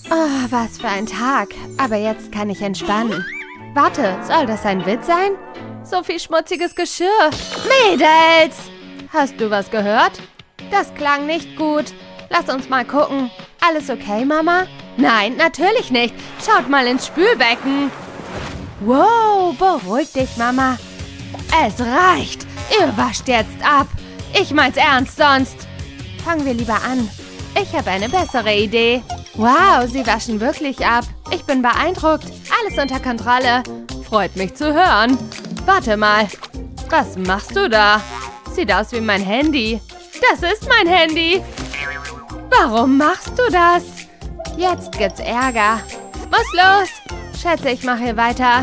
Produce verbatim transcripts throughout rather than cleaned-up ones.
Oh, was für ein Tag. Aber jetzt kann ich entspannen. Warte, soll das ein Witz sein? So viel schmutziges Geschirr. Mädels! Hast du was gehört? Das klang nicht gut. Lass uns mal gucken. Alles okay, Mama? Nein, natürlich nicht. Schaut mal ins Spülbecken. Wow, beruhig dich, Mama. Es reicht. Ihr wascht jetzt ab. Ich mein's ernst sonst. Fangen wir lieber an. Ich habe eine bessere Idee. Wow, sie waschen wirklich ab. Ich bin beeindruckt. Alles unter Kontrolle. Freut mich zu hören. Warte mal. Was machst du da? Sieht aus wie mein Handy. Das ist mein Handy. Warum machst du das? Jetzt gibt's Ärger. Was los? Schätze, ich mache hier weiter.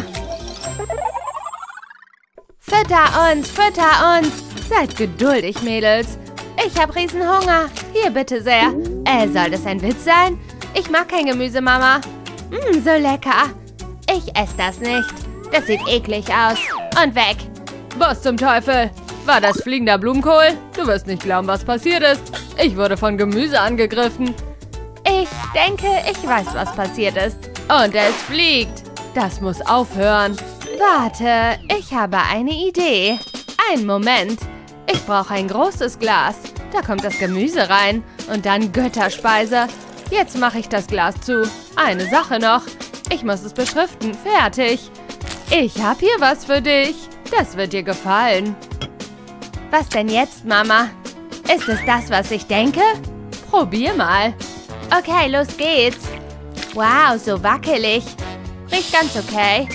Fütter uns, fütter uns. Seid geduldig, Mädels. Ich habe Riesenhunger. Hier, bitte sehr. Äh, soll das ein Witz sein? Ich mag kein Gemüse, Mama. Mmm, so lecker. Ich esse das nicht. Das sieht eklig aus. Und weg. Was zum Teufel? War das fliegender Blumenkohl? Du wirst nicht glauben, was passiert ist. Ich wurde von Gemüse angegriffen. Ich denke, ich weiß, was passiert ist. Und es fliegt. Das muss aufhören. Warte, ich habe eine Idee. Einen Moment. Ich brauche ein großes Glas. Da kommt das Gemüse rein. Und dann Götterspeise. Jetzt mache ich das Glas zu. Eine Sache noch. Ich muss es beschriften. Fertig. Ich habe hier was für dich. Das wird dir gefallen. Was denn jetzt, Mama? Ist es das, was ich denke? Probier mal. Okay, los geht's. Wow, so wackelig. Riecht ganz okay.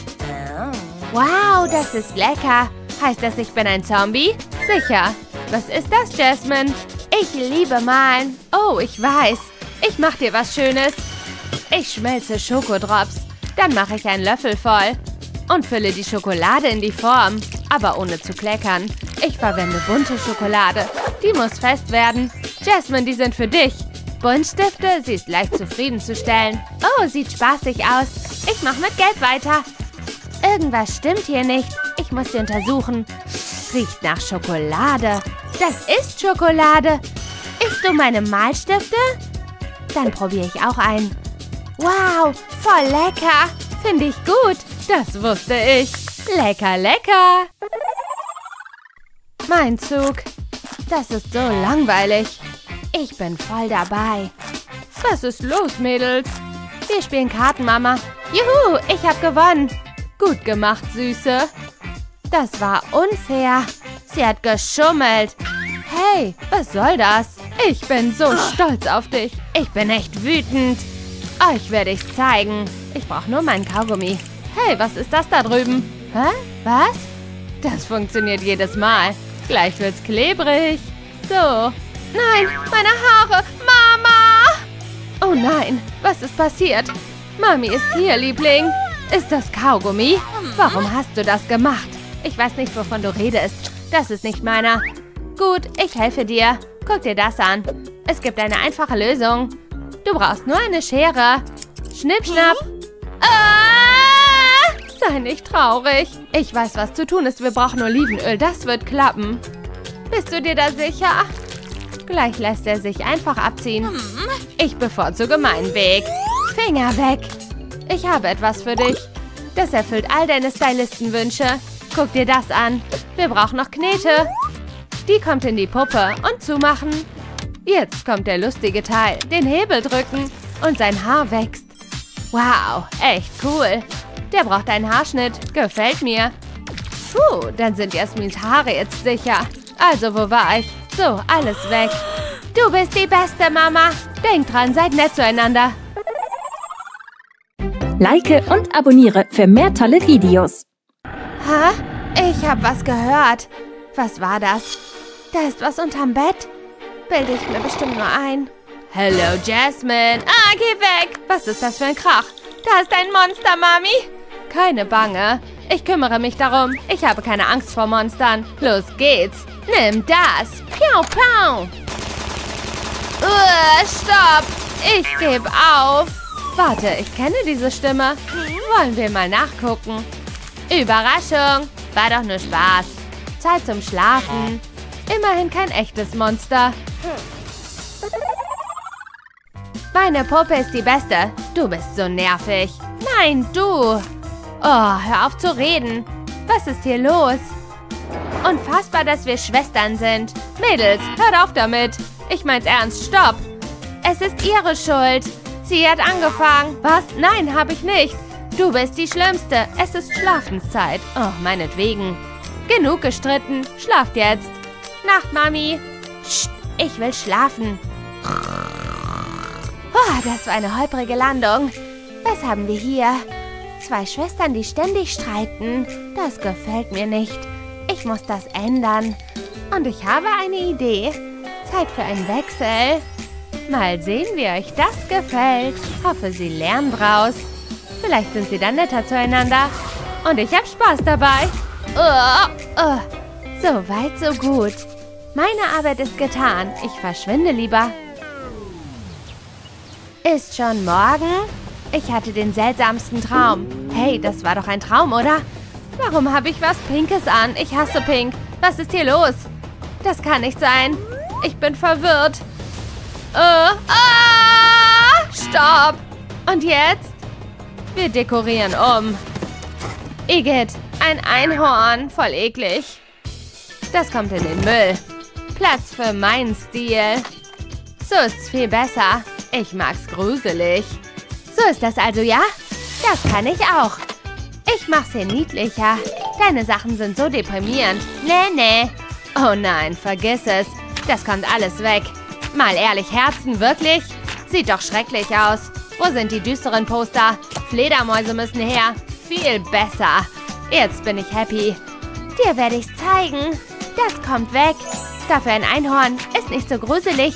Wow, das ist lecker. Heißt das, ich bin ein Zombie? Sicher. Was ist das, Jasmine? Ich liebe Malen. Oh, ich weiß. Ich mache dir was Schönes. Ich schmelze Schokodrops. Dann mache ich einen Löffel voll. Und fülle die Schokolade in die Form. Aber ohne zu kleckern. Ich verwende bunte Schokolade. Die muss fest werden. Jasmine, die sind für dich. Buntstifte, sie ist leicht zufriedenzustellen. Oh, sieht spaßig aus. Ich mache mit Gelb weiter. Irgendwas stimmt hier nicht. Ich muss sie untersuchen. Riecht nach Schokolade. Das ist Schokolade. Isst du meine Malstifte? Dann probiere ich auch einen. Wow, voll lecker. Finde ich gut. Das wusste ich. Lecker, lecker. Mein Zug. Das ist so langweilig. Ich bin voll dabei. Was ist los, Mädels? Wir spielen Karten, Mama. Juhu, ich habe gewonnen. Gut gemacht, Süße. Das war unfair. Sie hat geschummelt. Hey, was soll das? Ich bin so stolz auf dich. Ich bin echt wütend. Euch werde ich's zeigen. Ich brauche nur meinen Kaugummi. Hey, was ist das da drüben? Hä? Was? Das funktioniert jedes Mal. Gleich wird's klebrig. So. Nein, meine Haare. Mama! Oh nein, was ist passiert? Mami ist hier, Liebling. Ist das Kaugummi? Warum hast du das gemacht? Ich weiß nicht, wovon du redest. Das ist nicht meiner. Gut, ich helfe dir. Guck dir das an. Es gibt eine einfache Lösung. Du brauchst nur eine Schere. Schnipp, schnapp. Ah! Sei nicht traurig. Ich weiß, was zu tun ist. Wir brauchen Olivenöl. Das wird klappen. Bist du dir da sicher? Gleich lässt er sich einfach abziehen. Ich bevorzuge meinen Weg. Finger weg. Ich habe etwas für dich. Das erfüllt all deine Stylistenwünsche. Guck dir das an. Wir brauchen noch Knete. Die kommt in die Puppe und zumachen. Jetzt kommt der lustige Teil. Den Hebel drücken und sein Haar wächst. Wow, echt cool. Der braucht einen Haarschnitt. Gefällt mir. Puh, dann sind Jasmins Haare jetzt sicher. Also, wo war ich? So, alles weg. Du bist die beste, Mama. Denk dran, seid nett zueinander. Like und abonniere für mehr tolle Videos. Hä? Ich habe was gehört. Was war das? Da ist was unterm Bett. Bilde ich mir bestimmt nur ein. Hello, Jasmine. Ah, geh weg. Was ist das für ein Krach? Da ist ein Monster, Mami. Keine Bange. Ich kümmere mich darum. Ich habe keine Angst vor Monstern. Los geht's. Nimm das. Piau, piau. Uh, stopp. Ich gebe auf. Warte, ich kenne diese Stimme. Wollen wir mal nachgucken? Überraschung. War doch nur Spaß. Zeit zum Schlafen. Immerhin kein echtes Monster. Meine Puppe ist die Beste. Du bist so nervig. Nein, du. Oh, hör auf zu reden. Was ist hier los? Unfassbar, dass wir Schwestern sind. Mädels, hört auf damit. Ich mein's ernst, stopp. Es ist ihre Schuld. Sie hat angefangen. Was? Nein, habe ich nicht. Du bist die Schlimmste. Es ist Schlafenszeit. Oh, meinetwegen. Genug gestritten. Schlaft jetzt. Nacht, Mami. Psst, ich will schlafen. Oh, das war eine holprige Landung. Was haben wir hier? Zwei Schwestern, die ständig streiten. Das gefällt mir nicht. Ich muss das ändern. Und ich habe eine Idee. Zeit für einen Wechsel. Mal sehen, wie euch das gefällt. Hoffe, sie lernen draus. Vielleicht sind sie dann netter zueinander. Und ich habe Spaß dabei. Oh, oh. So weit, so gut. Meine Arbeit ist getan. Ich verschwinde lieber. Ist schon morgen? Ich hatte den seltsamsten Traum. Hey, das war doch ein Traum, oder? Warum habe ich was Pinkes an? Ich hasse Pink. Was ist hier los? Das kann nicht sein. Ich bin verwirrt. Äh, ah, stopp. Und jetzt? Wir dekorieren um. Igitt, ein Einhorn. Voll eklig. Das kommt in den Müll. Platz für meinen Stil. So ist's viel besser. Ich mag's gruselig. So ist das also, ja? Das kann ich auch. Ich mach's hier niedlicher. Deine Sachen sind so deprimierend. Nee, nee. Oh nein, vergiss es. Das kommt alles weg. Mal ehrlich, Herzen, wirklich? Sieht doch schrecklich aus. Wo sind die düsteren Poster? Fledermäuse müssen her. Viel besser. Jetzt bin ich happy. Dir werde ich's zeigen. Das kommt weg. Dafür ein Einhorn. Ist nicht so gruselig.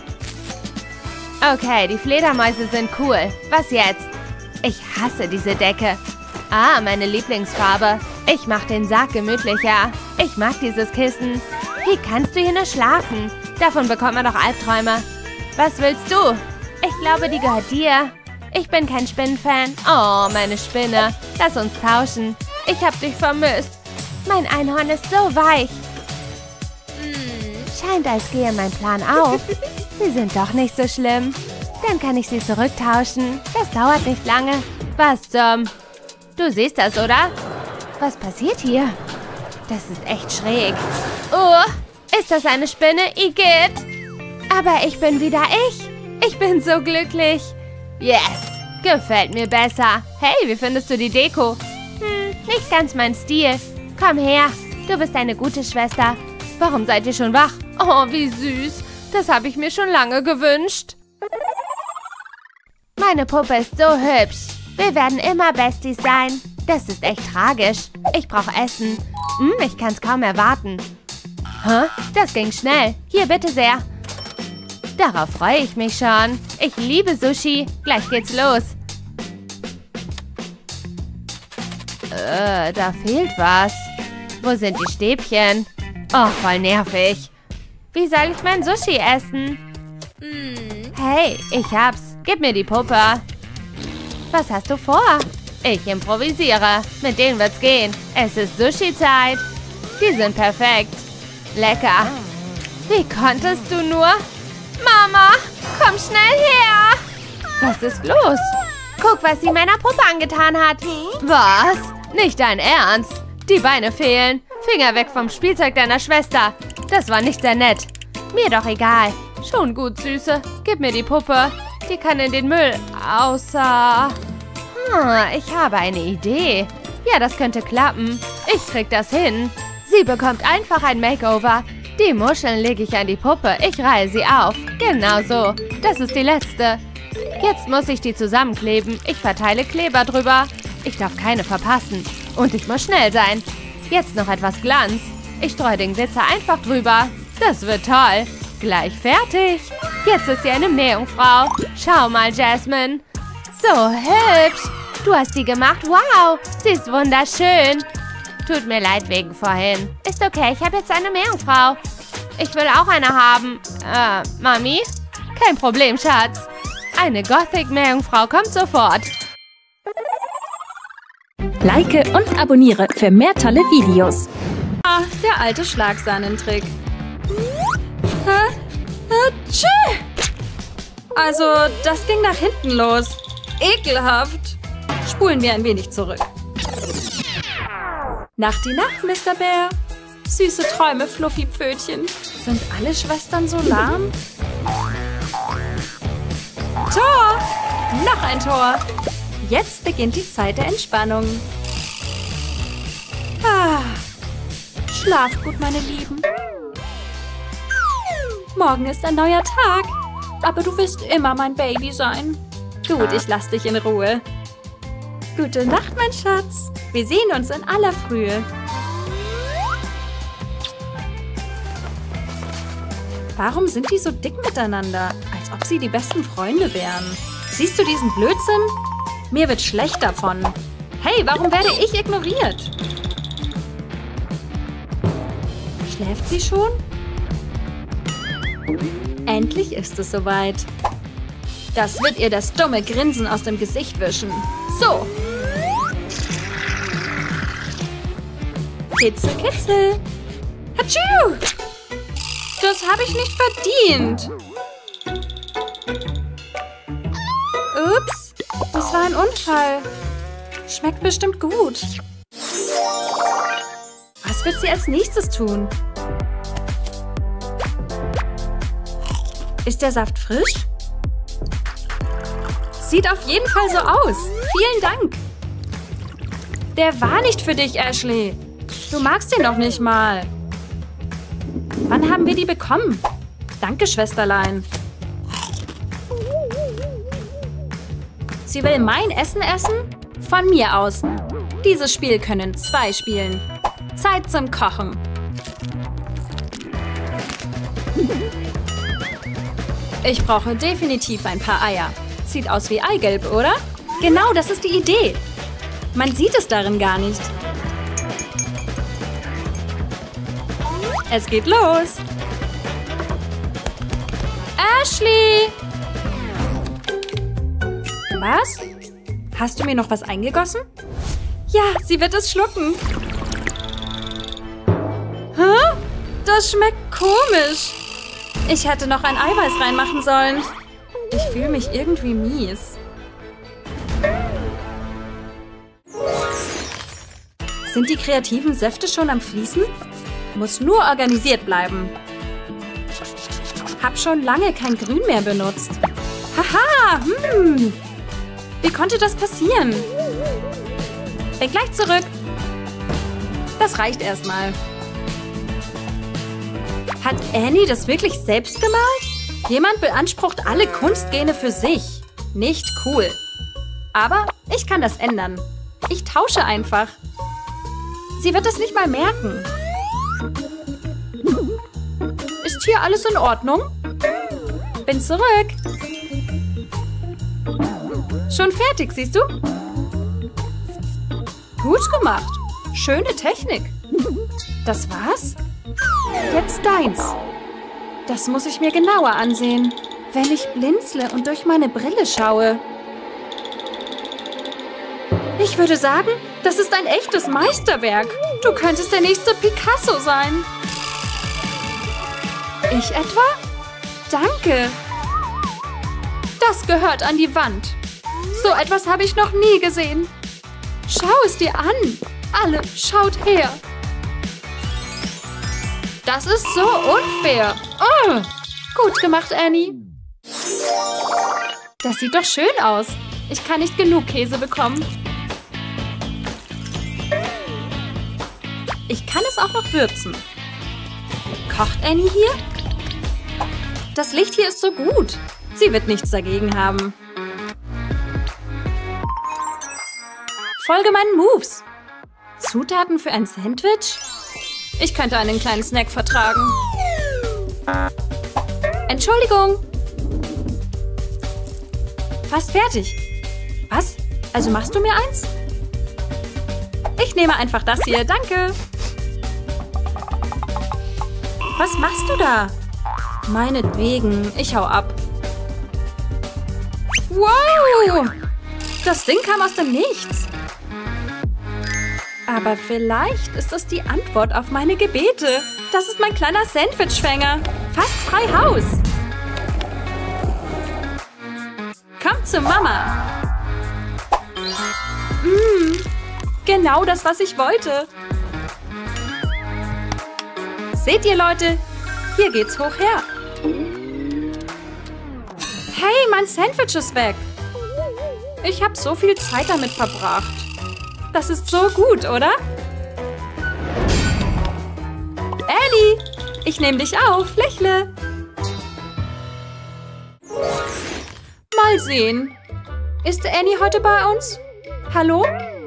Okay, die Fledermäuse sind cool. Was jetzt? Ich hasse diese Decke. Ah, meine Lieblingsfarbe. Ich mache den Sarg gemütlicher. Ich mag dieses Kissen. Wie kannst du hier nur schlafen? Davon bekommt man doch Albträume. Was willst du? Ich glaube, die gehört dir. Ich bin kein Spinnenfan. Oh, meine Spinne. Lass uns tauschen. Ich hab dich vermisst. Mein Einhorn ist so weich. Scheint, als gehe mein Plan auf. Sie sind doch nicht so schlimm. Dann kann ich sie zurücktauschen. Das dauert nicht lange. Was zum... Du siehst das, oder? Was passiert hier? Das ist echt schräg. Oh, ist das eine Spinne? Igitt. Aber ich bin wieder ich. Ich bin so glücklich. Yes, gefällt mir besser. Hey, wie findest du die Deko? Hm, nicht ganz mein Stil. Komm her, du bist eine gute Schwester. Warum seid ihr schon wach? Oh, wie süß. Das habe ich mir schon lange gewünscht. Meine Puppe ist so hübsch. Wir werden immer Besties sein. Das ist echt tragisch. Ich brauche Essen. Hm, ich kann es kaum erwarten. Hä? Das ging schnell. Hier, bitte sehr. Darauf freue ich mich schon. Ich liebe Sushi. Gleich geht's los. Äh, da fehlt was. Wo sind die Stäbchen? Oh, voll nervig. Wie soll ich mein Sushi essen? Hey, ich hab's. Gib mir die Puppe. Was hast du vor? Ich improvisiere. Mit denen wird's gehen. Es ist Sushi-Zeit. Die sind perfekt. Lecker. Wie konntest du nur? Mama, komm schnell her. Was ist los? Guck, was sie meiner Puppe angetan hat. Was? Nicht dein Ernst? Die Beine fehlen. Finger weg vom Spielzeug deiner Schwester. Das war nicht sehr nett. Mir doch egal. Schon gut, Süße. Gib mir die Puppe. Die kann in den Müll. Außer... Hm, ich habe eine Idee. Ja, das könnte klappen. Ich krieg das hin. Sie bekommt einfach ein Makeover. Die Muscheln lege ich an die Puppe. Ich reihe sie auf. Genau so. Das ist die letzte. Jetzt muss ich die zusammenkleben. Ich verteile Kleber drüber. Ich darf keine verpassen. Und ich muss schnell sein. Jetzt noch etwas Glanz. Ich streue den Glitzer einfach drüber. Das wird toll. Gleich fertig. Jetzt ist sie eine Meerjungfrau. Schau mal, Jasmine. So hübsch. Du hast sie gemacht. Wow, sie ist wunderschön. Tut mir leid wegen vorhin. Ist okay, ich habe jetzt eine Meerjungfrau. Ich will auch eine haben. Äh, Mami? Kein Problem, Schatz. Eine Gothic-Meerjungfrau kommt sofort. Like und abonniere für mehr tolle Videos. Ah, der alte Schlagsahnentrick. Also, das ging nach hinten los. Ekelhaft. Spulen wir ein wenig zurück. Nacht die Nacht, Mister Bär. Süße Träume, Fluffy-Pfötchen. Sind alle Schwestern so lahm? Tor! Noch ein Tor. Jetzt beginnt die Zeit der Entspannung. Ah. Schlaft gut, meine Lieben. Morgen ist ein neuer Tag. Aber du wirst immer mein Baby sein. Gut, ich lass dich in Ruhe. Gute Nacht, mein Schatz. Wir sehen uns in aller Frühe. Warum sind die so dick miteinander? Als ob sie die besten Freunde wären. Siehst du diesen Blödsinn? Mir wird schlecht davon. Hey, warum werde ich ignoriert? Schläft sie schon? Endlich ist es soweit. Das wird ihr das dumme Grinsen aus dem Gesicht wischen. So. Kitzel, kitzel. Hatschiu! Das habe ich nicht verdient. Ups, das war ein Unfall. Schmeckt bestimmt gut. Was wird sie als nächstes tun? Ist der Saft frisch? Sieht auf jeden Fall so aus. Vielen Dank. Der war nicht für dich, Ashley. Du magst ihn noch nicht mal. Wann haben wir die bekommen? Danke, Schwesterlein. Sie will mein Essen essen? Von mir aus. Dieses Spiel können zwei spielen. Zeit zum Kochen. Ich brauche definitiv ein paar Eier. Sieht aus wie Eigelb, oder? Genau, das ist die Idee. Man sieht es darin gar nicht. Es geht los. Ashley! Was? Hast du mir noch was eingegossen? Ja, sie wird es schlucken. Hä? Das schmeckt komisch. Ich hätte noch ein Eiweiß reinmachen sollen. Ich fühle mich irgendwie mies. Sind die kreativen Säfte schon am Fließen? Muss nur organisiert bleiben. Hab schon lange kein Grün mehr benutzt. Haha, hm. Wie konnte das passieren? Bin gleich zurück. Das reicht erstmal. Hat Annie das wirklich selbst gemalt? Jemand beansprucht alle Kunstgene für sich. Nicht cool. Aber ich kann das ändern. Ich tausche einfach. Sie wird es nicht mal merken. Ist hier alles in Ordnung? Bin zurück. Schon fertig, siehst du? Gut gemacht. Schöne Technik. Das war's? Jetzt deins. Das muss ich mir genauer ansehen, wenn ich blinzle und durch meine Brille schaue. Ich würde sagen, das ist ein echtes Meisterwerk. Du könntest der nächste Picasso sein. Ich etwa? Danke. Das gehört an die Wand. So etwas habe ich noch nie gesehen. Schau es dir an. Alle, schaut her. Das ist so unfair. Oh. Gut gemacht, Annie. Das sieht doch schön aus. Ich kann nicht genug Käse bekommen. Ich kann es auch noch würzen. Kocht Annie hier? Das Licht hier ist so gut. Sie wird nichts dagegen haben. Folge meinen Moves. Zutaten für ein Sandwich? Ich könnte einen kleinen Snack vertragen. Entschuldigung. Fast fertig. Was? Also machst du mir eins? Ich nehme einfach das hier, danke. Was machst du da? Meinetwegen, ich hau ab. Wow! Das Ding kam aus dem Nichts. Aber vielleicht ist es die Antwort auf meine Gebete. Das ist mein kleiner Sandwichfänger. Fast frei Haus. Komm zu Mama. Mmh, genau das, was ich wollte. Seht ihr, Leute? Hier geht's hoch her. Hey, mein Sandwich ist weg. Ich habe so viel Zeit damit verbracht. Das ist so gut, oder? Ellie, ich nehme dich auf. Lächle. Mal sehen. Ist Annie heute bei uns? Hallo?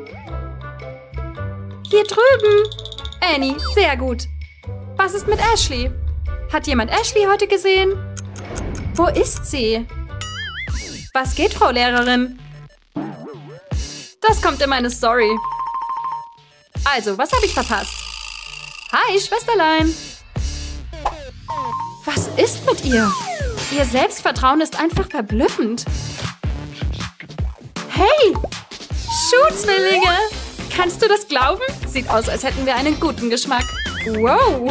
Hier drüben. Annie, sehr gut. Was ist mit Ashley? Hat jemand Ashley heute gesehen? Wo ist sie? Was geht, Frau Lehrerin? Das kommt in meine Story. Also, was habe ich verpasst? Hi, Schwesterlein. Was ist mit ihr? Ihr Selbstvertrauen ist einfach verblüffend. Hey! Schuhzwillinge! Kannst du das glauben? Sieht aus, als hätten wir einen guten Geschmack. Wow!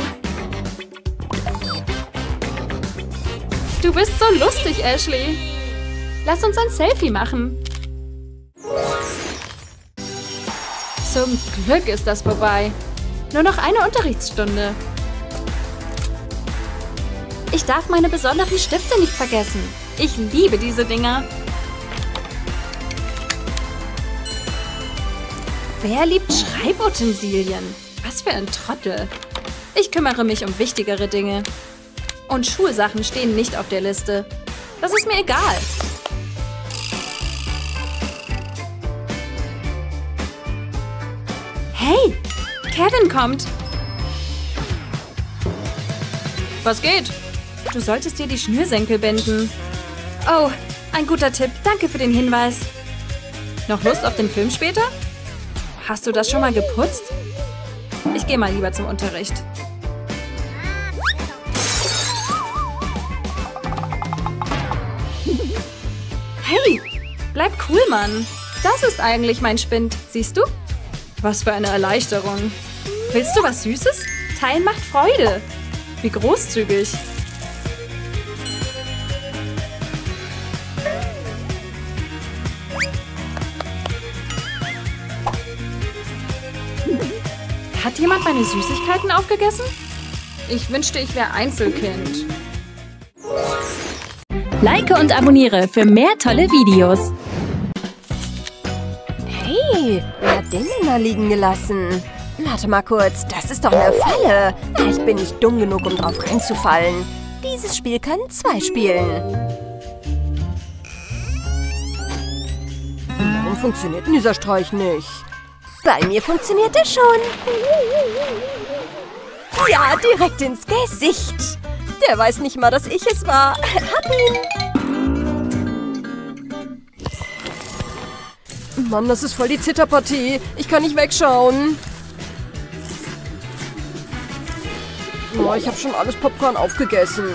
Du bist so lustig, Ashley. Lass uns ein Selfie machen. Zum Glück ist das vorbei. Nur noch eine Unterrichtsstunde. Ich darf meine besonderen Stifte nicht vergessen. Ich liebe diese Dinger. Wer liebt Schreibutensilien? Was für ein Trottel. Ich kümmere mich um wichtigere Dinge. Und Schulsachen stehen nicht auf der Liste. Das ist mir egal. Hey, Kevin kommt. Was geht? Du solltest dir die Schnürsenkel binden. Oh, ein guter Tipp. Danke für den Hinweis. Noch Lust auf den Film später? Hast du das schon mal geputzt? Ich gehe mal lieber zum Unterricht. Hey, bleib cool, Mann. Das ist eigentlich mein Spind. Siehst du? Was für eine Erleichterung. Willst du was Süßes? Teilen macht Freude. Wie großzügig. Hat jemand meine Süßigkeiten aufgegessen? Ich wünschte, ich wäre Einzelkind. Like und abonniere für mehr tolle Videos. Hey, wer hat den denn da liegen gelassen? Warte mal kurz, das ist doch eine Falle. Ich bin nicht dumm genug, um drauf reinzufallen. Dieses Spiel können zwei spielen. Warum funktioniert denn dieser Streich nicht? Bei mir funktioniert er schon. Ja, direkt ins Gesicht. Der weiß nicht mal, dass ich es war. Hab ihn. Mann, das ist voll die Zitterpartie. Ich kann nicht wegschauen. Oh, ich habe schon alles Popcorn aufgegessen.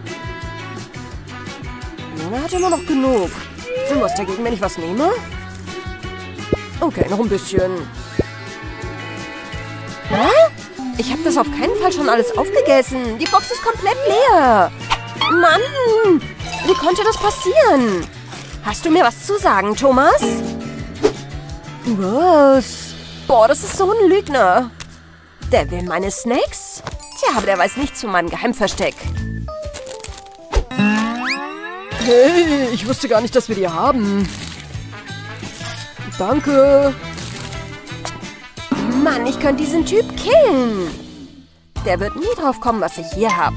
Ja, er hat immer noch genug. Und was dagegen, wenn ich was nehme? Okay, noch ein bisschen. Hä? Ich habe das auf keinen Fall schon alles aufgegessen. Die Box ist komplett leer. Mann, wie konnte das passieren? Hast du mir was zu sagen, Thomas? Was? Boah, das ist so ein Lügner. Der will meine Snacks? Tja, aber der weiß nichts von meinem Geheimversteck. Hey, ich wusste gar nicht, dass wir die haben. Danke. Mann, ich könnte diesen Typ killen. Der wird nie drauf kommen, was ich hier habe.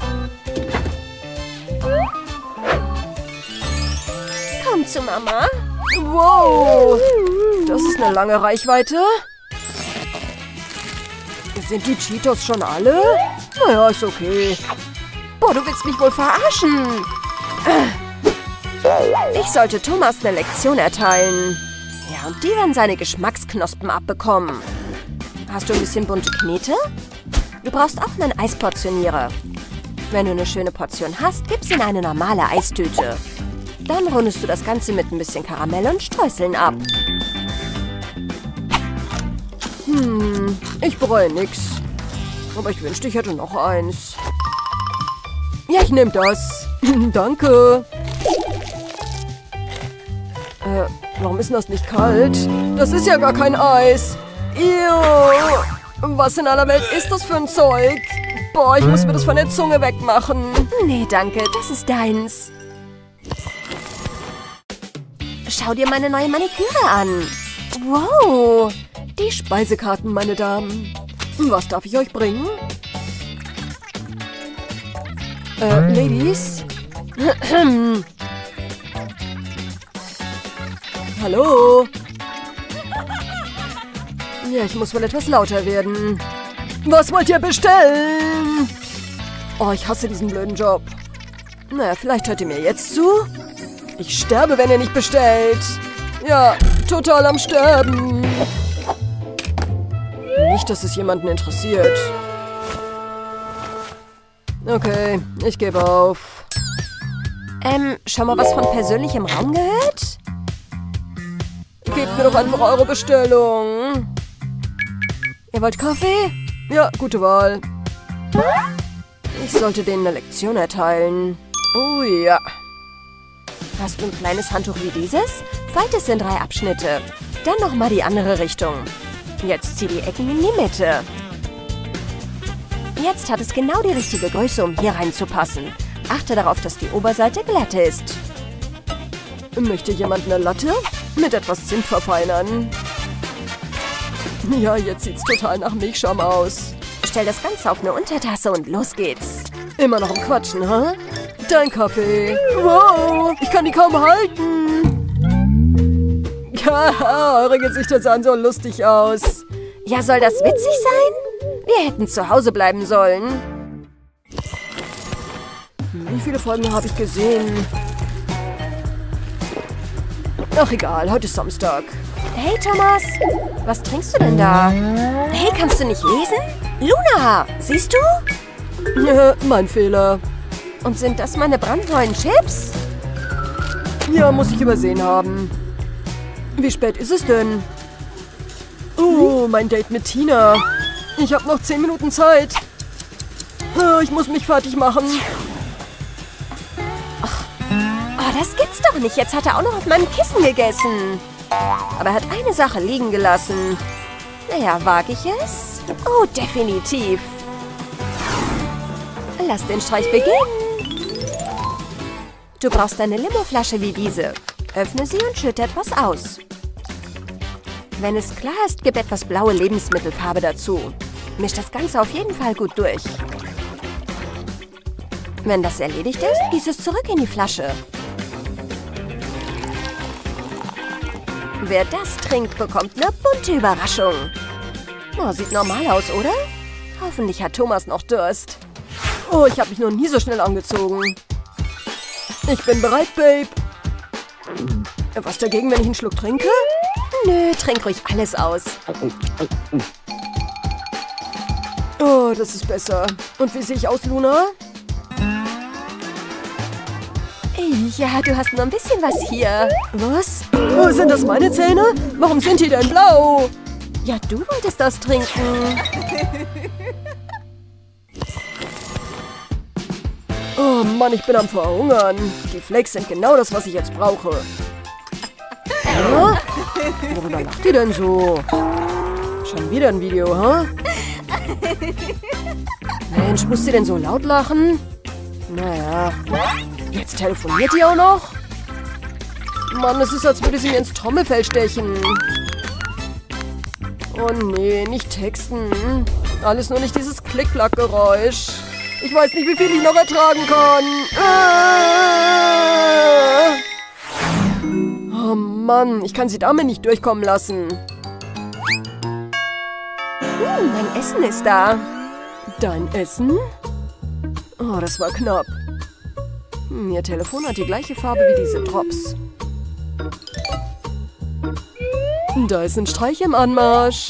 Komm zu Mama. Wow, das ist eine lange Reichweite. Sind die Cheetos schon alle? Naja, ist okay. Boah, du willst mich wohl verarschen. Ich sollte Thomas eine Lektion erteilen. Ja, und die werden seine Geschmacksknospen abbekommen. Hast du ein bisschen bunte Knete? Du brauchst auch einen Eisportionierer. Wenn du eine schöne Portion hast, gib's in eine normale Eistüte. Dann rundest du das Ganze mit ein bisschen Karamell und Streuseln ab. Hm, ich bereue nix. Aber ich wünschte, ich hätte noch eins. Ja, ich nehme das. Danke. Äh, warum ist denn das nicht kalt? Das ist ja gar kein Eis. Ew. Was in aller Welt ist das für ein Zeug? Boah, ich muss mir das von der Zunge wegmachen. Nee, danke, das ist deins. Schau dir meine neue Maniküre an. Wow, die Speisekarten, meine Damen. Was darf ich euch bringen? Äh, Ladies? Hallo? Ja, ich muss wohl etwas lauter werden. Was wollt ihr bestellen? Oh, ich hasse diesen blöden Job. Naja, vielleicht hört ihr mir jetzt zu? Ich sterbe, wenn ihr nicht bestellt. Ja, total am Sterben. Nicht, dass es jemanden interessiert. Okay, ich gebe auf. Ähm, schon mal was von persönlichem Raum gehört? Gebt mir doch einfach eure Bestellung. Ihr wollt Kaffee? Ja, gute Wahl. Ich sollte denen eine Lektion erteilen. Oh ja. Hast du ein kleines Handtuch wie dieses? Falte es in drei Abschnitte. Dann nochmal die andere Richtung. Jetzt zieh die Ecken in die Mitte. Jetzt hat es genau die richtige Größe, um hier reinzupassen. Achte darauf, dass die Oberseite glatt ist. Möchte jemand eine Latte? Mit etwas Zimt verfeinern. Ja, jetzt sieht's total nach Milchschaum aus. Stell das Ganze auf eine Untertasse und los geht's. Immer noch am Quatschen, ha? Huh? Dein Kaffee. Wow, ich kann die kaum halten. Ja, eure Gesichter sahen so lustig aus. Ja, soll das witzig sein? Wir hätten zu Hause bleiben sollen. Wie viele Folgen habe ich gesehen? Ach egal, heute ist Samstag. Hey Thomas, was trinkst du denn da? Hey, kannst du nicht lesen? Luna, siehst du? Ja, mein Fehler. Und sind das meine brandneuen Chips? Ja, muss ich übersehen haben. Wie spät ist es denn? Oh, mein Date mit Tina. Ich habe noch zehn Minuten Zeit. Ich muss mich fertig machen. Ach, oh, das gibt's doch nicht. Jetzt hat er auch noch auf meinem Kissen gegessen. Aber er hat eine Sache liegen gelassen. Naja, wage ich es? Oh, definitiv. Lass den Streich beginnen. Du brauchst eine Limoflasche wie diese. Öffne sie und schütte etwas aus. Wenn es klar ist, gib etwas blaue Lebensmittelfarbe dazu. Misch das Ganze auf jeden Fall gut durch. Wenn das erledigt ist, gieß es zurück in die Flasche. Wer das trinkt, bekommt eine bunte Überraschung. Oh, sieht normal aus, oder? Hoffentlich hat Thomas noch Durst. Oh, ich habe mich noch nie so schnell angezogen. Ich bin bereit, Babe. Was dagegen, wenn ich einen Schluck trinke? Nö, trink ruhig alles aus. Oh, das ist besser. Und wie sehe ich aus, Luna? Ja, du hast nur ein bisschen was hier. Was? Oh, sind das meine Zähne? Warum sind die denn blau? Ja, du wolltest das trinken. Oh Mann, ich bin am Verhungern. Die Flakes sind genau das, was ich jetzt brauche. Hä? Worüber lacht ihr denn so? Schon wieder ein Video, hä? Mensch, muss sie denn so laut lachen? Naja. Jetzt telefoniert die auch noch? Mann, es ist, als würde sie mir ins Trommelfell stechen. Oh nee, nicht texten. Alles nur nicht dieses Klick-Klack-Geräusch. Ich weiß nicht, wie viel ich noch ertragen kann. Ah! Oh Mann, ich kann sie damit nicht durchkommen lassen. Hm, mein Essen ist da. Dein Essen? Oh, das war knapp. Hm, ihr Telefon hat die gleiche Farbe wie diese Drops. Da ist ein Streich im Anmarsch.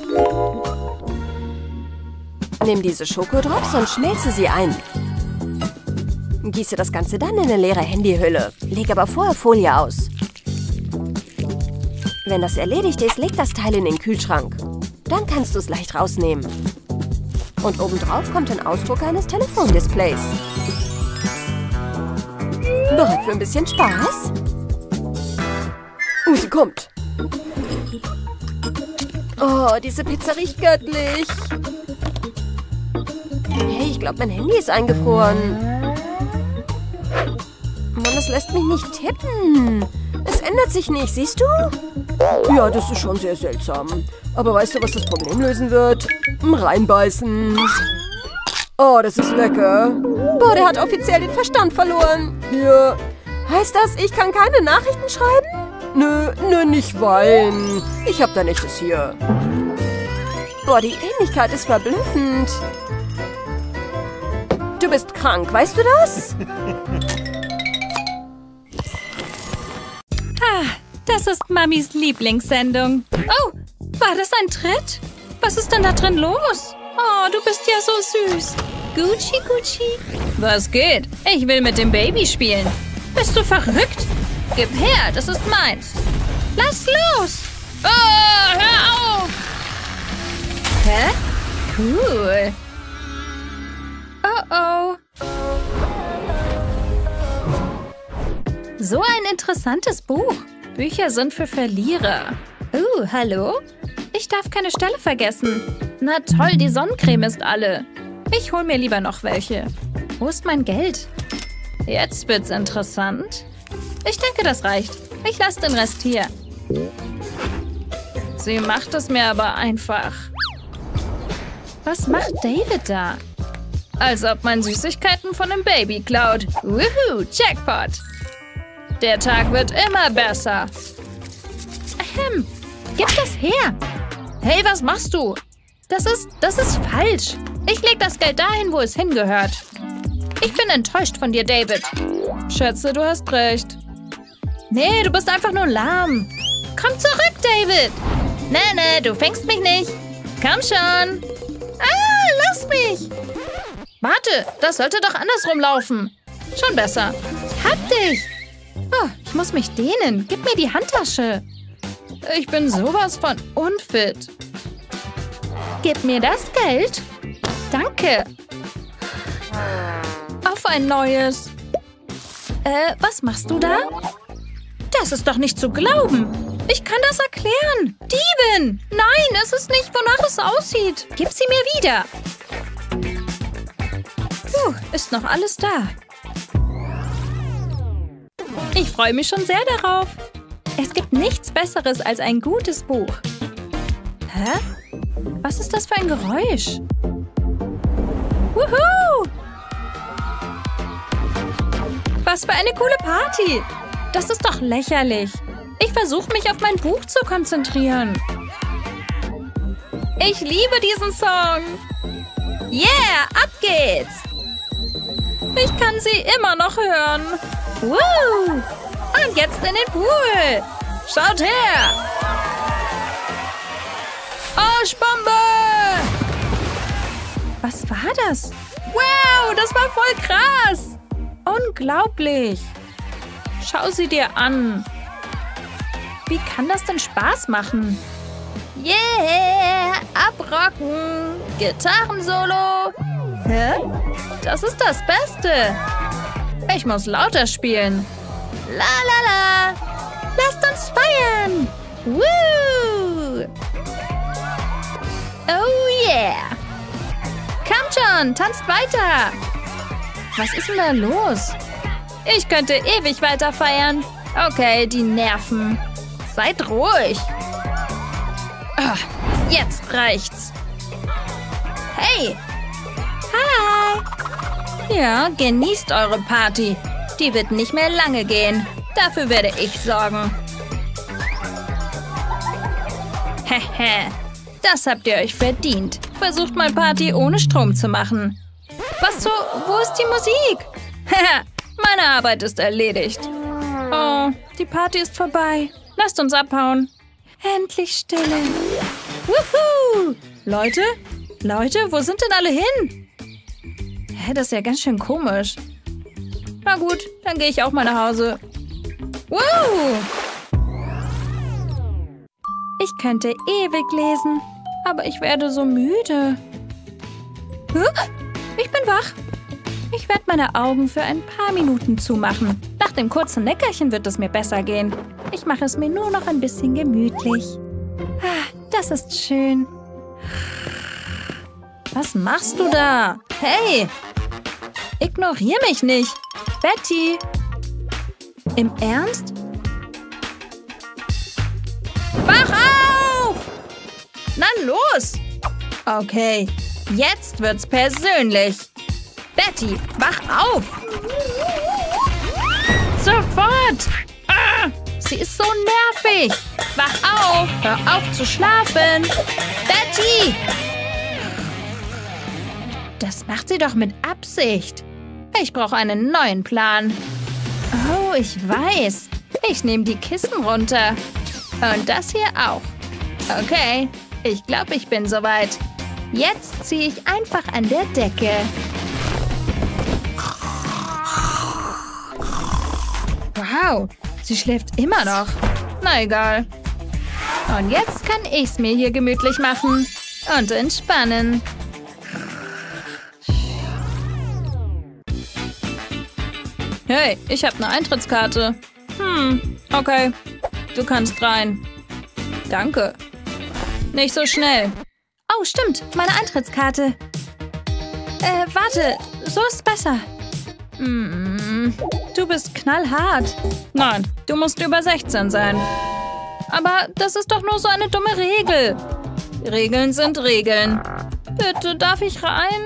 Nimm diese Schokodrops und schmelze sie ein. Gieße das Ganze dann in eine leere Handyhülle. Leg aber vorher Folie aus. Wenn das erledigt ist, leg das Teil in den Kühlschrank. Dann kannst du es leicht rausnehmen. Und obendrauf kommt ein Ausdruck eines Telefondisplays. Bereit für ein bisschen Spaß? kommt. Oh, diese Pizza riecht göttlich. Hey, ich glaube, mein Handy ist eingefroren. Mann, das lässt mich nicht tippen. Es ändert sich nicht, siehst du? Ja, das ist schon sehr seltsam. Aber weißt du, was das Problem lösen wird? Reinbeißen. Oh, das ist lecker. Boah, der hat offiziell den Verstand verloren. Hier. Heißt das, ich kann keine Nachrichten schreiben? Nö, nö, nicht weinen. Ich hab da nichts hier. Boah, die Ähnlichkeit ist verblüffend. Du bist krank, weißt du das? Ah, das ist Mamis Lieblingssendung. Oh, war das ein Tritt? Was ist denn da drin los? Oh, du bist ja so süß. Gucci, Gucci. Was geht? Ich will mit dem Baby spielen. Bist du verrückt? Gib her, das ist meins. Lass los. Oh, hör auf. Hä? Cool. Oh, oh. So ein interessantes Buch. Bücher sind für Verlierer. Oh, hallo? Ich darf keine Stelle vergessen. Na toll, die Sonnencreme ist alle. Ich hol mir lieber noch welche. Wo ist mein Geld? Jetzt wird's interessant. Ich denke, das reicht. Ich lasse den Rest hier. Sie macht es mir aber einfach. Was macht David da? Als ob man Süßigkeiten von einem Baby klaut. Wuhu, Jackpot. Der Tag wird immer besser. Ahem, gib das her. Hey, was machst du? Das ist, das ist falsch. Ich leg das Geld dahin, wo es hingehört. Ich bin enttäuscht von dir, David. Schätze, du hast recht. Nee, du bist einfach nur lahm. Komm zurück, David. Nee, nee, du fängst mich nicht. Komm schon. Ah, lass mich. Warte, das sollte doch andersrum laufen. Schon besser. Hab dich. Oh, ich muss mich dehnen. Gib mir die Handtasche. Ich bin sowas von unfit. Gib mir das Geld. Danke. Auf ein neues. Äh, was machst du da? Das ist doch nicht zu glauben. Ich kann das erklären. Diebin! Nein, es ist nicht, wonach es aussieht. Gib sie mir wieder. Puh, ist noch alles da. Ich freue mich schon sehr darauf. Es gibt nichts Besseres als ein gutes Buch. Hä? Was ist das für ein Geräusch? Wuhu! Was für eine coole Party! Das ist doch lächerlich. Ich versuche mich auf mein Buch zu konzentrieren. Ich liebe diesen Song. Yeah, ab geht's! Ich kann sie immer noch hören. Woo! Und jetzt in den Pool. Schaut her! Arschbombe! Was war das? Wow, das war voll krass! Unglaublich! Schau sie dir an. Wie kann das denn Spaß machen? Yeah! Abrocken! Gitarrensolo! Hä? Das ist das Beste! Ich muss lauter spielen. La la la! Lasst uns feiern! Woo! Oh yeah! Kommt schon, tanzt weiter! Was ist denn da los? Ich könnte ewig weiter feiern. Okay, die Nerven. Seid ruhig. Oh, jetzt reicht's. Hey! Hi! Ja, genießt eure Party. Die wird nicht mehr lange gehen. Dafür werde ich sorgen. Hehe, das habt ihr euch verdient. Versucht mal Party ohne Strom zu machen. Was so? Wo ist die Musik? Haha, meine Arbeit ist erledigt. Oh, die Party ist vorbei. Lasst uns abhauen. Endlich Stille. Wuhu! Leute? Leute, wo sind denn alle hin? Hä, das ist ja ganz schön komisch. Na gut, dann gehe ich auch mal nach Hause. Wow! Ich könnte ewig lesen, aber ich werde so müde. Huh? Ich bin wach. Ich werde meine Augen für ein paar Minuten zumachen. Nach dem kurzen Nickerchen wird es mir besser gehen. Ich mache es mir nur noch ein bisschen gemütlich. Ah, das ist schön. Was machst du da? Hey! Ignorier mich nicht. Betty! Im Ernst? Wach auf! Na los! Okay, jetzt wird's persönlich. Betty, wach auf! Sofort! Ah, sie ist so nervig! Wach auf! Hör auf zu schlafen! Betty! Das macht sie doch mit Absicht. Ich brauche einen neuen Plan. Oh, ich weiß. Ich nehme die Kissen runter. Und das hier auch. Okay, ich glaube, ich bin soweit. Jetzt ziehe ich einfach an der Decke. Wow, sie schläft immer noch. Na egal. Und jetzt kann ich es mir hier gemütlich machen und entspannen. Hey, ich habe eine Eintrittskarte. Hm, okay. Du kannst rein. Danke. Nicht so schnell. Oh, stimmt. Meine Eintrittskarte. Äh, warte. So ist besser. Hm, du bist knallhart. Nein, du musst über sechzehn sein. Aber das ist doch nur so eine dumme Regel. Regeln sind Regeln. Bitte, darf ich rein?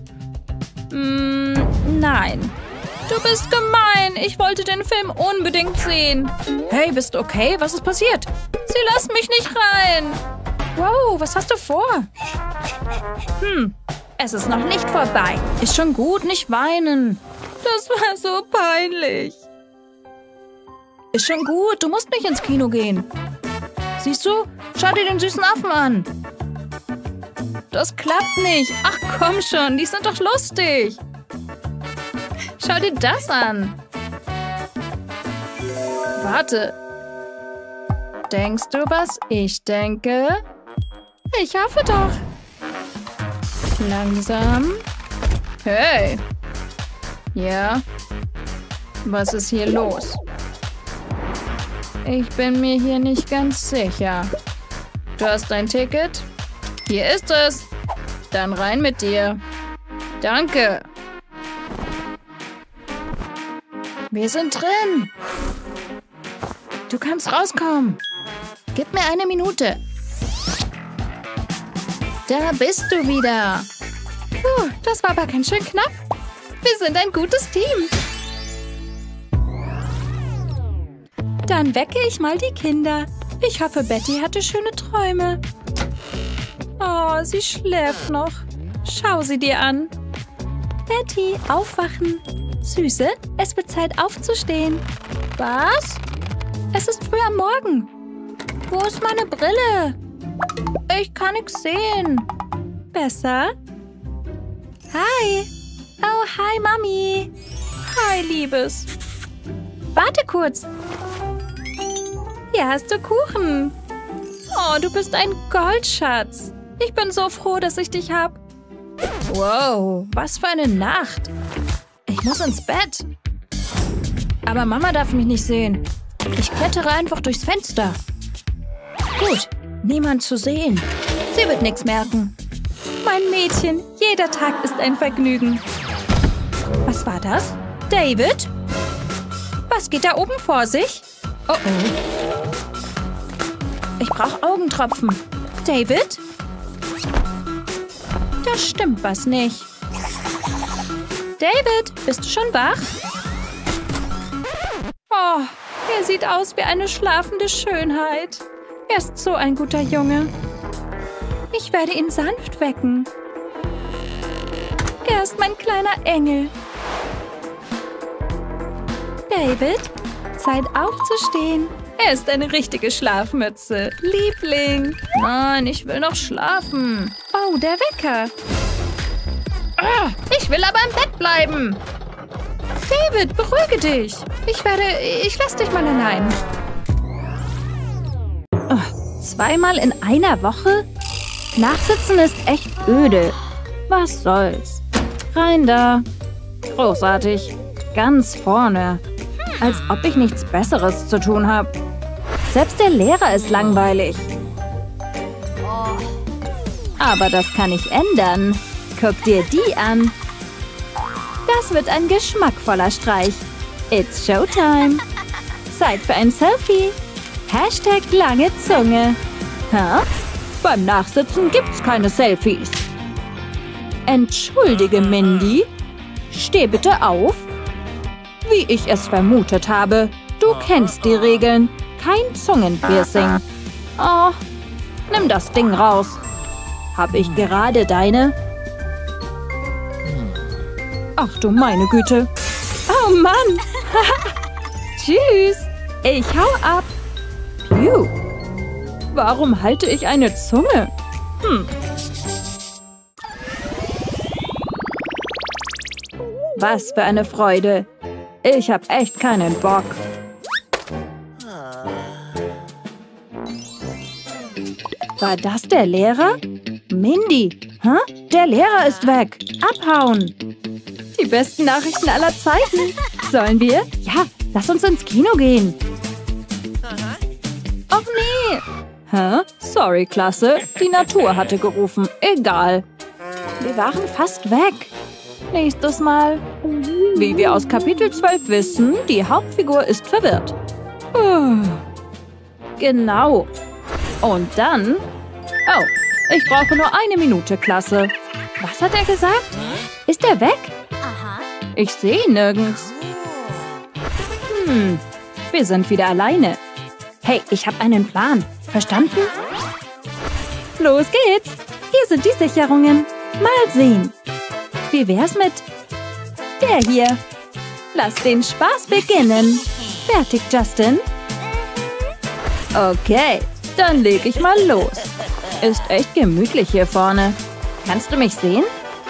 Hm, nein. Du bist gemein. Ich wollte den Film unbedingt sehen. Hey, bist du okay? Was ist passiert? Sie lassen mich nicht rein. Wow, was hast du vor? Hm, es ist noch nicht vorbei. Ist schon gut, nicht weinen. Das war so peinlich. Ist schon gut, du musst nicht ins Kino gehen. Siehst du? Schau dir den süßen Affen an. Das klappt nicht. Ach komm schon, die sind doch lustig. Schau dir das an. Warte. Denkst du, was ich denke? Ich hoffe doch. Langsam. Hey. Ja. Was ist hier los? Ich bin mir hier nicht ganz sicher. Du hast ein Ticket? Hier ist es. Dann rein mit dir. Danke. Wir sind drin. Du kannst rauskommen. Gib mir eine Minute. Da bist du wieder. Puh, das war aber ganz schön knapp. Wir sind ein gutes Team. Dann wecke ich mal die Kinder. Ich hoffe, Betty hatte schöne Träume. Oh, sie schläft noch. Schau sie dir an. Betty, aufwachen. Süße, es wird Zeit aufzustehen. Was? Es ist früh am Morgen. Wo ist meine Brille? Ich kann nichts sehen. Besser? Hi. Oh, hi, Mami. Hi, Liebes. Warte kurz. Hier hast du Kuchen. Oh, du bist ein Goldschatz. Ich bin so froh, dass ich dich hab. Wow, was für eine Nacht. Ich muss ins Bett. Aber Mama darf mich nicht sehen. Ich klettere einfach durchs Fenster. Gut, niemand zu sehen. Sie wird nichts merken. Mein Mädchen, jeder Tag ist ein Vergnügen. Was war das? David? Was geht da oben vor sich? Oh oh. Ich brauche Augentropfen. David? Da stimmt was nicht. David, bist du schon wach? Oh, er sieht aus wie eine schlafende Schönheit. Er ist so ein guter Junge. Ich werde ihn sanft wecken. Er ist mein kleiner Engel. David, Zeit aufzustehen. Er ist eine richtige Schlafmütze. Liebling. Nein, ich will noch schlafen. Oh, der Wecker. Ah, ich will aber im Bett bleiben. David, beruhige dich. Ich werde... Ich lasse dich mal allein. Oh, zweimal in einer Woche? Nachsitzen ist echt öde. Was soll's? Rein da. Großartig. Ganz vorne. Als ob ich nichts Besseres zu tun habe. Selbst der Lehrer ist langweilig. Aber das kann ich ändern. Guck dir die an. Das wird ein geschmackvoller Streich. It's Showtime. Zeit für ein Selfie. Hashtag lange Zunge. Hä? Beim Nachsitzen gibt's keine Selfies. Entschuldige, Mindy. Steh bitte auf. Wie ich es vermutet habe. Du kennst die Regeln. Kein Zungenpiercing. Oh, nimm das Ding raus. Hab ich gerade deine? Ach du meine Güte. Oh Mann. Tschüss. Ich hau ab. Phew. Warum halte ich eine Zunge? Hm. Was für eine Freude. Ich hab echt keinen Bock. War das der Lehrer? Mindy, hä? Der Lehrer ist weg. Abhauen. Die besten Nachrichten aller Zeiten. Sollen wir? Ja, lass uns ins Kino gehen. Ach nee. Hä? Sorry, Klasse. Die Natur hatte gerufen. Egal. Wir waren fast weg. Nächstes Mal. Wie wir aus Kapitel zwölf wissen, die Hauptfigur ist verwirrt. Genau. Und dann... Oh, ich brauche nur eine Minute, Klasse. Was hat er gesagt? Ist er weg? Ich sehe ihn nirgends. Hm, wir sind wieder alleine. Hey, ich habe einen Plan. Verstanden? Los geht's. Hier sind die Sicherungen. Mal sehen. Wie wär's mit der hier? Lass den Spaß beginnen. Fertig, Justin? Okay, dann leg ich mal los. Ist echt gemütlich hier vorne. Kannst du mich sehen?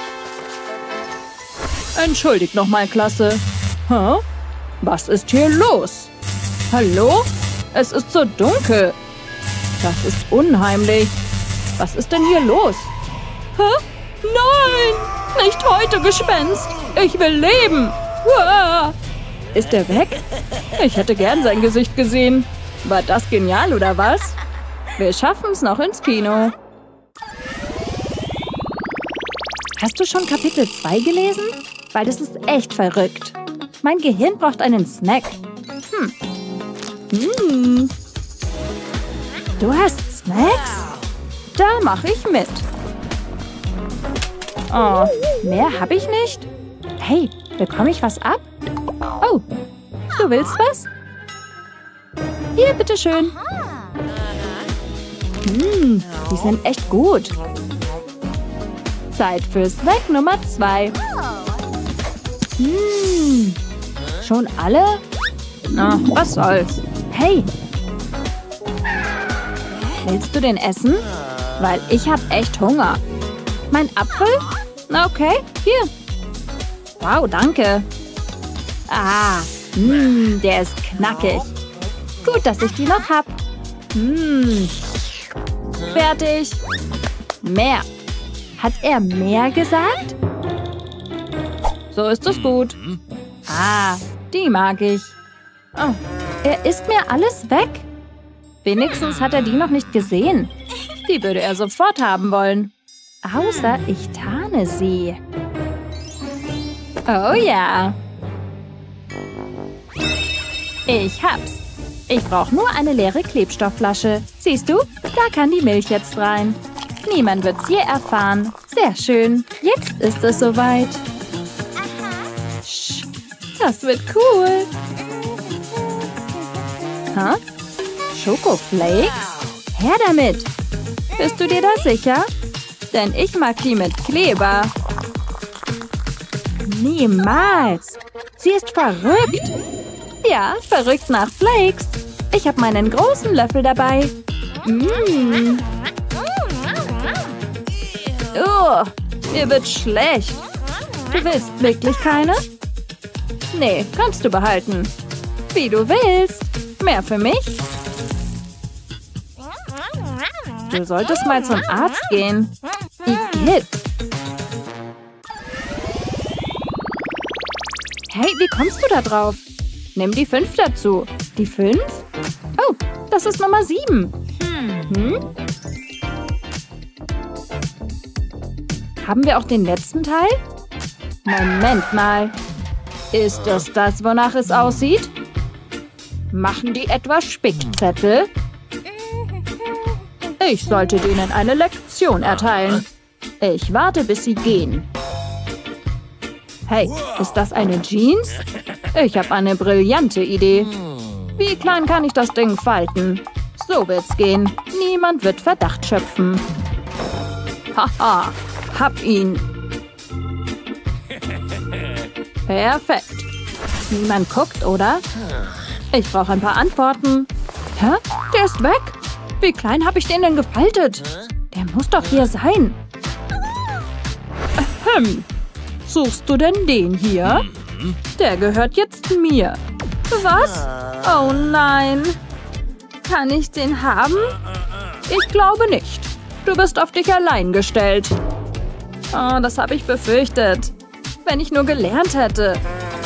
Entschuldigt nochmal, Klasse. Hä? Was ist hier los? Hallo? Es ist so dunkel. Das ist unheimlich. Was ist denn hier los? Hä? Nein! Nicht heute, Gespenst! Ich will leben! Uah! Ist er weg? Ich hätte gern sein Gesicht gesehen. War das genial, oder was? Wir schaffen es noch ins Kino. Hast du schon Kapitel zwei gelesen? Weil das ist echt verrückt. Mein Gehirn braucht einen Snack. Hm. Hm. Du hast Snacks? Da mache ich mit. Oh, mehr habe ich nicht? Hey, bekomme ich was ab? Oh, du willst was? Hier, bitteschön. Hm, die sind echt gut. Zeit für Snack Nummer zwei. Hm, schon alle? Na, was soll's. Hey. Willst du den essen? Weil ich habe echt Hunger. Mein Apfel? Na okay, hier. Wow, danke. Ah, mh, der ist knackig. Gut, dass ich die noch hab. Mh. Fertig. Mehr. Hat er mehr gesagt? So ist es gut. Ah, die mag ich. Oh, er isst mir alles weg. Wenigstens hat er die noch nicht gesehen. Die würde er sofort haben wollen. Außer ich tarne sie. Oh ja. Ich hab's. Ich brauche nur eine leere Klebstoffflasche. Siehst du? Da kann die Milch jetzt rein. Niemand wird's je erfahren. Sehr schön. Jetzt ist es soweit. Sch, das wird cool. Hä? Schokoflakes? Her damit. Bist du dir da sicher? Denn ich mag die mit Kleber. Niemals. Sie ist verrückt. Ja, verrückt nach Flakes. Ich habe meinen großen Löffel dabei. Mmh. Oh, mir wird schlecht. Du willst wirklich keine? Nee, kannst du behalten. Wie du willst. Mehr für mich? Du solltest mal zum Arzt gehen. Igitt. Hey, wie kommst du da drauf? Nimm die fünf dazu. Die fünf? Oh, das ist Nummer sieben. Hm? Haben wir auch den letzten Teil? Moment mal. Ist das das, wonach es aussieht? Machen die etwa Spickzettel? Ich sollte denen eine Lektion erteilen. Ich warte, bis sie gehen. Hey, ist das eine Jeans? Ich habe eine brillante Idee. Wie klein kann ich das Ding falten? So wird's gehen. Niemand wird Verdacht schöpfen. Haha, hab ihn. Perfekt. Niemand guckt, oder? Ich brauche ein paar Antworten. Hä? Der ist weg. Wie klein habe ich den denn gefaltet? Der muss doch hier sein. Ahem. Suchst du denn den hier? Der gehört jetzt mir. Was? Oh nein. Kann ich den haben? Ich glaube nicht. Du bist auf dich allein gestellt. Oh, das habe ich befürchtet. Wenn ich nur gelernt hätte.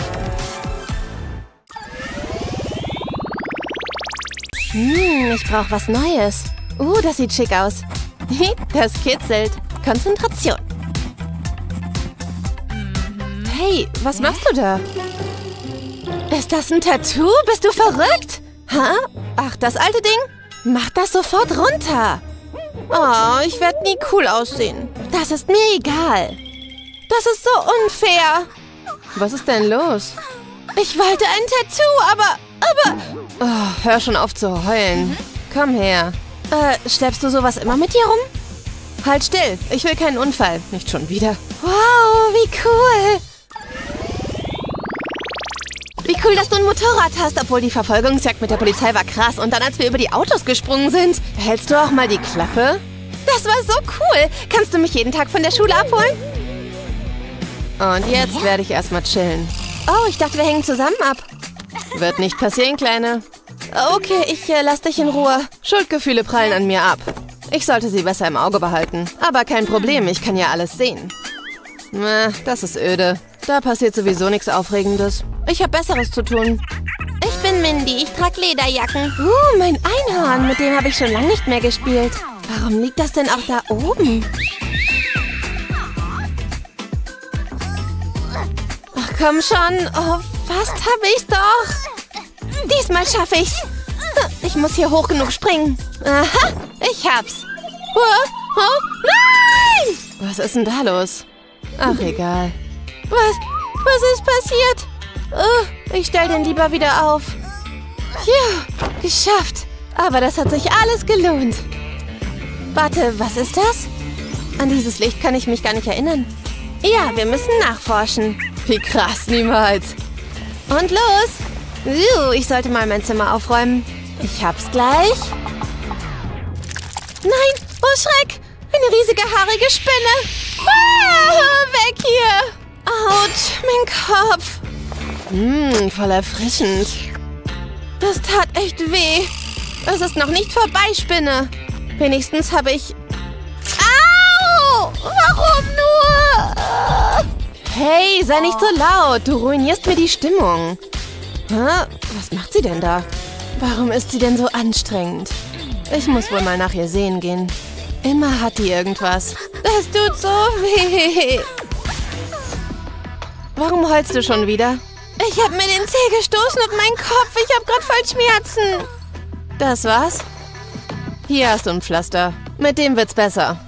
Hm, ich brauche was Neues. Uh, das sieht schick aus. Das kitzelt. Konzentration. Hey, was machst du da? Ist das ein Tattoo? Bist du verrückt? Ha? Ach, das alte Ding? Mach das sofort runter. Oh, ich werde nie cool aussehen. Das ist mir egal. Das ist so unfair. Was ist denn los? Ich wollte ein Tattoo, aber... aber... Oh, hör schon auf zu heulen. Komm her. Äh, schleppst du sowas immer mit dir rum? Halt still. Ich will keinen Unfall. Nicht schon wieder. Wow, wie cool. Wie cool, dass du ein Motorrad hast, obwohl die Verfolgungsjagd mit der Polizei war krass. Und dann, als wir über die Autos gesprungen sind. Hältst du auch mal die Klappe? Das war so cool. Kannst du mich jeden Tag von der Schule abholen? Und jetzt werde ich erstmal chillen. Oh, ich dachte, wir hängen zusammen ab. Wird nicht passieren, Kleine. Okay, ich äh, lass dich in Ruhe. Schuldgefühle prallen an mir ab. Ich sollte sie besser im Auge behalten. Aber kein Problem, ich kann ja alles sehen. Na, das ist öde. Da passiert sowieso nichts Aufregendes. Ich habe Besseres zu tun. Ich bin Mindy, ich trage Lederjacken. Uh, mein Einhorn, mit dem habe ich schon lange nicht mehr gespielt. Warum liegt das denn auch da oben? Ach, komm schon. Oh, fast habe ich's doch. Diesmal schaffe ich's. Ich muss hier hoch genug springen. Aha, ich hab's. Oh, oh, nein! Was ist denn da los? Ach, egal. Was? Was ist passiert? Oh, ich stell den lieber wieder auf. Ja, geschafft. Aber das hat sich alles gelohnt. Warte, was ist das? An dieses Licht kann ich mich gar nicht erinnern. Ja, wir müssen nachforschen. Wie krass, niemals. Und los. Uh, ich sollte mal mein Zimmer aufräumen. Ich hab's gleich. Nein, oh Schreck. Eine riesige, haarige Spinne. Ah, weg hier. Autsch, mein Kopf. Hm, voll erfrischend. Das tat echt weh. Es ist noch nicht vorbei, Spinne. Wenigstens habe ich... Au! Warum nur? Hey, sei nicht so laut. Du ruinierst mir die Stimmung. Hä? Was macht sie denn da? Warum ist sie denn so anstrengend? Ich muss wohl mal nach ihr sehen gehen. Immer hat die irgendwas. Das tut so weh. Warum heulst du schon wieder? Ich habe mir den Zeh gestoßen und meinen Kopf. Ich habe gerade voll Schmerzen. Das war's? Hier hast du ein Pflaster. Mit dem wird's besser.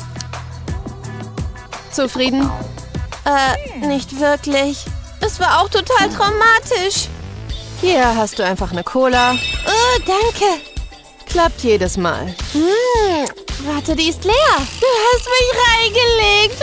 Zufrieden? Äh, nicht wirklich. Es war auch total traumatisch. Hier hast du einfach eine Cola. Oh, danke. Klappt jedes Mal. Hm, warte, die ist leer. Du hast mich reingelegt.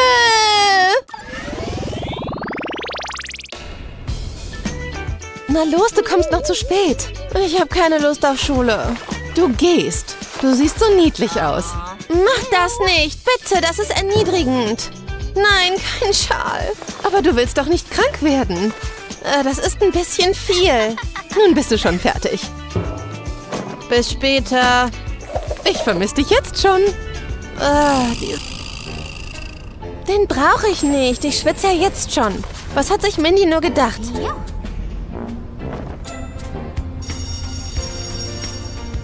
Na los, du kommst noch zu spät. Ich habe keine Lust auf Schule. Du gehst. Du siehst so niedlich aus. Mach das nicht. Bitte, das ist erniedrigend. Nein, kein Schal. Aber du willst doch nicht krank werden. Äh, das ist ein bisschen viel. Nun bist du schon fertig. Bis später. Ich vermisse dich jetzt schon. Äh, die... Den brauche ich nicht. Ich schwitze ja jetzt schon. Was hat sich Mindy nur gedacht?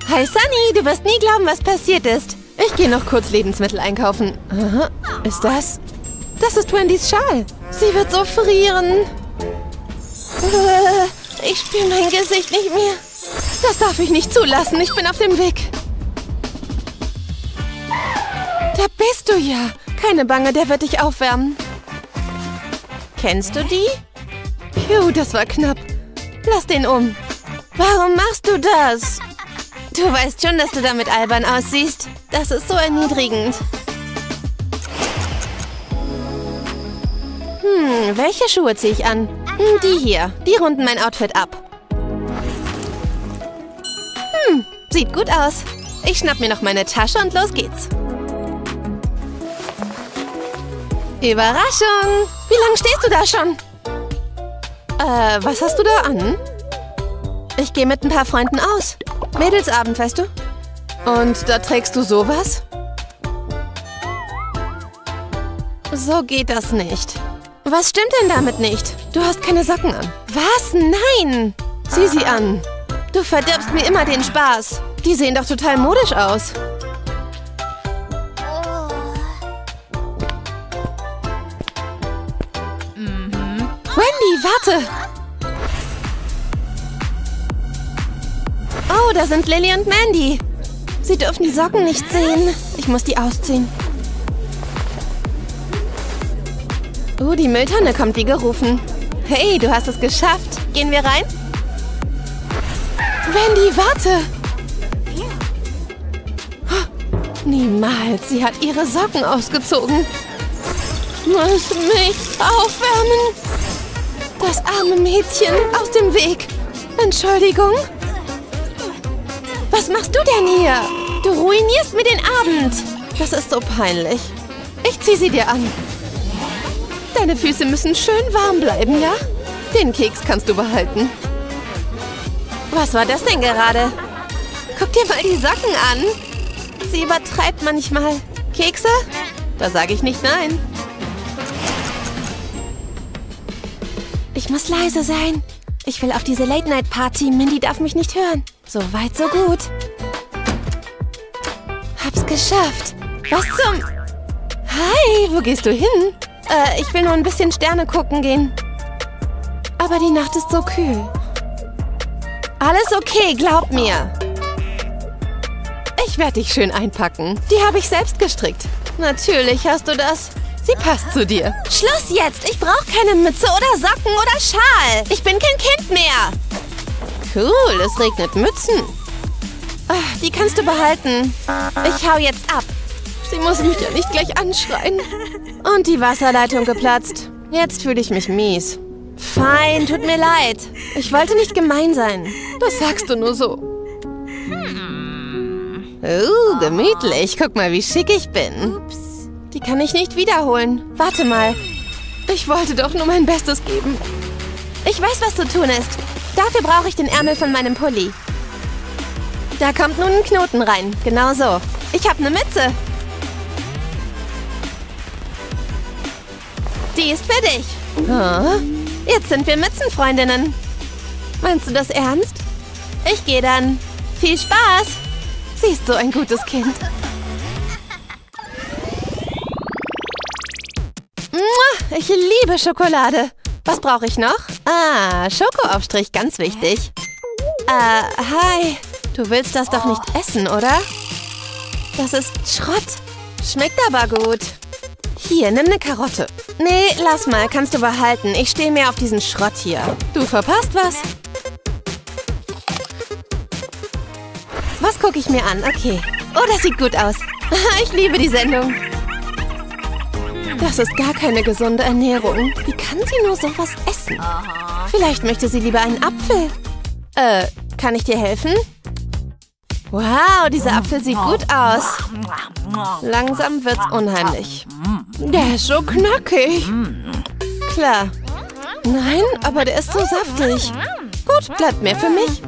Hi Sunny, du wirst nie glauben, was passiert ist. Ich gehe noch kurz Lebensmittel einkaufen. Aha. Ist das? Das ist Wendys Schal. Sie wird so frieren. Ich spüre mein Gesicht nicht mehr. Das darf ich nicht zulassen. Ich bin auf dem Weg. Da bist du ja. Keine Bange, der wird dich aufwärmen. Kennst du die? Puh, das war knapp. Lass den um. Warum machst du das? Du weißt schon, dass du damit albern aussiehst. Das ist so erniedrigend. Hm, welche Schuhe ziehe ich an? Hm, die hier. Die runden mein Outfit ab. Hm, sieht gut aus. Ich schnapp mir noch meine Tasche und los geht's. Überraschung! Wie lange stehst du da schon? Äh, was hast du da an? Ich gehe mit ein paar Freunden aus. Mädelsabend, weißt du? Und da trägst du sowas? So geht das nicht. Was stimmt denn damit nicht? Du hast keine Socken an. Was? Nein! Zieh sie an. Du verdirbst mir immer den Spaß. Die sehen doch total modisch aus. Wendy, warte! Oh, da sind Lily und Mandy. Sie dürfen die Socken nicht sehen. Ich muss die ausziehen. Oh, die Mülltonne kommt wie gerufen. Hey, du hast es geschafft. Gehen wir rein? Wendy, warte! Niemals, sie hat ihre Socken ausgezogen. Muss mich aufwärmen. Das arme Mädchen, aus dem Weg. Entschuldigung. Was machst du denn hier? Du ruinierst mir den Abend. Das ist so peinlich. Ich zieh sie dir an. Deine Füße müssen schön warm bleiben, ja? Den Keks kannst du behalten. Was war das denn gerade? Guck dir mal die Socken an. Sie übertreibt manchmal. Kekse? Da sage ich nicht nein. Ich muss leise sein. Ich will auf diese Late-Night-Party. Mindy darf mich nicht hören. So weit, so gut. Hab's geschafft. Was zum... Hi, wo gehst du hin? Äh, ich will nur ein bisschen Sterne gucken gehen. Aber die Nacht ist so kühl. Alles okay, glaub mir. Ich werde dich schön einpacken. Die habe ich selbst gestrickt. Natürlich hast du das. Sie passt zu dir. Schluss jetzt! Ich brauche keine Mütze oder Socken oder Schal. Ich bin kein Kind mehr. Cool, es regnet Mützen. Ach, die kannst du behalten. Ich hau jetzt ab. Sie muss mich ja nicht gleich anschreien. Und die Wasserleitung geplatzt. Jetzt fühle ich mich mies. Fein, tut mir leid. Ich wollte nicht gemein sein. Das sagst du nur so. Oh, gemütlich. Guck mal, wie schick ich bin. Ups. Die kann ich nicht wiederholen. Warte mal. Ich wollte doch nur mein Bestes geben. Ich weiß, was zu tun ist. Dafür brauche ich den Ärmel von meinem Pulli. Da kommt nun ein Knoten rein. Genau so. Ich habe eine Mütze. Die ist für dich. Oh, jetzt sind wir Mützenfreundinnen. Meinst du das ernst? Ich gehe dann. Viel Spaß. Sie ist so ein gutes Kind. Ich liebe Schokolade. Was brauche ich noch? Ah, Schokoaufstrich, ganz wichtig. Äh, hi. Du willst das doch nicht essen, oder? Das ist Schrott. Schmeckt aber gut. Hier, nimm eine Karotte. Nee, lass mal, kannst du behalten. Ich stehe mehr auf diesen Schrott hier. Du verpasst was. Was gucke ich mir an? Okay. Oh, das sieht gut aus. Ich liebe die Sendung. Das ist gar keine gesunde Ernährung. Wie kann sie nur sowas essen? Vielleicht möchte sie lieber einen Apfel. Äh, kann ich dir helfen? Wow, dieser Apfel sieht gut aus. Langsam wird's unheimlich. Der ist so knackig. Klar. Nein, aber der ist so saftig. Gut, bleibt mehr für mich.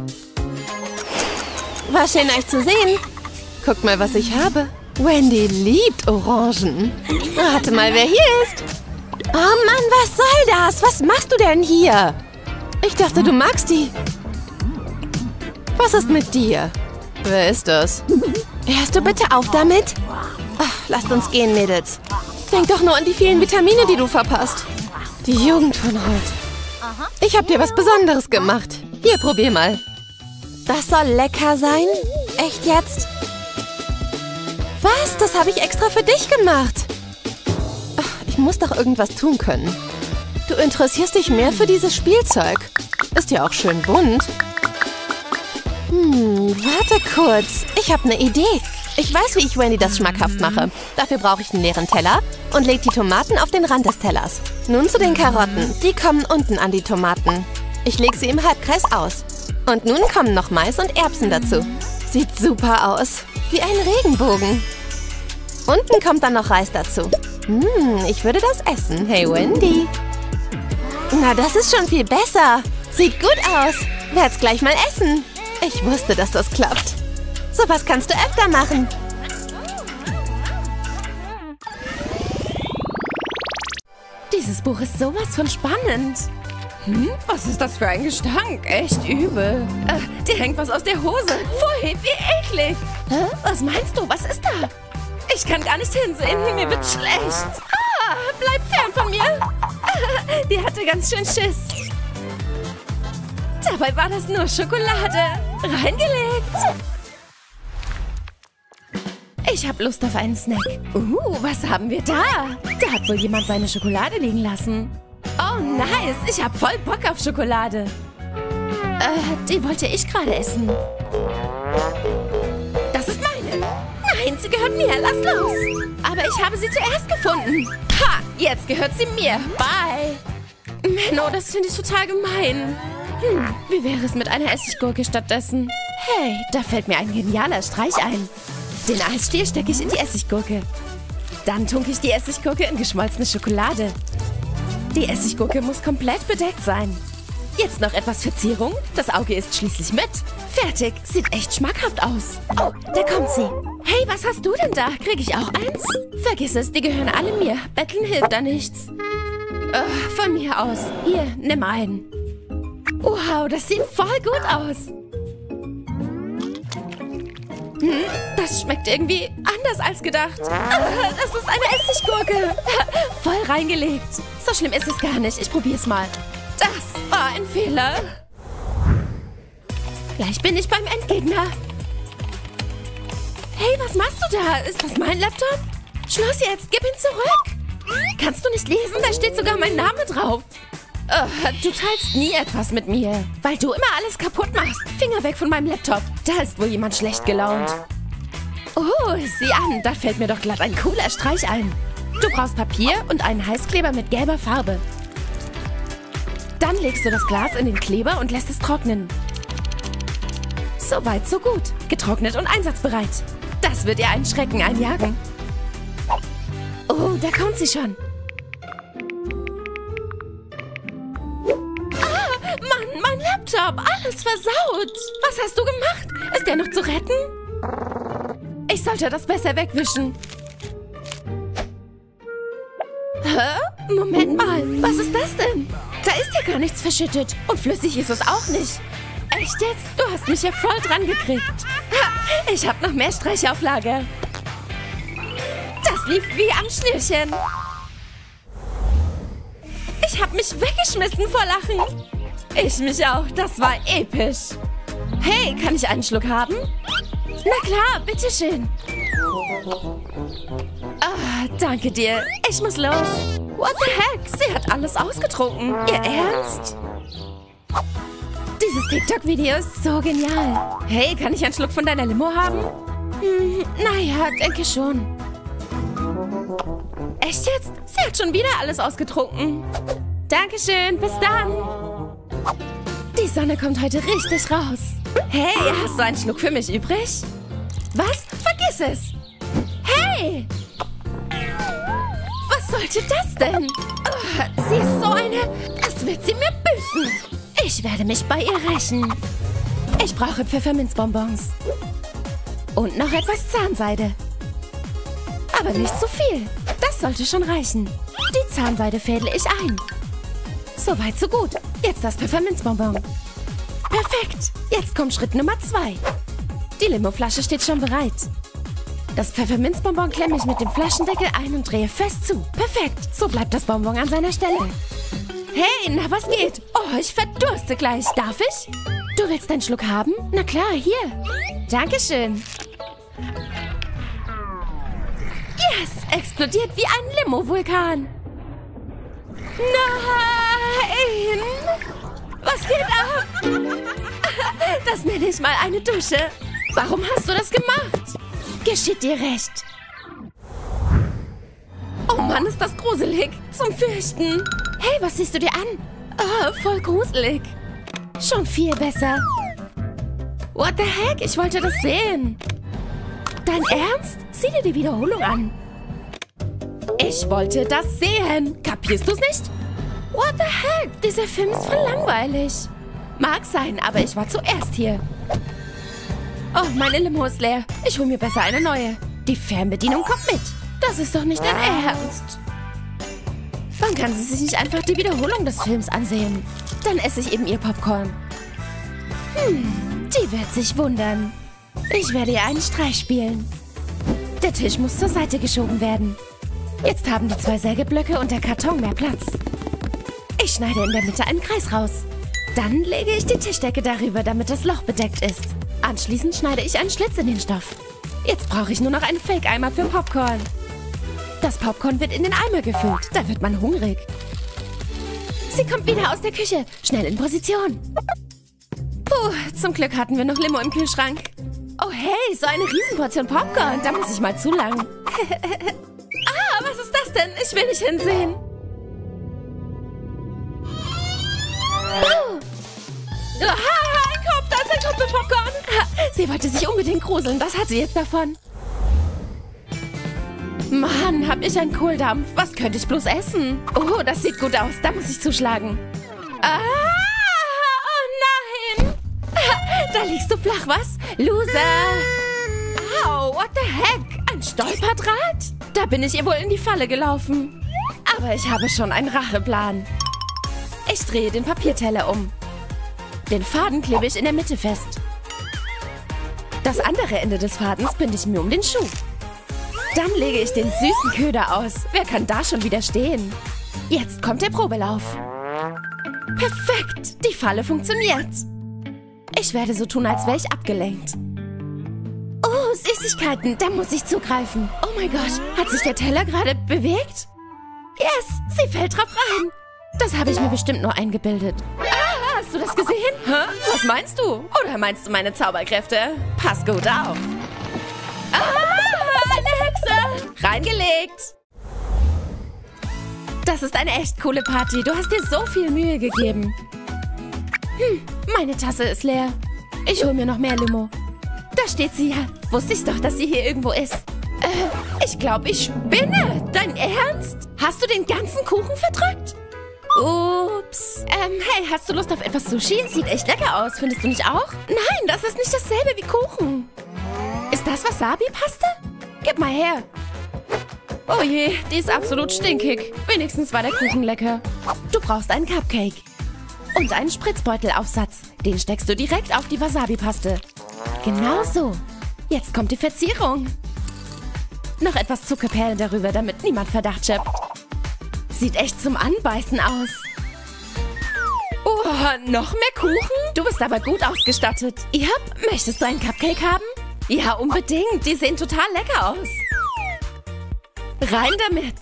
War schön, euch zu sehen. Guckt mal, was ich habe. Wendy liebt Orangen. Warte mal, wer hier ist. Oh Mann, was soll das? Was machst du denn hier? Ich dachte, du magst die. Was ist mit dir? Wer ist das? Hörst du bitte auf damit? Ach, lasst uns gehen, Mädels. Denk doch nur an die vielen Vitamine, die du verpasst. Die Jugend von heute. Ich hab dir was Besonderes gemacht. Hier, probier mal. Das soll lecker sein? Echt jetzt? Was? Das habe ich extra für dich gemacht. Ach, ich muss doch irgendwas tun können. Du interessierst dich mehr für dieses Spielzeug. Ist ja auch schön bunt. Hm, warte kurz. Ich habe eine Idee. Ich weiß, wie ich Wendy das schmackhaft mache. Dafür brauche ich einen leeren Teller und lege die Tomaten auf den Rand des Tellers. Nun zu den Karotten. Die kommen unten an die Tomaten. Ich lege sie im Halbkreis aus. Und nun kommen noch Mais und Erbsen dazu. Sieht super aus. Wie ein Regenbogen. Unten kommt dann noch Reis dazu. Hm, ich würde das essen. Hey, Wendy. Na, das ist schon viel besser. Sieht gut aus. Werd's gleich mal essen. Ich wusste, dass das klappt. Sowas kannst du öfter machen. Dieses Buch ist sowas von spannend. Hm? Was ist das für ein Gestank? Echt übel. Äh, dir hängt was aus der Hose. Pfui, wie eklig. Hä? Was meinst du? Was ist da? Ich kann gar nicht hinsehen. Mir wird schlecht. Ah, bleib fern von mir. Ah, die hatte ganz schön Schiss. Dabei war das nur Schokolade. Reingelegt. Ich habe Lust auf einen Snack. Uh, was haben wir da? Da hat wohl jemand seine Schokolade liegen lassen. Oh, nice. Ich habe voll Bock auf Schokolade. Äh, die wollte ich gerade essen. Das ist meine. Nein, sie gehört mir. Lass los. Aber ich habe sie zuerst gefunden. Ha, jetzt gehört sie mir. Bye. Menno, das finde ich total gemein. Hm, wie wäre es mit einer Essiggurke stattdessen? Hey, da fällt mir ein genialer Streich ein. Den Eisstiel stecke ich in die Essiggurke. Dann tunke ich die Essiggurke in geschmolzene Schokolade. Die Essiggurke muss komplett bedeckt sein. Jetzt noch etwas Verzierung. Das Auge ist schließlich mit. Fertig. Sieht echt schmackhaft aus. Oh, da kommt sie. Hey, was hast du denn da? Kriege ich auch eins? Vergiss es, die gehören alle mir. Betteln hilft da nichts. Uh, von mir aus. Hier, nimm einen. Wow, das sieht voll gut aus. Hm, das schmeckt irgendwie anders als gedacht. Ah, das ist eine Essiggurke. Voll reingelegt. So schlimm ist es gar nicht. Ich probier's mal. Das war ein Fehler. Gleich bin ich beim Endgegner. Hey, was machst du da? Ist das mein Laptop? Schluss jetzt. Gib ihn zurück. Kannst du nicht lesen? Da steht sogar mein Name drauf. Oh, du teilst nie etwas mit mir, weil du immer alles kaputt machst. Finger weg von meinem Laptop. Da ist wohl jemand schlecht gelaunt. Oh, sieh an, da fällt mir doch glatt ein cooler Streich ein. Du brauchst Papier und einen Heißkleber mit gelber Farbe. Dann legst du das Glas in den Kleber und lässt es trocknen. So weit, so gut. Getrocknet und einsatzbereit. Das wird ihr einen Schrecken einjagen. Oh, da kommt sie schon. Mann, mein Laptop, alles versaut. Was hast du gemacht? Ist der noch zu retten? Ich sollte das besser wegwischen. Hä? Moment mal, was ist das denn? Da ist ja gar nichts verschüttet. Und flüssig ist es auch nicht. Echt jetzt? Du hast mich ja voll dran gekriegt. Ha, ich habe noch mehr Streiche auf Lager. Das lief wie am Schnürchen. Ich habe mich weggeschmissen vor Lachen. Ich mich auch. Das war episch. Hey, kann ich einen Schluck haben? Na klar, bitteschön. Ah, danke dir. Ich muss los. What the heck? Sie hat alles ausgetrunken. Ihr Ernst? Dieses TikTok-Video ist so genial. Hey, kann ich einen Schluck von deiner Limo haben? Hm, naja, denke schon. Echt jetzt? Sie hat schon wieder alles ausgetrunken. Dankeschön, bis dann. Die Sonne kommt heute richtig raus. Hey, hast du einen Schluck für mich übrig? Was? Vergiss es. Hey! Was sollte das denn? Oh, sie ist so eine... Das wird sie mir büßen. Ich werde mich bei ihr rächen. Ich brauche Pfefferminzbonbons. Und noch etwas Zahnseide. Aber nicht zu viel. Das sollte schon reichen. Die Zahnseide fädle ich ein. So weit, so gut. Jetzt das Pfefferminzbonbon. Perfekt. Jetzt kommt Schritt Nummer zwei. Die Limoflasche steht schon bereit. Das Pfefferminzbonbon klemme ich mit dem Flaschendeckel ein und drehe fest zu. Perfekt, so bleibt das Bonbon an seiner Stelle. Hey, na was geht? Oh, ich verdurste gleich. Darf ich? Du willst einen Schluck haben? Na klar, hier. Dankeschön. Yes, explodiert wie ein Limo-Vulkan. Nein! Was geht ab? Das nenne ich mal eine Dusche. Warum hast du das gemacht? Geschieht dir recht. Oh Mann, ist das gruselig. Zum Fürchten. Hey, was siehst du dir an? Oh, voll gruselig. Schon viel besser. What the heck? Ich wollte das sehen. Dein Ernst? Sieh dir die Wiederholung an. Ich wollte das sehen. Kapierst du's nicht? What the heck? Dieser Film ist voll langweilig. Mag sein, aber ich war zuerst hier. Oh, meine Limo ist leer. Ich hole mir besser eine neue. Die Fernbedienung kommt mit. Das ist doch nicht dein Ernst. Warum kann sie sich nicht einfach die Wiederholung des Films ansehen? Dann esse ich eben ihr Popcorn. Hm, die wird sich wundern. Ich werde ihr einen Streich spielen. Der Tisch muss zur Seite geschoben werden. Jetzt haben die zwei Sägeblöcke und der Karton mehr Platz. Ich schneide in der Mitte einen Kreis raus. Dann lege ich die Tischdecke darüber, damit das Loch bedeckt ist. Anschließend schneide ich einen Schlitz in den Stoff. Jetzt brauche ich nur noch einen Fake-Eimer für Popcorn. Das Popcorn wird in den Eimer gefüllt. Da wird man hungrig. Sie kommt wieder aus der Küche. Schnell in Position. Puh, zum Glück hatten wir noch Limo im Kühlschrank. Oh hey, so eine Riesenportion Popcorn. Da muss ich mal zu lang. Ah, was ist das denn? Ich will nicht hinsehen. Oh. Aha, ein Kopf, da ist ein Kopf für Popcorn. Sie wollte sich unbedingt gruseln, das hat sie jetzt davon. Mann, hab ich einen Kohldampf. Was könnte ich bloß essen? Oh, das sieht gut aus, da muss ich zuschlagen. Ah, oh nein. Da liegst du flach, was? Loser. Au, what the heck? Ein Stolperdraht? Da bin ich ihr wohl in die Falle gelaufen. Aber ich habe schon einen Racheplan. Ich drehe den Papierteller um. Den Faden klebe ich in der Mitte fest. Das andere Ende des Fadens binde ich mir um den Schuh. Dann lege ich den süßen Köder aus. Wer kann da schon widerstehen? Jetzt kommt der Probelauf. Perfekt, die Falle funktioniert. Ich werde so tun, als wäre ich abgelenkt. Oh, Süßigkeiten, da muss ich zugreifen. Oh mein Gott, hat sich der Teller gerade bewegt? Yes, sie fällt drauf rein. Das habe ich mir bestimmt nur eingebildet. Ah, hast du das gesehen? Hä? Was meinst du? Oder meinst du meine Zauberkräfte? Pass gut auf. Ah, eine Hexe. Reingelegt. Das ist eine echt coole Party. Du hast dir so viel Mühe gegeben. Hm, meine Tasse ist leer. Ich hole mir noch mehr Limo. Da steht sie ja. Wusste ich doch, dass sie hier irgendwo ist. Äh, ich glaube, ich spinne. Dein Ernst? Hast du den ganzen Kuchen verdrückt? Ups. Ähm, hey, hast du Lust auf etwas Sushi? Sieht echt lecker aus, findest du nicht auch? Nein, das ist nicht dasselbe wie Kuchen. Ist das Wasabi-Paste? Gib mal her. Oh je, die ist absolut stinkig. Wenigstens war der Kuchen lecker. Du brauchst einen Cupcake. Und einen Spritzbeutelaufsatz. Den steckst du direkt auf die Wasabi-Paste. Genau so. Jetzt kommt die Verzierung. Noch etwas Zuckerperlen darüber, damit niemand Verdacht schöpft. Sieht echt zum Anbeißen aus. Oh, noch mehr Kuchen? Du bist aber gut ausgestattet. Ja, möchtest du einen Cupcake haben? Ja, unbedingt. Die sehen total lecker aus. Rein damit.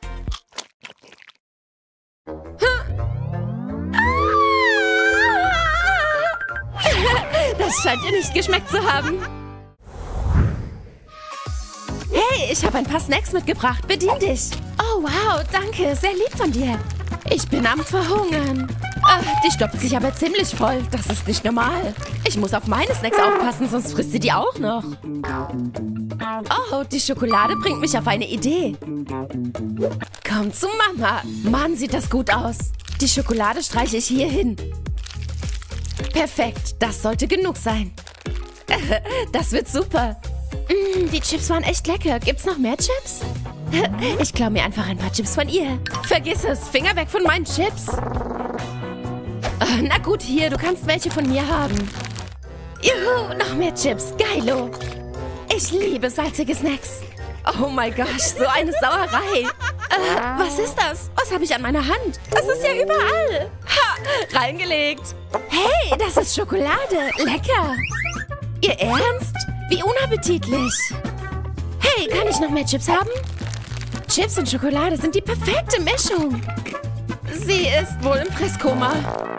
Das scheint dir nicht geschmeckt zu haben. Hey, ich habe ein paar Snacks mitgebracht. Bedien dich. Oh, wow, danke. Sehr lieb von dir. Ich bin am Verhungern. Ach, die stopft sich aber ziemlich voll. Das ist nicht normal. Ich muss auf meine Snacks aufpassen, sonst frisst sie die auch noch. Oh, die Schokolade bringt mich auf eine Idee. Komm zu Mama. Mann, sieht das gut aus. Die Schokolade streiche ich hier hin. Perfekt, das sollte genug sein. Das wird super. Mm, die Chips waren echt lecker. Gibt's noch mehr Chips? Ich klaue mir einfach ein paar Chips von ihr. Vergiss es, Finger weg von meinen Chips. Na gut, hier, du kannst welche von mir haben. Juhu, noch mehr Chips. Geilo. Ich liebe salzige Snacks. Oh mein Gott, so eine Sauerei. Äh, was ist das? Was habe ich an meiner Hand? Das ist ja überall. Ha, reingelegt. Hey, das ist Schokolade. Lecker. Ihr Ernst? Wie unappetitlich. Hey, kann ich noch mehr Chips haben? Chips und Schokolade sind die perfekte Mischung. Sie ist wohl im Fresskoma.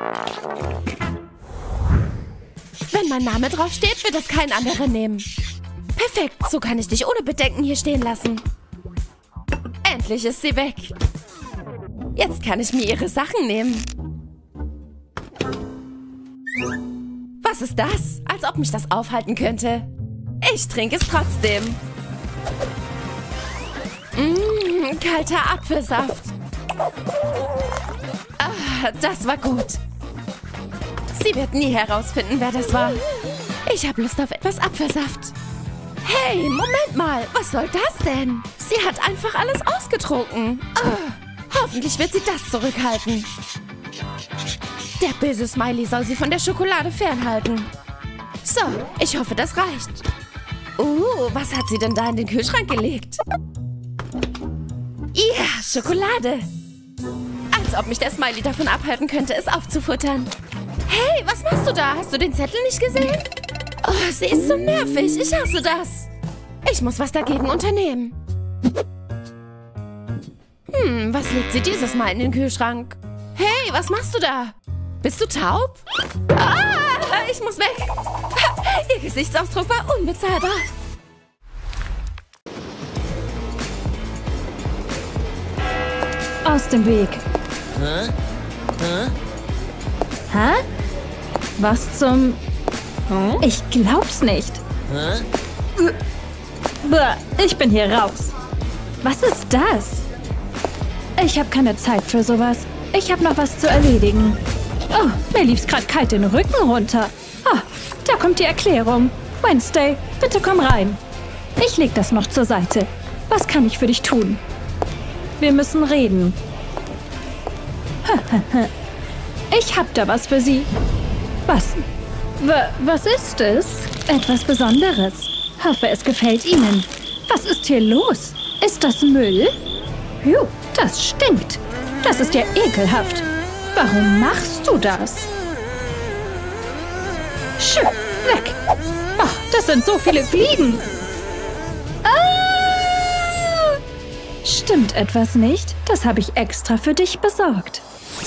Wenn mein Name draufsteht, wird das kein anderer nehmen. Perfekt, so kann ich dich ohne Bedenken hier stehen lassen. Endlich ist sie weg. Jetzt kann ich mir ihre Sachen nehmen. Was ist das? Als ob mich das aufhalten könnte. Ich trinke es trotzdem. Mmh, kalter Apfelsaft. Ah, das war gut. Sie wird nie herausfinden, wer das war. Ich habe Lust auf etwas Apfelsaft. Hey, Moment mal. Was soll das denn? Sie hat einfach alles ausgetrunken. Oh, hoffentlich wird sie das zurückhalten. Der böse Smiley soll sie von der Schokolade fernhalten. So, ich hoffe, das reicht. Uh, was hat sie denn da in den Kühlschrank gelegt? Ja, Schokolade. Als ob mich der Smiley davon abhalten könnte, es aufzufuttern. Hey, was machst du da? Hast du den Zettel nicht gesehen? Oh, sie ist so nervig. Ich hasse das. Ich muss was dagegen unternehmen. Hm, was legt sie dieses Mal in den Kühlschrank? Hey, was machst du da? Bist du taub? Ah, ich muss weg. Ihr Gesichtsausdruck war unbezahlbar. Aus dem Weg. Hä? Hä? Hä? Was zum... Hm? Ich glaub's nicht. Hä? Bäh, ich bin hier raus. Was ist das? Ich habe keine Zeit für sowas. Ich habe noch was zu erledigen. Oh, mir lief's gerade kalt den Rücken runter. Oh, da kommt die Erklärung. Wednesday, bitte komm rein. Ich leg das noch zur Seite. Was kann ich für dich tun? Wir müssen reden. Ich hab da was für Sie. Was? W was ist es? Etwas Besonderes. Hoffe, es gefällt Ihnen. Was ist hier los? Ist das Müll? Puh, das stinkt. Das ist ja ekelhaft. Warum machst du das? Schö, weg. Ach, das sind so viele Fliegen. Ah! Stimmt etwas nicht? Das habe ich extra für dich besorgt.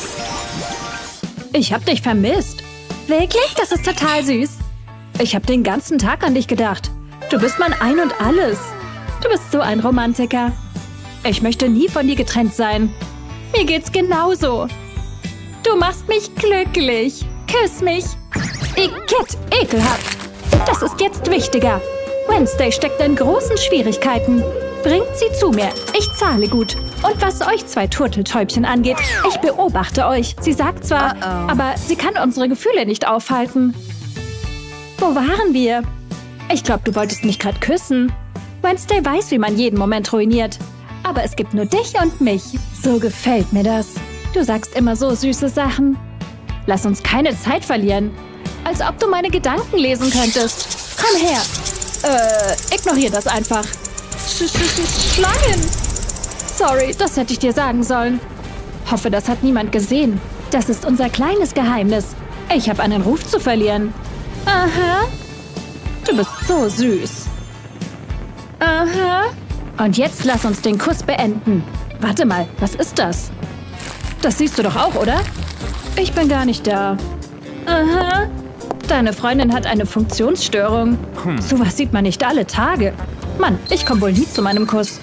Ich habe dich vermisst. Wirklich? Das ist total süß. Ich habe den ganzen Tag an dich gedacht. Du bist mein Ein und Alles. Du bist so ein Romantiker. Ich möchte nie von dir getrennt sein. Mir geht's genauso. Du machst mich glücklich. Küss mich. Igitt, ekelhaft. Das ist jetzt wichtiger. Wednesday steckt in großen Schwierigkeiten. Bringt sie zu mir. Ich zahle gut. Und was euch zwei Turteltäubchen angeht, ich beobachte euch. Sie sagt zwar, Uh-oh. aber sie kann unsere Gefühle nicht aufhalten. Wo waren wir? Ich glaube, du wolltest mich gerade küssen. Wednesday weiß, wie man jeden Moment ruiniert. Aber es gibt nur dich und mich. So gefällt mir das. Du sagst immer so süße Sachen. Lass uns keine Zeit verlieren. Als ob du meine Gedanken lesen könntest. Komm her. Äh, ignorier das einfach. Sch sch sch Schlangen. Sorry, das hätte ich dir sagen sollen. Hoffe, das hat niemand gesehen. Das ist unser kleines Geheimnis. Ich habe einen Ruf zu verlieren. Aha. Du bist so süß. Aha. Und jetzt lass uns den Kuss beenden. Warte mal, was ist das? Das siehst du doch auch, oder? Ich bin gar nicht da. Aha. Deine Freundin hat eine Funktionsstörung. Hm. Sowas sieht man nicht alle Tage. Mann, ich komme wohl nie zu meinem Kuss.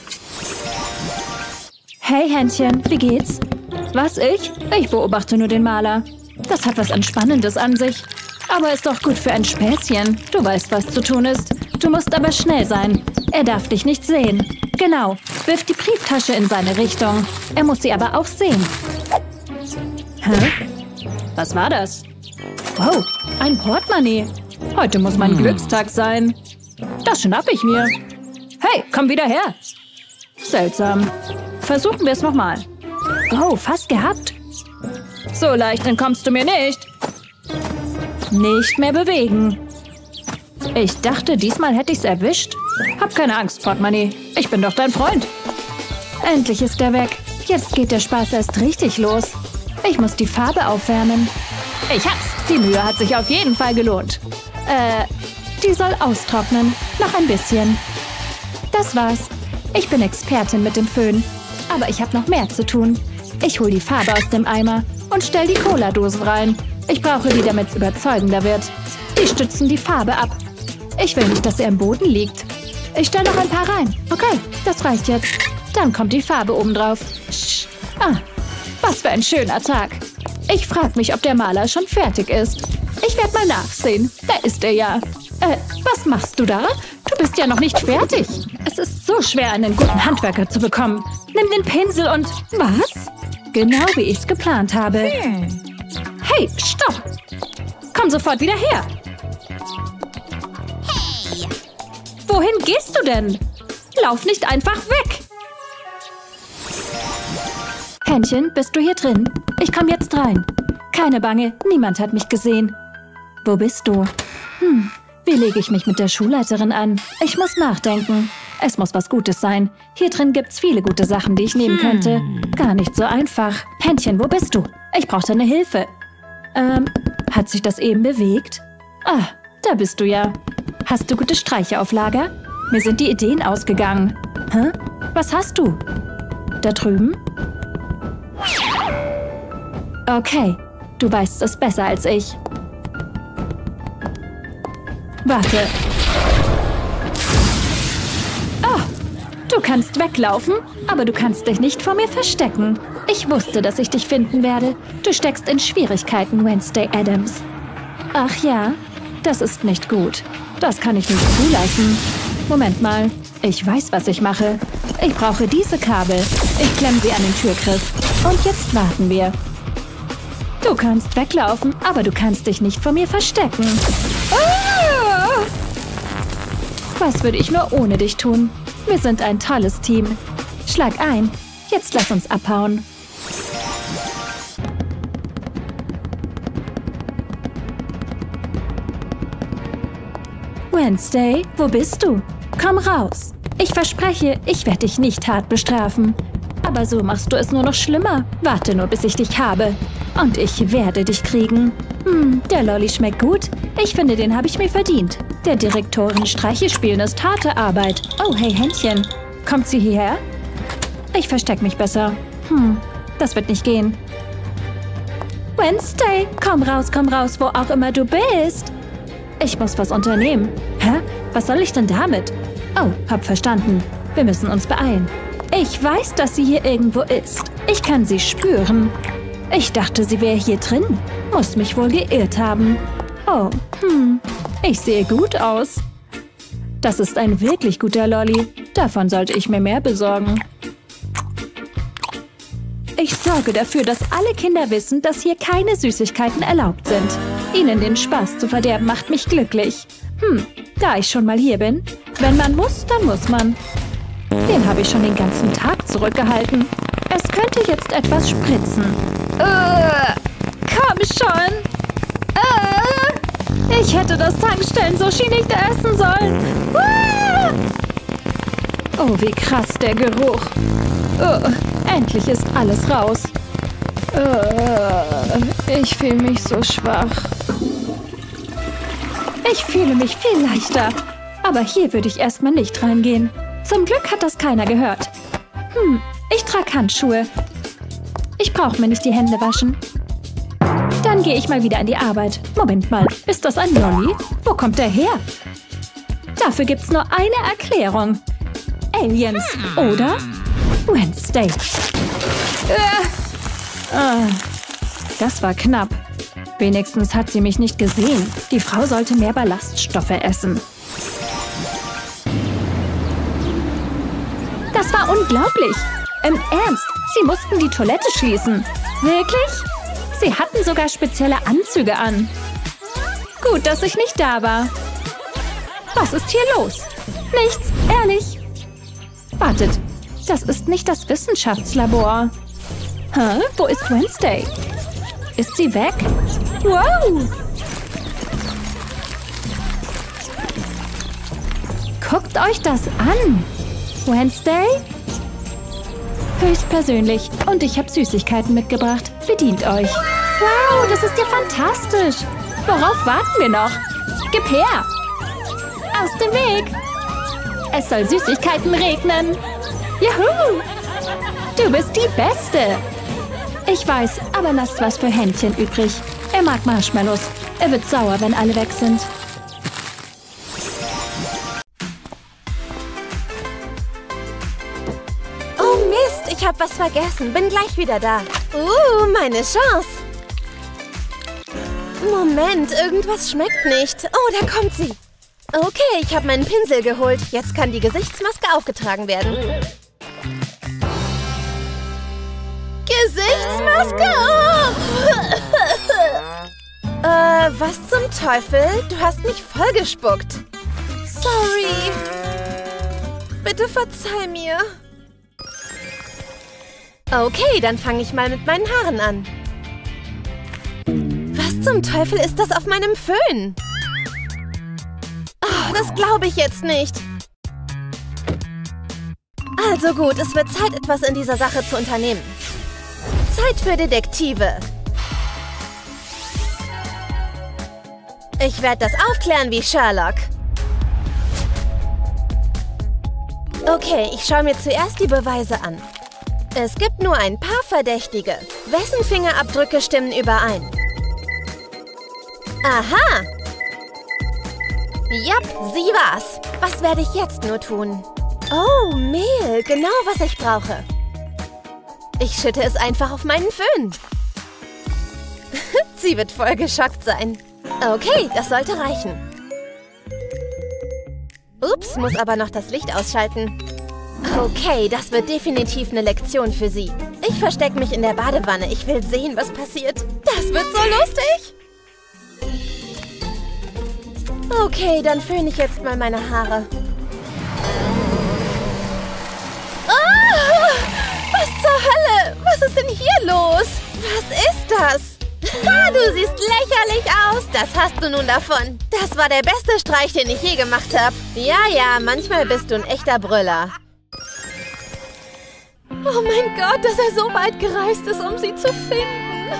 Hey Händchen, wie geht's? Was, ich? Ich beobachte nur den Maler. Das hat was Entspannendes an sich. Aber ist doch gut für ein Späßchen. Du weißt, was zu tun ist. Du musst aber schnell sein. Er darf dich nicht sehen. Genau, wirf die Brieftasche in seine Richtung. Er muss sie aber auch sehen. Hä? Was war das? Wow, ein Portemonnaie. Heute muss mein Glückstag sein. Das schnapp ich mir. Hey, komm wieder her. Seltsam. Versuchen wir es nochmal. Oh, fast gehabt. So leicht entkommst du mir nicht. Nicht mehr bewegen. Ich dachte, diesmal hätte ich's erwischt. Hab keine Angst, Portemonnaie. Ich bin doch dein Freund. Endlich ist er weg. Jetzt geht der Spaß erst richtig los. Ich muss die Farbe aufwärmen. Ich hab's. Die Mühe hat sich auf jeden Fall gelohnt. Äh, die soll austrocknen. Noch ein bisschen. Das war's. Ich bin Expertin mit dem Föhn. Aber ich habe noch mehr zu tun. Ich hole die Farbe aus dem Eimer und stell die Cola-Dosen rein. Ich brauche die, damit es überzeugender wird. Die stützen die Farbe ab. Ich will nicht, dass sie am Boden liegt. Ich stelle noch ein paar rein. Okay, das reicht jetzt. Dann kommt die Farbe obendrauf. Sch. Ah, was für ein schöner Tag. Ich frage mich, ob der Maler schon fertig ist. Ich werde mal nachsehen. Da ist er ja. Äh, was machst du da? Du bist ja noch nicht fertig. Es ist so schwer, einen guten Handwerker zu bekommen. Nimm den Pinsel und... Was? Genau wie ich es geplant habe. Hey, stopp! Komm sofort wieder her. Wohin gehst du denn? Lauf nicht einfach weg. Händchen, bist du hier drin? Ich komme jetzt rein. Keine Bange, niemand hat mich gesehen. Wo bist du? Hm, wie lege ich mich mit der Schulleiterin an? Ich muss nachdenken. Es muss was Gutes sein. Hier drin gibt's viele gute Sachen, die ich nehmen könnte. Gar nicht so einfach. Händchen, wo bist du? Ich brauche deine Hilfe. Ähm, hat sich das eben bewegt? Ah, da bist du ja. Hast du gute Streiche auf Lager? Mir sind die Ideen ausgegangen. Hä? Was hast du? Da drüben? Okay, du weißt es besser als ich. Warte. Oh, du kannst weglaufen, aber du kannst dich nicht vor mir verstecken. Ich wusste, dass ich dich finden werde. Du steckst in Schwierigkeiten, Wednesday Addams. Ach ja, das ist nicht gut. Das kann ich nicht zulassen. Moment mal, ich weiß, was ich mache. Ich brauche diese Kabel. Ich klemme sie an den Türgriff. Und jetzt warten wir. Du kannst weglaufen, aber du kannst dich nicht vor mir verstecken. Ah! Was würde ich nur ohne dich tun? Wir sind ein tolles Team. Schlag ein. Jetzt lass uns abhauen. Wednesday, wo bist du? Komm raus. Ich verspreche, ich werde dich nicht hart bestrafen. Aber so machst du es nur noch schlimmer. Warte nur, bis ich dich habe. Und ich werde dich kriegen. Hm, der Lolli schmeckt gut. Ich finde, den habe ich mir verdient. Der Direktorin Streiche spielen ist harte Arbeit. Oh, hey Händchen. Kommt sie hierher? Ich versteck mich besser. Hm, das wird nicht gehen. Wednesday, komm raus, komm raus, wo auch immer du bist. Ich muss was unternehmen. Hä? Was soll ich denn damit? Oh, hab verstanden. Wir müssen uns beeilen. Ich weiß, dass sie hier irgendwo ist. Ich kann sie spüren. Ich dachte, sie wäre hier drin. Muss mich wohl geirrt haben. Oh, hm. Ich sehe gut aus. Das ist ein wirklich guter Lolli. Davon sollte ich mir mehr besorgen. Ich sorge dafür, dass alle Kinder wissen, dass hier keine Süßigkeiten erlaubt sind. Ihnen den Spaß zu verderben, macht mich glücklich. Hm, da ich schon mal hier bin. Wenn man muss, dann muss man. Den habe ich schon den ganzen Tag zurückgehalten. Es könnte jetzt etwas spritzen. Uh, komm schon! Uh, ich hätte das Tankstellen-Sushi nicht essen sollen. Uh. Oh, wie krass der Geruch. Uh, endlich ist alles raus. Uh, ich fühle mich so schwach. Ich fühle mich viel leichter. Aber hier würde ich erstmal nicht reingehen. Zum Glück hat das keiner gehört. Hm, ich trage Handschuhe. Ich brauche mir nicht die Hände waschen. Dann gehe ich mal wieder an die Arbeit. Moment mal, ist das ein Lolli? Wo kommt der her? Dafür gibt's nur eine Erklärung. Aliens, oder? Wednesday. Äh, äh, das war knapp. Wenigstens hat sie mich nicht gesehen. Die Frau sollte mehr Ballaststoffe essen. Das war unglaublich. Im Ernst, sie mussten die Toilette schließen. Wirklich? Sie hatten sogar spezielle Anzüge an. Gut, dass ich nicht da war. Was ist hier los? Nichts, ehrlich. Wartet, das ist nicht das Wissenschaftslabor. Hä? Wo ist Wednesday? Ist sie weg? Wow! Guckt euch das an. Wednesday? Höchstpersönlich. Und ich habe Süßigkeiten mitgebracht. Bedient euch. Wow, das ist ja fantastisch. Worauf warten wir noch? Gib her. Aus dem Weg. Es soll Süßigkeiten regnen. Juhu. Du bist die Beste. Ich weiß, aber lasst was für Händchen übrig. Er mag Marshmallows. Er wird sauer, wenn alle weg sind. Oh Mist, ich habe was vergessen. Bin gleich wieder da. Uh, meine Chance. Moment, irgendwas schmeckt nicht. Oh, da kommt sie. Okay, ich habe meinen Pinsel geholt. Jetzt kann die Gesichtsmaske aufgetragen werden. Gesichtsmaske? Oh. äh, was zum Teufel? Du hast mich vollgespuckt. Sorry. Bitte verzeih mir. Okay, dann fange ich mal mit meinen Haaren an. Was zum Teufel ist das auf meinem Föhn? Oh, das glaube ich jetzt nicht. Also gut, es wird Zeit, etwas in dieser Sache zu unternehmen. Zeit für Detektive. Ich werde das aufklären wie Sherlock. Okay, ich schaue mir zuerst die Beweise an. Es gibt nur ein paar Verdächtige. Wessen Fingerabdrücke stimmen überein? Aha! Jap, sie war's. Was werde ich jetzt nur tun? Oh, Mehl. Genau, was ich brauche. Ich schütte es einfach auf meinen Föhn. Sie wird voll geschockt sein. Okay, das sollte reichen. Ups, muss aber noch das Licht ausschalten. Okay, das wird definitiv eine Lektion für sie. Ich verstecke mich in der Badewanne. Ich will sehen, was passiert. Das wird so lustig. Okay, dann föhne ich jetzt mal meine Haare. Ah, was zur Hölle? Was ist denn hier los? Was ist das? Ah, du siehst lächerlich aus. Das hast du nun davon. Das war der beste Streich, den ich je gemacht habe. Ja, ja, manchmal bist du ein echter Brüller. Oh mein Gott, dass er so weit gereist ist, um sie zu finden.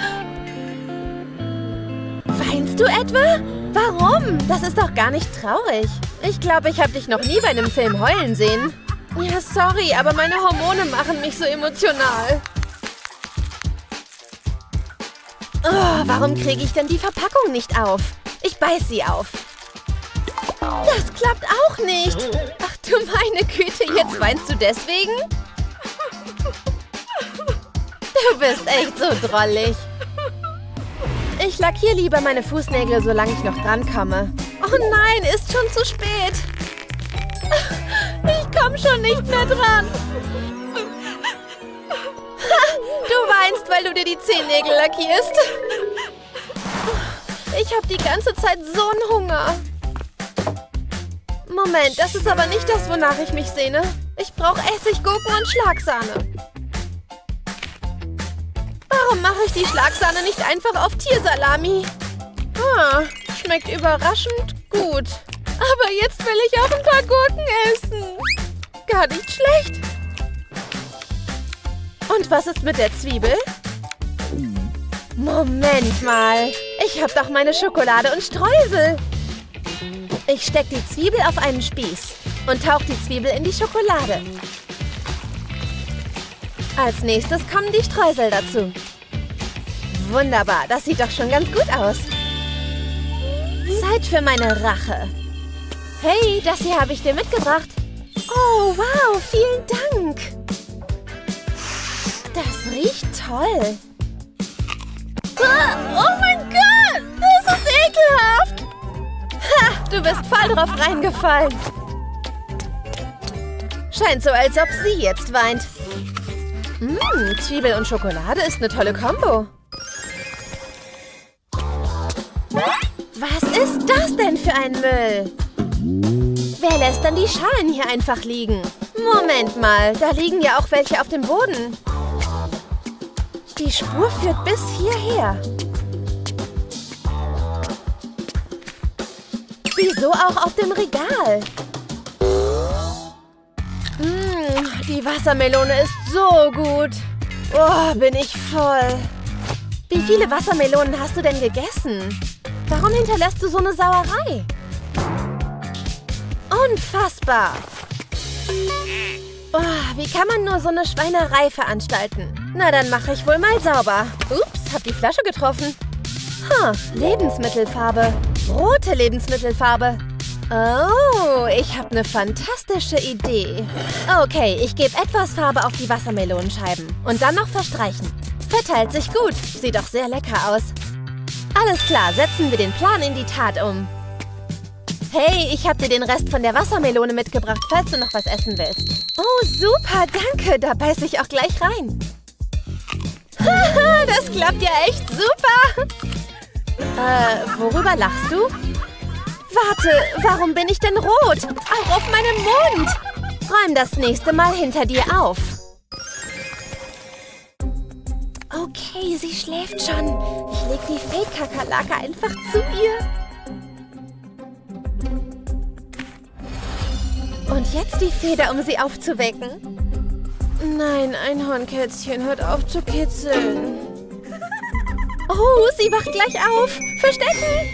Weinst du etwa? Warum? Das ist doch gar nicht traurig. Ich glaube, ich habe dich noch nie bei einem Film heulen sehen. Ja, sorry, aber meine Hormone machen mich so emotional. Oh, warum kriege ich denn die Verpackung nicht auf? Ich beiß sie auf. Das klappt auch nicht. Ach du meine Güte, jetzt weinst du deswegen? Du bist echt so drollig. Ich lackiere lieber meine Fußnägel, solange ich noch drankomme. Oh nein, ist schon zu spät. Ich komme schon nicht mehr dran. Du weinst, weil du dir die Zehennägel lackierst. Ich habe die ganze Zeit so einen Hunger. Moment, das ist aber nicht das, wonach ich mich sehne. Ich brauche Essig, Gurken und Schlagsahne. Warum mache ich die Schlagsahne nicht einfach auf Tiersalami? Ah, schmeckt überraschend gut. Aber jetzt will ich auch ein paar Gurken essen. Gar nicht schlecht. Und was ist mit der Zwiebel? Moment mal. Ich habe doch meine Schokolade und Streusel. Ich stecke die Zwiebel auf einen Spieß und tauche die Zwiebel in die Schokolade. Als nächstes kommen die Streusel dazu. Wunderbar, das sieht doch schon ganz gut aus. Zeit für meine Rache. Hey, das hier habe ich dir mitgebracht. Oh, wow, vielen Dank. Das riecht toll. Ah, oh mein Gott, das ist ekelhaft. Ha, du bist voll drauf reingefallen. Scheint so, als ob sie jetzt weint. Mmh, Zwiebel und Schokolade ist eine tolle Kombo. Was ist das denn für ein Müll? Wer lässt dann die Schalen hier einfach liegen? Moment mal, da liegen ja auch welche auf dem Boden. Die Spur führt bis hierher. Wieso auch auf dem Regal? Die Wassermelone ist so gut. Oh, bin ich voll. Wie viele Wassermelonen hast du denn gegessen? Warum hinterlässt du so eine Sauerei? Unfassbar. Oh, wie kann man nur so eine Schweinerei veranstalten? Na, dann mache ich wohl mal sauber. Ups, hab die Flasche getroffen. Huh, Lebensmittelfarbe. Rote Lebensmittelfarbe. Oh, ich habe eine fantastische Idee. Okay, ich gebe etwas Farbe auf die Wassermelonenscheiben. Und dann noch verstreichen. Verteilt sich gut. Sieht doch sehr lecker aus. Alles klar, setzen wir den Plan in die Tat um. Hey, ich habe dir den Rest von der Wassermelone mitgebracht, falls du noch was essen willst. Oh, super, danke. Da beiß ich auch gleich rein. Haha, das klappt ja echt super. Äh, worüber lachst du? Warte, warum bin ich denn rot? Auch auf meinem Mund. Räum das nächste Mal hinter dir auf. Okay, sie schläft schon. Ich leg die Fake-Kakerlake einfach zu ihr. Und jetzt die Feder, um sie aufzuwecken. Nein, Einhornkätzchen, hört auf zu kitzeln. Oh, sie wacht gleich auf. Verstecken!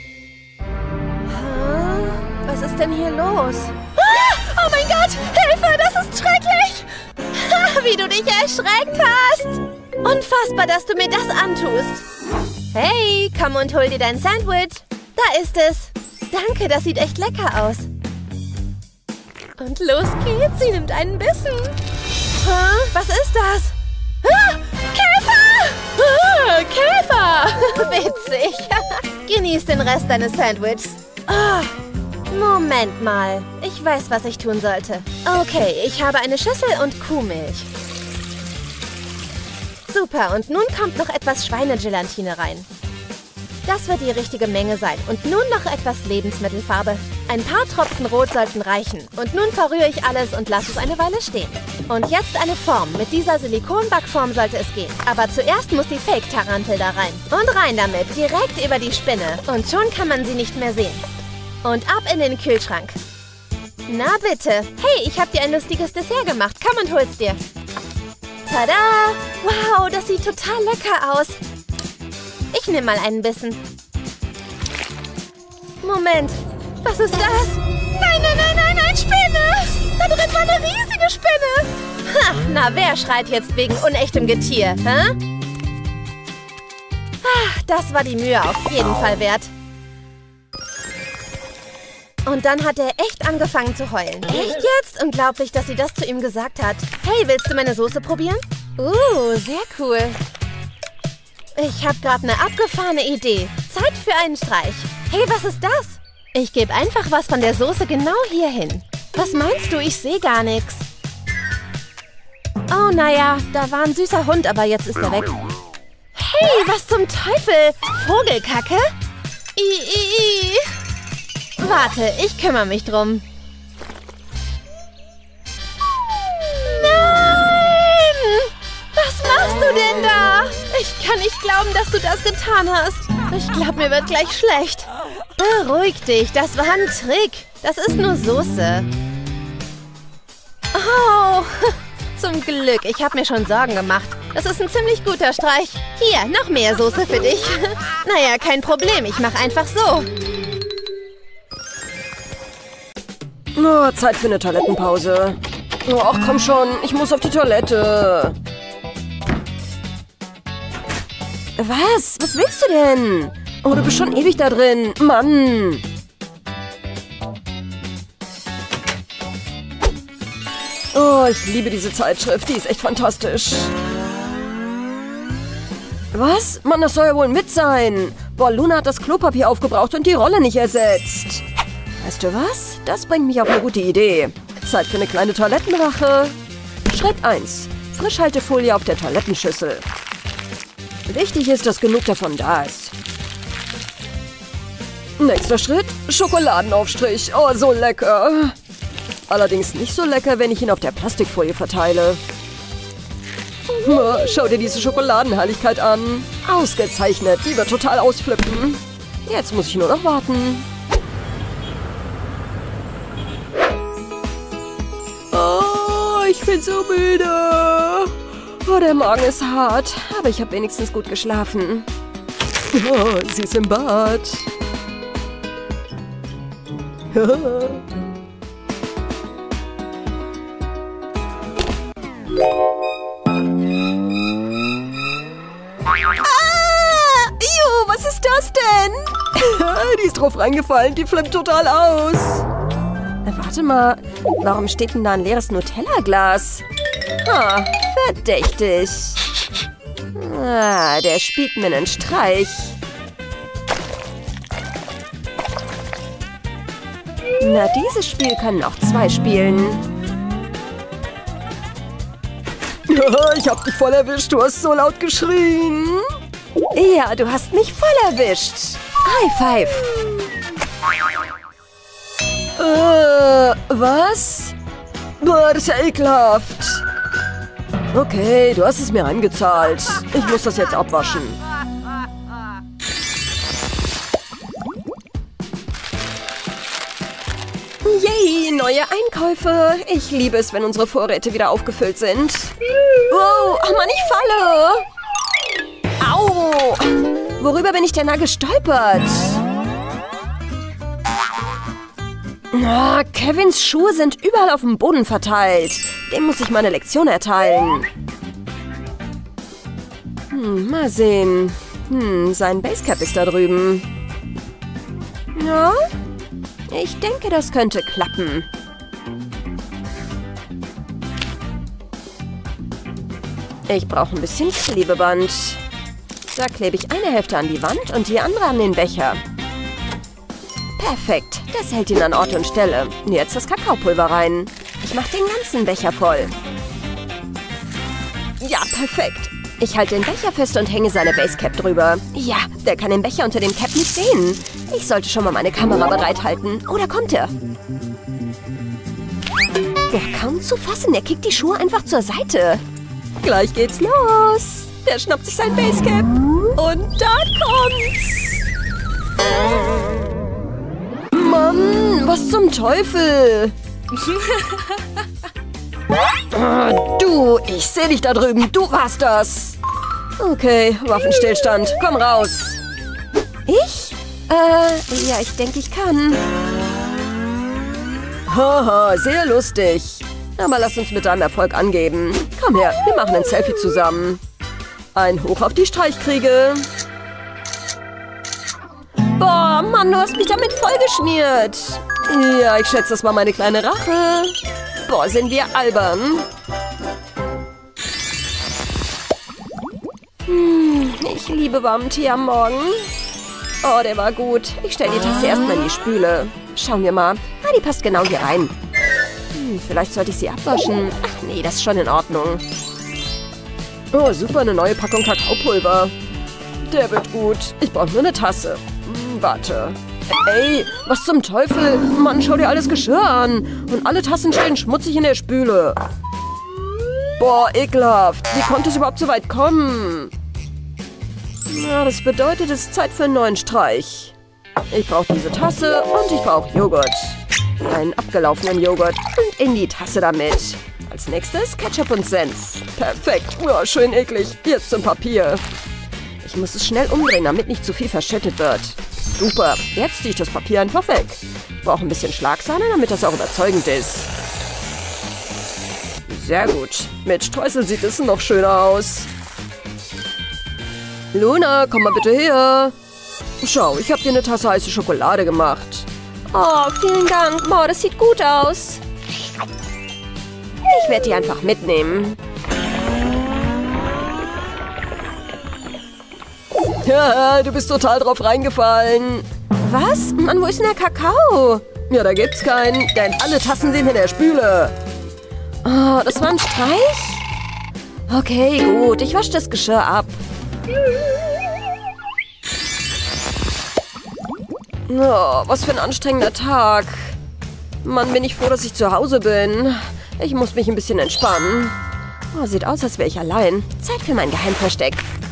Huh? Was ist denn hier los? Ah, oh mein Gott! Hilfe, das ist schrecklich! Ha, wie du dich erschreckt hast! Unfassbar, dass du mir das antust. Hey, komm und hol dir dein Sandwich. Da ist es. Danke, das sieht echt lecker aus. Und los geht's, sie nimmt einen Bissen. Huh? Was ist das? Ah, Käfer! Ah, Käfer! Witzig. Genieß den Rest deines Sandwichs. Ah, Moment mal. Ich weiß, was ich tun sollte. Okay, ich habe eine Schüssel und Kuhmilch. Super, und nun kommt noch etwas Schweinegelatine rein. Das wird die richtige Menge sein. Und nun noch etwas Lebensmittelfarbe. Ein paar Tropfen Rot sollten reichen. Und nun verrühre ich alles und lasse es eine Weile stehen. Und jetzt eine Form. Mit dieser Silikonbackform sollte es gehen. Aber zuerst muss die Fake-Tarantel da rein. Und rein damit, direkt über die Spinne. Und schon kann man sie nicht mehr sehen. Und ab in den Kühlschrank. Na bitte. Hey, ich habe dir ein lustiges Dessert gemacht. Komm und hol's dir. Tada! Wow, das sieht total lecker aus. Ich nehme mal einen Bissen. Moment, was ist das? Nein, nein, nein, nein, eine Spinne! Da drin war eine riesige Spinne! Ha, na, wer schreit jetzt wegen unechtem Getier, hä? Ah, das war die Mühe auf jeden Fall wert. Und dann hat er echt angefangen zu heulen. Echt jetzt? Unglaublich, dass sie das zu ihm gesagt hat. Hey, willst du meine Soße probieren? Uh, sehr cool. Ich habe gerade eine abgefahrene Idee. Zeit für einen Streich. Hey, was ist das? Ich gebe einfach was von der Soße genau hier hin. Was meinst du? Ich sehe gar nichts. Oh, naja, da war ein süßer Hund, aber jetzt ist er weg. Hey, was zum Teufel? Vogelkacke? I, I, I. Warte, ich kümmere mich drum. Nein! Was machst du denn da? Ich kann nicht glauben, dass du das getan hast. Ich glaube, mir wird gleich schlecht. Beruhig dich, das war ein Trick. Das ist nur Soße. Oh, zum Glück. Ich habe mir schon Sorgen gemacht. Das ist ein ziemlich guter Streich. Hier, noch mehr Soße für dich. Naja, kein Problem. Ich mache einfach so. Oh, Zeit für eine Toilettenpause. Oh, ach komm schon, ich muss auf die Toilette. Was? Was willst du denn? Oh, du bist schon ewig da drin. Mann. Oh, ich liebe diese Zeitschrift. Die ist echt fantastisch. Was? Mann, das soll ja wohl ein Witz sein. Boah, Luna hat das Klopapier aufgebraucht und die Rolle nicht ersetzt. Weißt du was? Das bringt mich auf eine gute Idee. Zeit für eine kleine Toilettenrache. Schritt eins. Frischhaltefolie auf der Toilettenschüssel. Wichtig ist, dass genug davon da ist. Nächster Schritt. Schokoladenaufstrich. Oh, so lecker. Allerdings nicht so lecker, wenn ich ihn auf der Plastikfolie verteile. Schau dir diese Schokoladenherrlichkeit an. Ausgezeichnet. Die wird total ausflippen. Jetzt muss ich nur noch warten. Oh, ich will bin so müde. Oh, der Morgen ist hart, aber ich habe wenigstens gut geschlafen. Oh, sie ist im Bad. Ah! Jo, was ist das denn? Die ist drauf reingefallen, die flippt total aus. Äh, warte mal, warum steht denn da ein leeres Nutella-Glas? Ah, verdächtig. Ah, der spielt mir einen Streich. Na, dieses Spiel können auch zwei spielen. Ich hab dich voll erwischt, du hast so laut geschrien. Ja, du hast mich voll erwischt. High five. Äh, was? Boah, das ist ja ekelhaft. Okay, du hast es mir eingezahlt. Ich muss das jetzt abwaschen. Yay, neue Einkäufe. Ich liebe es, wenn unsere Vorräte wieder aufgefüllt sind. Wow, oh Mann, ich falle. Au! Worüber bin ich denn da gestolpert? Oh, Kevins Schuhe sind überall auf dem Boden verteilt. Dem muss ich mal eine Lektion erteilen. Hm, mal sehen. Hm, sein Basecap ist da drüben. Ja? Ich denke, das könnte klappen. Ich brauche ein bisschen Klebeband. Da klebe ich eine Hälfte an die Wand und die andere an den Becher. Perfekt, das hält ihn an Ort und Stelle. Jetzt das Kakaopulver rein. Ich mache den ganzen Becher voll. Ja, perfekt. Ich halte den Becher fest und hänge seine Basecap drüber. Ja, der kann den Becher unter dem Cap nicht sehen. Ich sollte schon mal meine Kamera bereithalten. Oh, da kommt er. Ja, kaum zu fassen. Er kickt die Schuhe einfach zur Seite. Gleich geht's los. Der schnappt sich sein Basecap. Und da kommt's. Mann, was zum Teufel? Oh, du, ich sehe dich da drüben. Du warst das. Okay, Waffenstillstand. Komm raus. Ich? Äh, ja, ich denke, ich kann. Haha, sehr lustig. Aber lass uns mit deinem Erfolg angeben. Komm her, wir machen ein Selfie zusammen. Ein Hoch auf die Streichkriege. Boah, Mann, du hast mich damit vollgeschmiert. Ja, ich schätze, das war meine kleine Rache. Boah, sind wir albern. Hm, ich liebe warmen Tee am Morgen. Oh, der war gut. Ich stelle die Tasse erstmal in die Spüle. Schauen wir mal. Ah, die passt genau hier rein. Hm, vielleicht sollte ich sie abwaschen. Ach nee, das ist schon in Ordnung. Oh, super, eine neue Packung Kakaopulver. Der wird gut. Ich brauche nur eine Tasse. Hm, warte. Ey, was zum Teufel? Mann, schau dir alles Geschirr an. Und alle Tassen stehen schmutzig in der Spüle. Boah, ekelhaft. Wie konnte es überhaupt so weit kommen? Na, das bedeutet, es ist Zeit für einen neuen Streich. Ich brauche diese Tasse und ich brauche Joghurt. Einen abgelaufenen Joghurt und in die Tasse damit. Als nächstes Ketchup und Senf. Perfekt. Ja, schön eklig. Jetzt zum Papier. Ich muss es schnell umdrehen, damit nicht zu viel verschüttet wird. Super. Jetzt ziehe ich das Papier einfach weg. Ich brauche ein bisschen Schlagsahne, damit das auch überzeugend ist. Sehr gut. Mit Streusel sieht es noch schöner aus. Luna, komm mal bitte her. Schau, ich habe dir eine Tasse heiße Schokolade gemacht. Oh, vielen Dank. Boah, das sieht gut aus. Ich werde die einfach mitnehmen. Ja, du bist total drauf reingefallen. Was? Mann, wo ist denn der Kakao? Ja, da gibt's keinen, denn alle Tassen sind in der Spüle. Oh, das war ein Streich? Okay, gut. Ich wasche das Geschirr ab. Oh, was für ein anstrengender Tag. Mann, bin ich froh, dass ich zu Hause bin. Ich muss mich ein bisschen entspannen. Oh, sieht aus, als wäre ich allein. Zeit für mein Geheimversteck.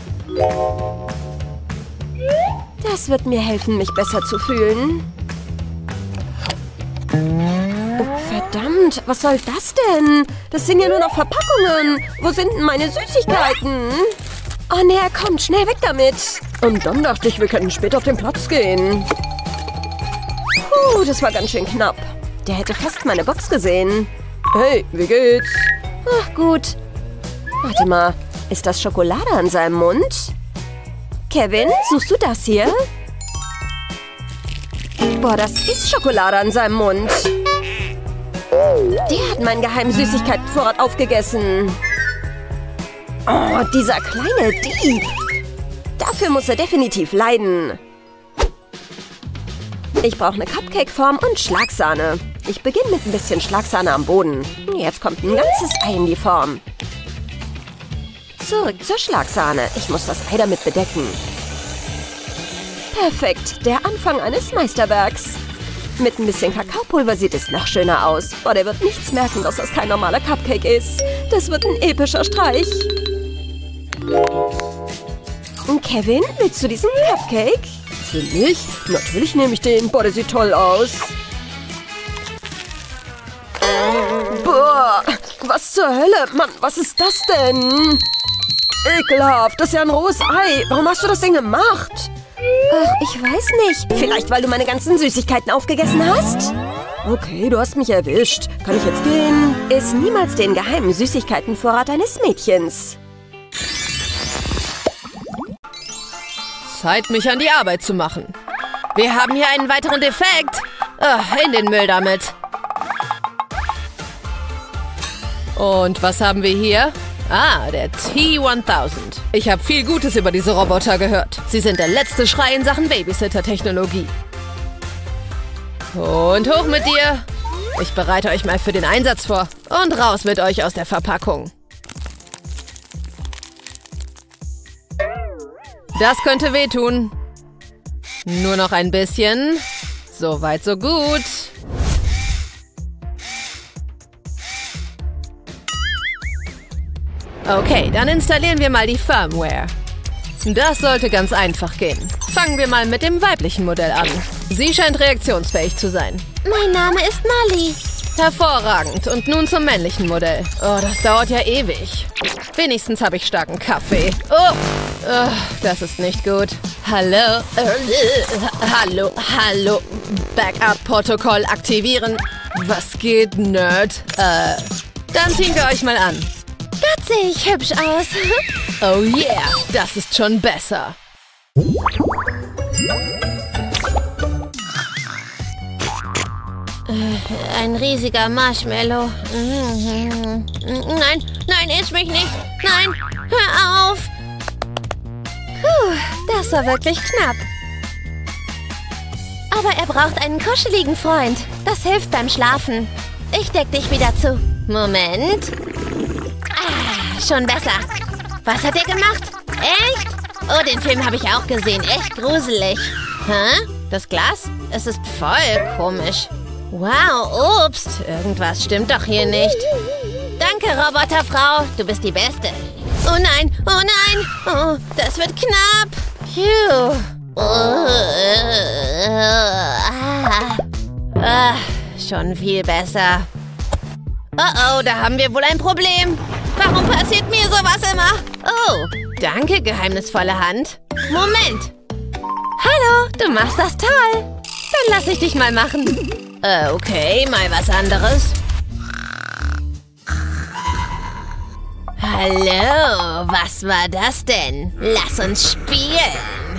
Das wird mir helfen, mich besser zu fühlen. Oh, verdammt. Verdammt, was soll das denn? Das sind ja nur noch Verpackungen. Wo sind denn meine Süßigkeiten? Oh nee, kommt, schnell weg damit. Und dann dachte ich, wir könnten später auf den Platz gehen. Puh, das war ganz schön knapp. Der hätte fast meine Box gesehen. Hey, wie geht's? Ach, gut. Warte mal, ist das Schokolade an seinem Mund? Kevin, suchst du das hier? Boah, das ist Schokolade an seinem Mund. Der hat meinen geheimen Süßigkeitenvorrat aufgegessen. Oh, dieser kleine Dieb. Dafür muss er definitiv leiden. Ich brauche eine Cupcake-Form und Schlagsahne. Ich beginne mit ein bisschen Schlagsahne am Boden. Jetzt kommt ein ganzes Ei in die Form. Zurück zur Schlagsahne. Ich muss das Ei damit bedecken. Perfekt, der Anfang eines Meisterwerks. Mit ein bisschen Kakaopulver sieht es noch schöner aus. Oh, der wird nichts merken, dass das kein normaler Cupcake ist. Das wird ein epischer Streich. Und Kevin, willst du diesen Cupcake? Für mich? Natürlich nehme ich den. Boah, der sieht toll aus. Boah, was zur Hölle? Mann, was ist das denn? Ekelhaft, das ist ja ein rohes Ei. Warum hast du das denn gemacht? Ach, ich weiß nicht. Vielleicht, weil du meine ganzen Süßigkeiten aufgegessen hast? Okay, du hast mich erwischt. Kann ich jetzt gehen? Iss niemals den geheimen Süßigkeitenvorrat eines Mädchens. Zeit, mich an die Arbeit zu machen. Wir haben hier einen weiteren Defekt. Oh, in den Müll damit. Und was haben wir hier? Ah, der T tausend. Ich habe viel Gutes über diese Roboter gehört. Sie sind der letzte Schrei in Sachen Babysitter-Technologie. Und hoch mit dir. Ich bereite euch mal für den Einsatz vor. Und raus mit euch aus der Verpackung. Das könnte wehtun. Nur noch ein bisschen. So weit, so gut. Okay, dann installieren wir mal die Firmware. Das sollte ganz einfach gehen. Fangen wir mal mit dem weiblichen Modell an. Sie scheint reaktionsfähig zu sein. Mein Name ist Molly. Hervorragend. Und nun zum männlichen Modell. Oh, das dauert ja ewig. Wenigstens habe ich starken Kaffee. Oh, oh, das ist nicht gut. Hallo? Äh, hallo, hallo. Backup-Protokoll aktivieren. Was geht, Nerd? Äh, dann ziehen wir euch mal an. Gott, sehe ich hübsch aus. Oh yeah, das ist schon besser. Ein riesiger Marshmallow. Nein, nein, iss mich nicht. Nein, hör auf. Puh, das war wirklich knapp. Aber er braucht einen kuscheligen Freund. Das hilft beim Schlafen. Ich deck dich wieder zu. Moment. Ah, schon besser. Was hat er gemacht? Echt? Oh, den Film habe ich auch gesehen. Echt gruselig. Hä? Das Glas? Es ist voll komisch. Wow, Obst. Irgendwas stimmt doch hier nicht. Danke, Roboterfrau. Du bist die Beste. Oh nein, oh nein. Oh, das wird knapp. Phew. Oh, äh, ah. Ah, schon viel besser. Oh oh, da haben wir wohl ein Problem. Warum passiert mir sowas immer? Oh, danke, geheimnisvolle Hand. Moment. Hallo, du machst das toll. Dann lass ich dich mal machen. Äh, okay, mal was anderes. Hallo, was war das denn? Lass uns spielen.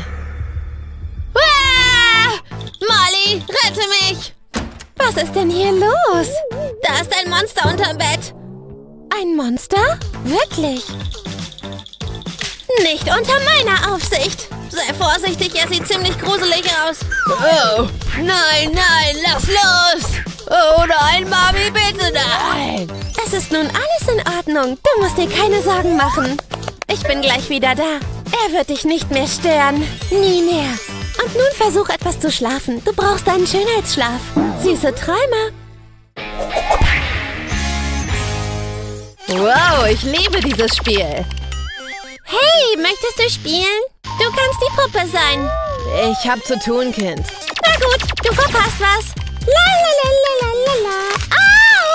Ah! Molly, rette mich! Was ist denn hier los? Da ist ein Monster unterm Bett. Ein Monster? Wirklich? Nicht unter meiner Aufsicht. Sei vorsichtig, er sieht ziemlich gruselig aus. Oh, nein, nein, lass los! Oh nein, Mami, bitte nein! Es ist nun alles in Ordnung. Du musst dir keine Sorgen machen. Ich bin gleich wieder da. Er wird dich nicht mehr stören. Nie mehr. Und nun versuch etwas zu schlafen. Du brauchst einen Schönheitsschlaf. Süße Träume. Wow, ich liebe dieses Spiel. Hey, möchtest du spielen? Du kannst die Puppe sein. Ich hab zu tun, Kind. Na gut, du verpasst was. La la la la la la la. Au!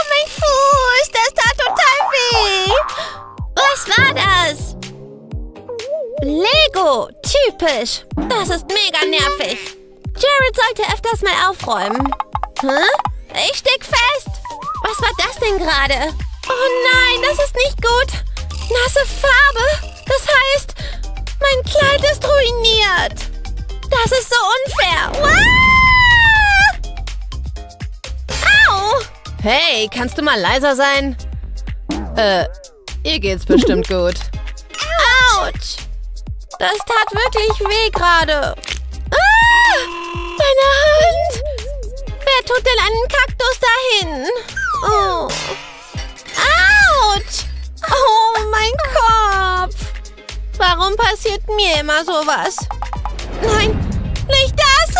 typisch. Das ist mega nervig. Jared sollte öfters mal aufräumen. Hä? Ich steck fest. Was war das denn gerade? Oh nein, das ist nicht gut. Nasse Farbe. Das heißt, mein Kleid ist ruiniert. Das ist so unfair. Wow! Au! Hey, kannst du mal leiser sein? Äh, ihr geht's bestimmt gut. Autsch! Das tat wirklich weh gerade. Ah! Meine Hand! Wer tut denn einen Kaktus dahin? Oh. Autsch! Oh, mein Kopf! Warum passiert mir immer sowas? Nein, nicht das!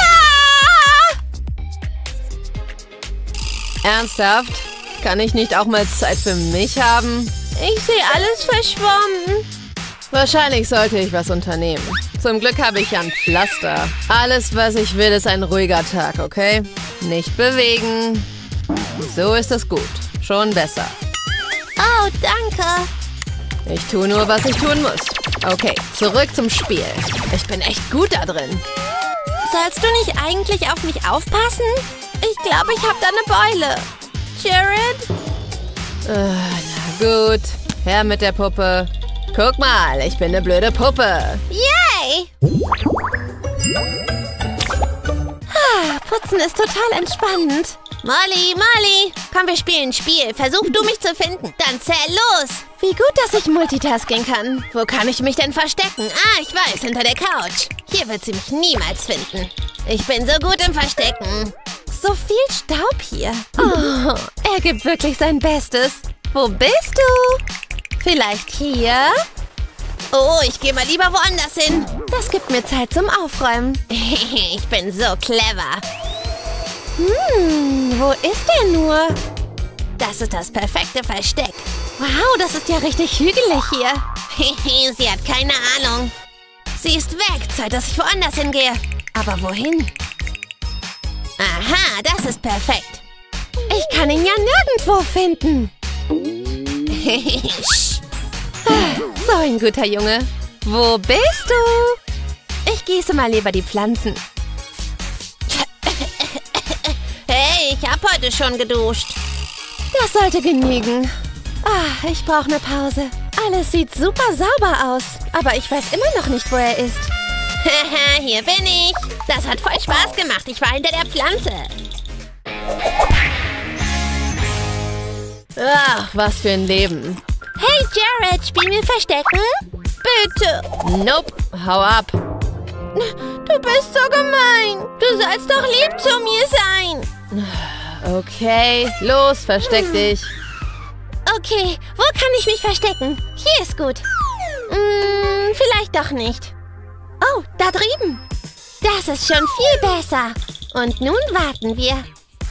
Ah! Ernsthaft? Kann ich nicht auch mal Zeit für mich haben? Ich sehe alles verschwommen. Wahrscheinlich sollte ich was unternehmen. Zum Glück habe ich ja ein Pflaster. Alles, was ich will, ist ein ruhiger Tag, okay? Nicht bewegen. So ist es gut. Schon besser. Oh, danke. Ich tue nur, was ich tun muss. Okay, zurück zum Spiel. Ich bin echt gut da drin. Sollst du nicht eigentlich auf mich aufpassen? Ich glaube, ich habe da eine Beule. Jared? Äh, na gut. Her mit der Puppe. Guck mal, ich bin eine blöde Puppe. Yay! Ah, Putzen ist total entspannend. Molly, Molly, komm, wir spielen ein Spiel. Versuch du mich zu finden. Dann zähl los. Wie gut, dass ich Multitasking kann. Wo kann ich mich denn verstecken? Ah, ich weiß, hinter der Couch. Hier wird sie mich niemals finden. Ich bin so gut im Verstecken. So viel Staub hier. Oh, er gibt wirklich sein Bestes. Wo bist du? Vielleicht hier? Oh, ich gehe mal lieber woanders hin. Das gibt mir Zeit zum Aufräumen. Ich bin so clever. Hm, wo ist der nur? Das ist das perfekte Versteck. Wow, das ist ja richtig hügelig hier. Sie hat keine Ahnung. Sie ist weg. Zeit, dass ich woanders hingehe. Aber wohin? Aha, das ist perfekt. Ich kann ihn ja nirgendwo finden. So ein guter Junge. Wo bist du? Ich gieße mal lieber die Pflanzen. Hey, ich habe heute schon geduscht. Das sollte genügen. Ah, ich brauche eine Pause. Alles sieht super sauber aus. Aber ich weiß immer noch nicht, wo er ist. Haha, hier bin ich. Das hat voll Spaß gemacht. Ich war hinter der Pflanze. Ach, was für ein Leben. Hey, Jared, spielen wir Verstecken? Bitte. Nope, hau ab. Du bist so gemein. Du sollst doch lieb zu mir sein. Okay, los, versteck dich. Okay, wo kann ich mich verstecken? Hier ist gut. Hm, vielleicht doch nicht. Oh, da drüben. Das ist schon viel besser. Und nun warten wir.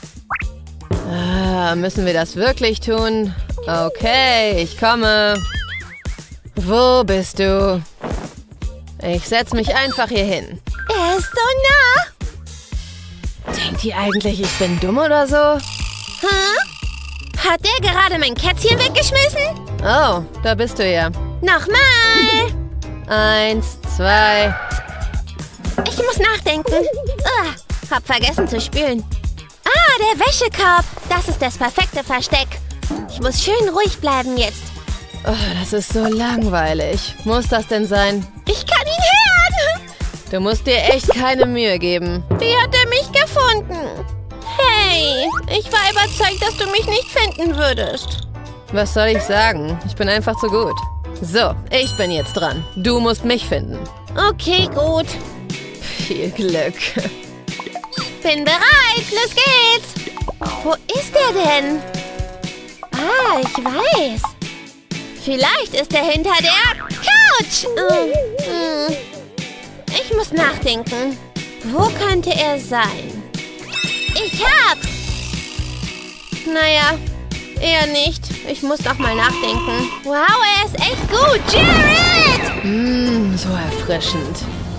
Ah, müssen wir das wirklich tun? Okay, ich komme. Wo bist du? Ich setze mich einfach hier hin. Er ist so nah. Denkt ihr eigentlich, ich bin dumm oder so? Hä? Hat der gerade mein Kätzchen weggeschmissen? Oh, da bist du ja. Nochmal. Eins, zwei. Ich muss nachdenken. Ugh, hab vergessen zu spülen. Ah, der Wäschekorb. Das ist das perfekte Versteck. Ich muss schön ruhig bleiben jetzt. Oh, das ist so langweilig. Muss das denn sein? Ich kann ihn hören. Du musst dir echt keine Mühe geben. Wie hat er mich gefunden? Hey, ich war überzeugt, dass du mich nicht finden würdest. Was soll ich sagen? Ich bin einfach zu gut. So, ich bin jetzt dran. Du musst mich finden. Okay, gut. Viel Glück. Bin bereit. Los geht's. Wo ist er denn? Ah, ich weiß. Vielleicht ist er hinter der Couch. Hm. Ich muss nachdenken. Wo könnte er sein? Ich hab's. Naja, eher nicht. Ich muss doch mal nachdenken. Wow, er ist echt gut. Jared! Mmm, so erfrischend.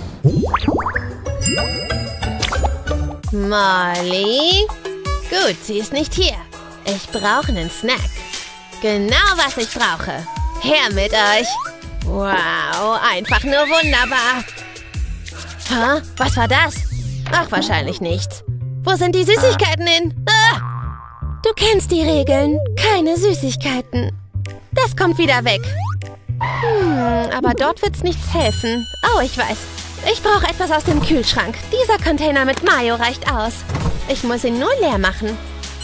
Molly? Gut, sie ist nicht hier. Ich brauche einen Snack. Genau, was ich brauche. Her mit euch. Wow, einfach nur wunderbar. Hä? Was war das? Ach, wahrscheinlich nichts. Wo sind die Süßigkeiten hin? Ah! Du kennst die Regeln. Keine Süßigkeiten. Das kommt wieder weg. Hm, aber dort wird's nichts helfen. Oh, ich weiß. Ich brauche etwas aus dem Kühlschrank. Dieser Container mit Mayo reicht aus. Ich muss ihn nur leer machen.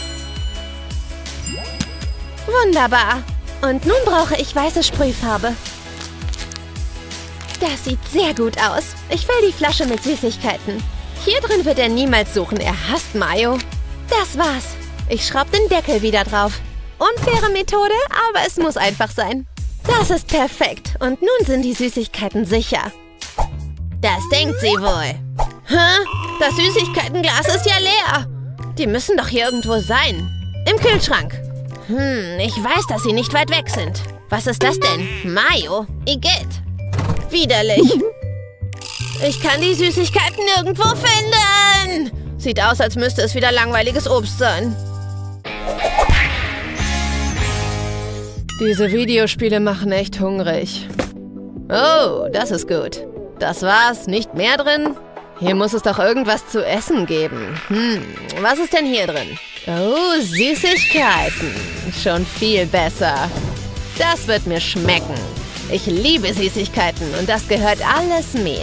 Wunderbar. Und nun brauche ich weiße Sprühfarbe. Das sieht sehr gut aus. Ich fülle die Flasche mit Süßigkeiten. Hier drin wird er niemals suchen. Er hasst Mayo. Das war's. Ich schraube den Deckel wieder drauf. Unfaire Methode, aber es muss einfach sein. Das ist perfekt. Und nun sind die Süßigkeiten sicher. Das denkt sie wohl. Hä? Das Süßigkeitenglas ist ja leer. Die müssen doch hier irgendwo sein. Im Kühlschrank. Hm, ich weiß, dass sie nicht weit weg sind. Was ist das denn? Mayo? Igitt. Widerlich. Ich kann die Süßigkeiten nirgendwo finden. Sieht aus, als müsste es wieder langweiliges Obst sein. Diese Videospiele machen echt hungrig. Oh, das ist gut. Das war's, nicht mehr drin? Hier muss es doch irgendwas zu essen geben. Hm, was ist denn hier drin? Oh, Süßigkeiten. Schon viel besser. Das wird mir schmecken. Ich liebe Süßigkeiten und das gehört alles mir.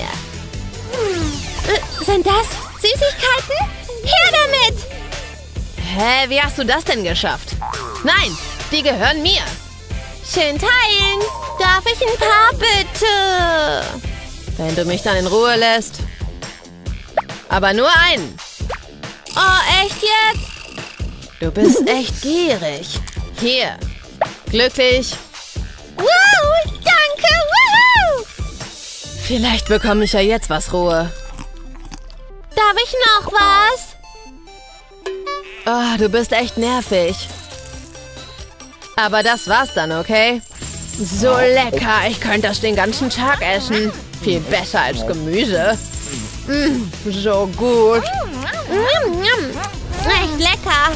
Äh, sind das Süßigkeiten? Her damit! Hä, wie hast du das denn geschafft? Nein, die gehören mir. Schön teilen. Darf ich ein paar, bitte? Wenn du mich dann in Ruhe lässt. Aber nur einen. Oh, echt jetzt? Du bist echt gierig. Hier. Glücklich. Wow, danke. Woohoo! Vielleicht bekomme ich ja jetzt was Ruhe. Darf ich noch was? Oh, du bist echt nervig. Aber das war's dann, okay? So lecker. Ich könnte das den ganzen Tag essen. Viel besser als Gemüse. Mm, so gut. Mm, mm, echt lecker.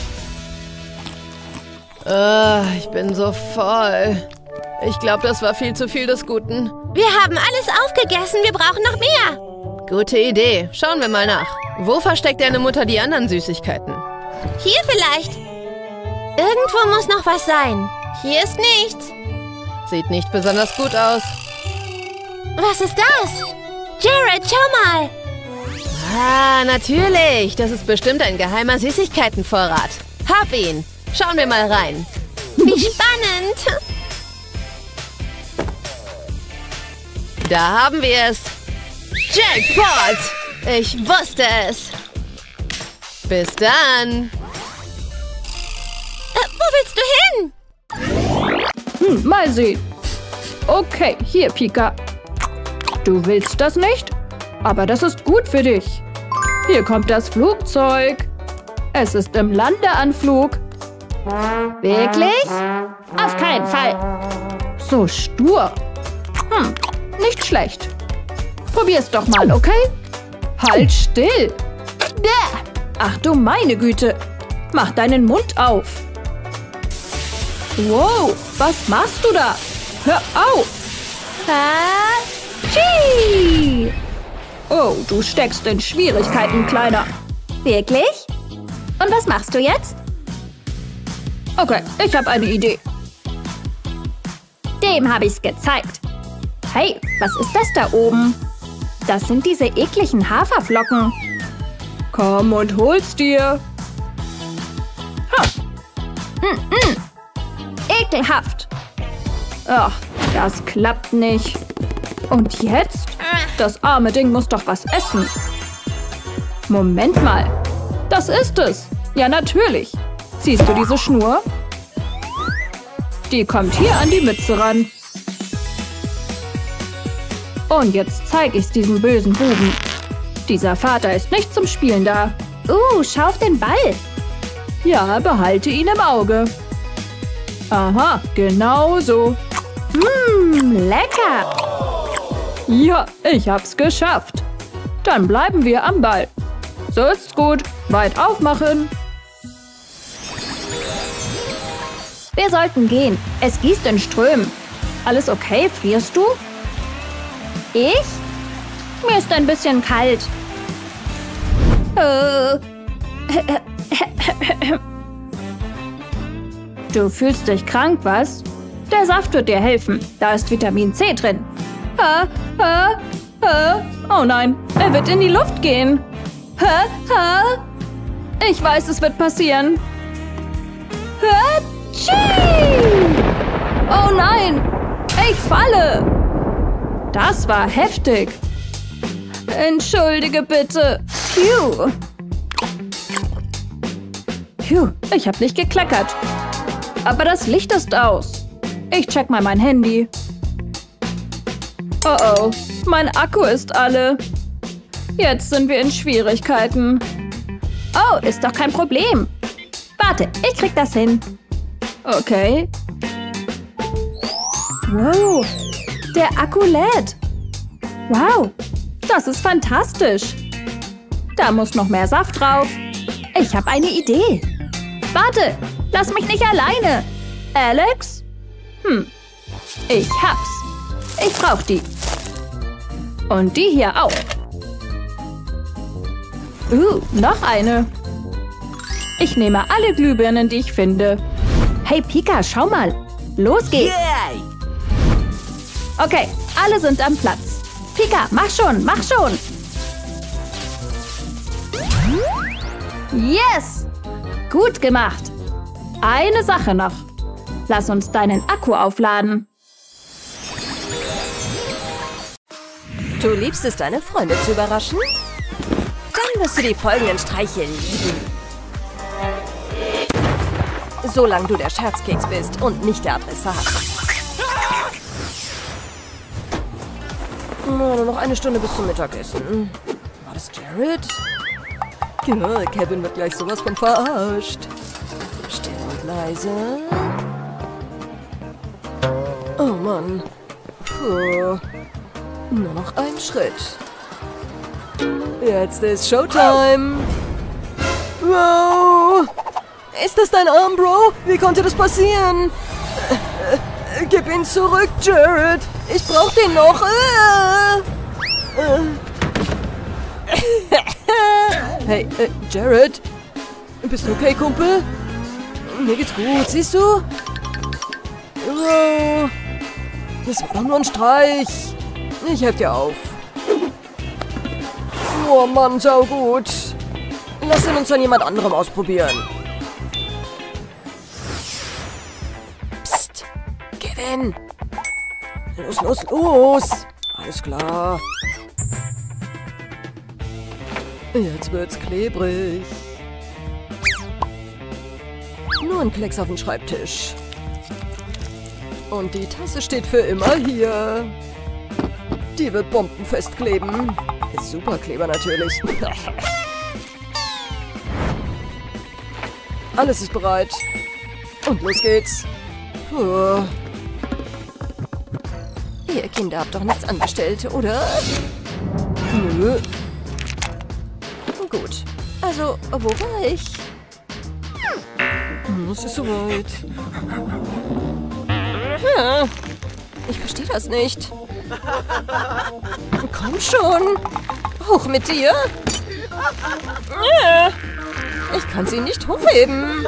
Oh, ich bin so voll. Ich glaube, das war viel zu viel des Guten. Wir haben alles aufgegessen. Wir brauchen noch mehr. Gute Idee. Schauen wir mal nach. Wo versteckt deine Mutter die anderen Süßigkeiten? Hier vielleicht. Irgendwo muss noch was sein. Hier ist nichts. Sieht nicht besonders gut aus. Was ist das? Jared, schau mal. Ah, natürlich. Das ist bestimmt ein geheimer Süßigkeitenvorrat. Hab ihn. Schauen wir mal rein. Wie spannend. Da haben wir es. Jackpot! Ich wusste es. Bis dann. Äh, wo willst du hin? Hm, mal sehen. Okay, hier, Pika. Du willst das nicht? Aber das ist gut für dich. Hier kommt das Flugzeug. Es ist im Landeanflug. Wirklich? Auf keinen Fall. So stur. Hm, nicht schlecht. Probier's doch mal, okay? Halt still. Ach du meine Güte. Mach deinen Mund auf. Wow, was machst du da? Hör auf. Hatschi! Oh, du steckst in Schwierigkeiten, Kleiner. Wirklich? Und was machst du jetzt? Okay, ich habe eine Idee. Dem habe ich's gezeigt. Hey, was ist das da oben? Das sind diese ekligen Haferflocken. Komm und hol's dir. Ha. Mm -mm. Ekelhaft. Ach, das klappt nicht. Und jetzt? Das arme Ding muss doch was essen. Moment mal. Das ist es. Ja, natürlich. Siehst du diese Schnur? Die kommt hier an die Mütze ran. Und jetzt zeige ich's diesem bösen Buben. Dieser Vater ist nicht zum Spielen da. Uh, schau auf den Ball. Ja, behalte ihn im Auge. Aha, genau so. Mmm, lecker. Ja, ich hab's geschafft. Dann bleiben wir am Ball. So ist's gut. Weit aufmachen. Wir sollten gehen. Es gießt in Strömen. Alles okay? Frierst du? Ich? Mir ist ein bisschen kalt. Äh. Du fühlst dich krank, was? Der Saft wird dir helfen. Da ist Vitamin C drin. Ha, ha, ha. Oh nein, er wird in die Luft gehen. Ha, ha. Ich weiß, es wird passieren. Hatschi! Oh nein, ich falle. Das war heftig. Entschuldige bitte. Phew. Phew, ich habe nicht gekleckert. Aber das Licht ist aus. Ich check mal mein Handy. Oh oh, mein Akku ist alle. Jetzt sind wir in Schwierigkeiten. Oh, ist doch kein Problem. Warte, ich krieg das hin. Okay. Wow, der Akku lädt. Wow, das ist fantastisch. Da muss noch mehr Saft drauf. Ich habe eine Idee. Warte, lass mich nicht alleine. Alex? Hm, ich hab's. Ich brauch die. Und die hier auch. Uh, noch eine. Ich nehme alle Glühbirnen, die ich finde. Hey Pika, schau mal. Los geht's. Yay! Okay, alle sind am Platz. Pika, mach schon, mach schon. Yes! Gut gemacht. Eine Sache noch. Lass uns deinen Akku aufladen. Du liebst es, deine Freunde zu überraschen? Dann wirst du die folgenden Streiche lieben. Solange du der Scherzkeks bist und nicht der Adressat. Nur noch eine Stunde bis zum Mittagessen. War das Jared? Ja, Kevin wird gleich sowas von verarscht. Still und leise. Oh Mann. Puh. Nur noch ein Schritt. Jetzt ist Showtime. Wow. Ist das dein Arm, Bro? Wie konnte das passieren? Äh, äh, gib ihn zurück, Jared. Ich brauch den noch. Äh. Äh. Hey, äh, Jared? Bist du okay, Kumpel? Mir geht's gut, siehst du? Oh, das war doch nur ein Streich. Ich helfe dir auf. Oh Mann, schau gut. Lass ihn uns an jemand anderem ausprobieren. Psst, Kevin. Los, los, los. Alles klar. Jetzt wird's klebrig. Nur ein Klecks auf den Schreibtisch. Und die Tasse steht für immer hier. Die wird bombenfest kleben. Superkleber natürlich. Alles ist bereit. Und los geht's. Puh. Ihr Kinder habt doch nichts angestellt, oder? Nö. Gut. Also, wo war ich? Es ist soweit. Hm. Ich verstehe das nicht. Komm schon. Hoch mit dir. Ich kann sie nicht hochheben.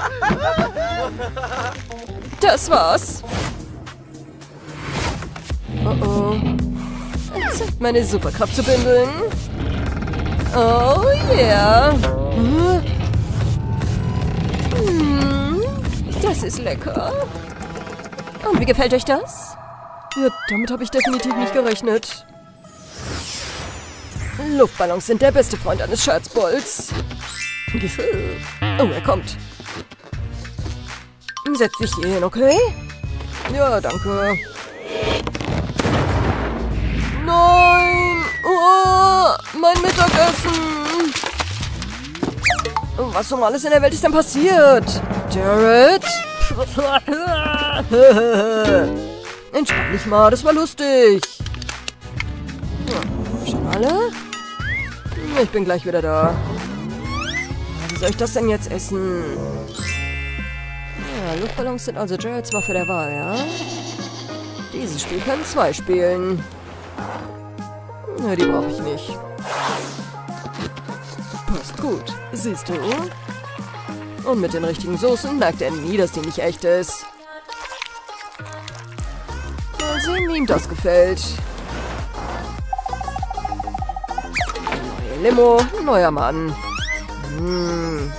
Das war's. Oh oh. Zeit, meine Superkraft zu bündeln. Oh yeah. Hm, das ist lecker. Und wie gefällt euch das? Ja, damit habe ich definitiv nicht gerechnet. Luftballons sind der beste Freund eines Scherzbolls. Oh, er kommt. Setz dich hier hin, okay? Ja, danke. Nein! Oh, mein Mittagessen! Was um alles in der Welt ist denn passiert? Jared? Entspann dich mal, das war lustig. Schon alle? Ich bin gleich wieder da. Wie soll ich das denn jetzt essen? Ja, Luftballons sind also Jareds Waffe der Wahl, ja? Dieses Spiel können zwei spielen. Na, die brauche ich nicht. Passt gut, siehst du? Und mit den richtigen Soßen merkt er nie, dass die nicht echt ist. Mal sehen, wie ihm das gefällt. Neue Limo, neuer Mann. Hm.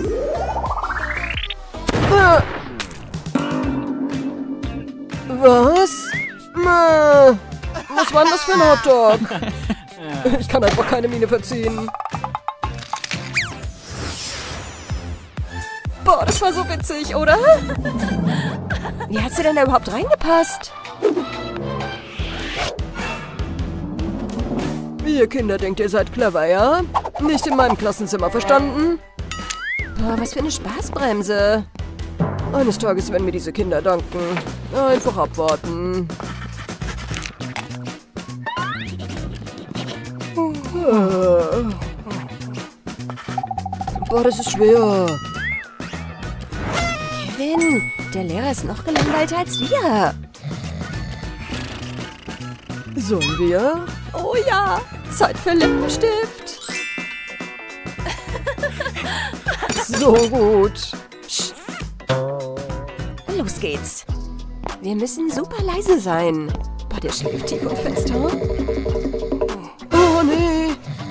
Ah. Was? Na, was war denn das für ein Hotdog? Ich kann einfach keine Miene verziehen. Boah, das war so witzig, oder? Wie hat sie denn da überhaupt reingepasst? Ihr Kinder denkt, ihr seid clever, ja? Nicht in meinem Klassenzimmer, verstanden? Boah, was für eine Spaßbremse. Eines Tages werden mir diese Kinder danken. Einfach abwarten. Boah, das ist schwer. Kevin, der Lehrer ist noch gelangweilter als wir. Sollen wir? Oh ja, Zeit für Lippenstift. So gut. Los geht's. Wir müssen super leise sein. Boah, der schläft tief und fest, huh? Oh, nee.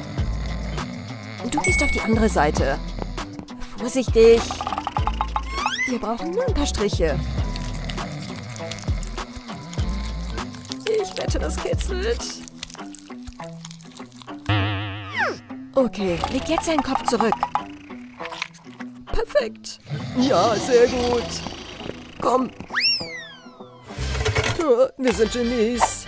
Du gehst auf die andere Seite. Vorsichtig. Wir brauchen nur ein paar Striche. Ich wette, das kitzelt. Okay, Leg jetzt seinen Kopf zurück. perfekt. Ja, sehr gut. Komm. Oh, wir sind Genies.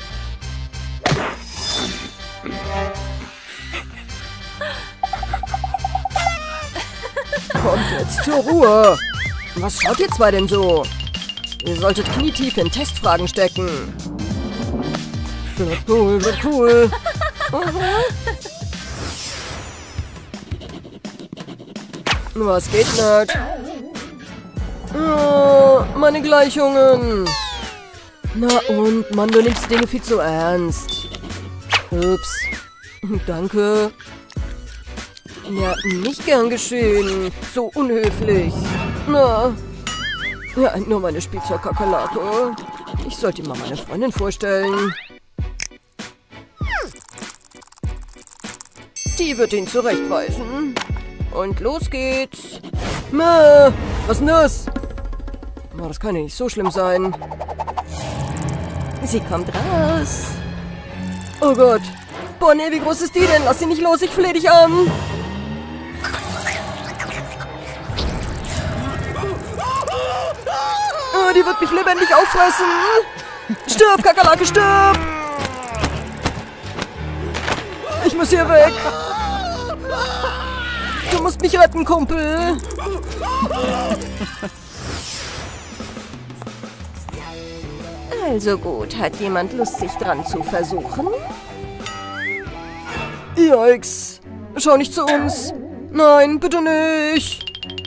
Kommt jetzt zur Ruhe. Was schaut ihr zwei denn so? Ihr solltet knietief in Testfragen stecken. Wird cool, wird cool. Aha. Was geht nicht? Oh, meine Gleichungen. Na und, Mann, du nimmst die Dinge viel zu ernst. Ups. Danke. Ja, nicht gern geschehen. So unhöflich. Na. Ja, nur meine Spielzeugkakerlake. Ich sollte ihm mal meine Freundin vorstellen. Die wird ihn zurechtweisen. Und los geht's. Ma, was denn das? Oh, das kann ja nicht so schlimm sein. Sie kommt raus. Oh Gott. Boah, nee, wie groß ist die denn? Lass sie nicht los, ich flehe dich an. Oh, die wird mich lebendig auffressen. Stirb, Kakerlake, stirb. Ich muss hier weg. Du musst mich retten, Kumpel. Also gut, hat jemand Lust, sich dran zu versuchen? Yikes. Schau nicht zu uns. Nein, bitte nicht.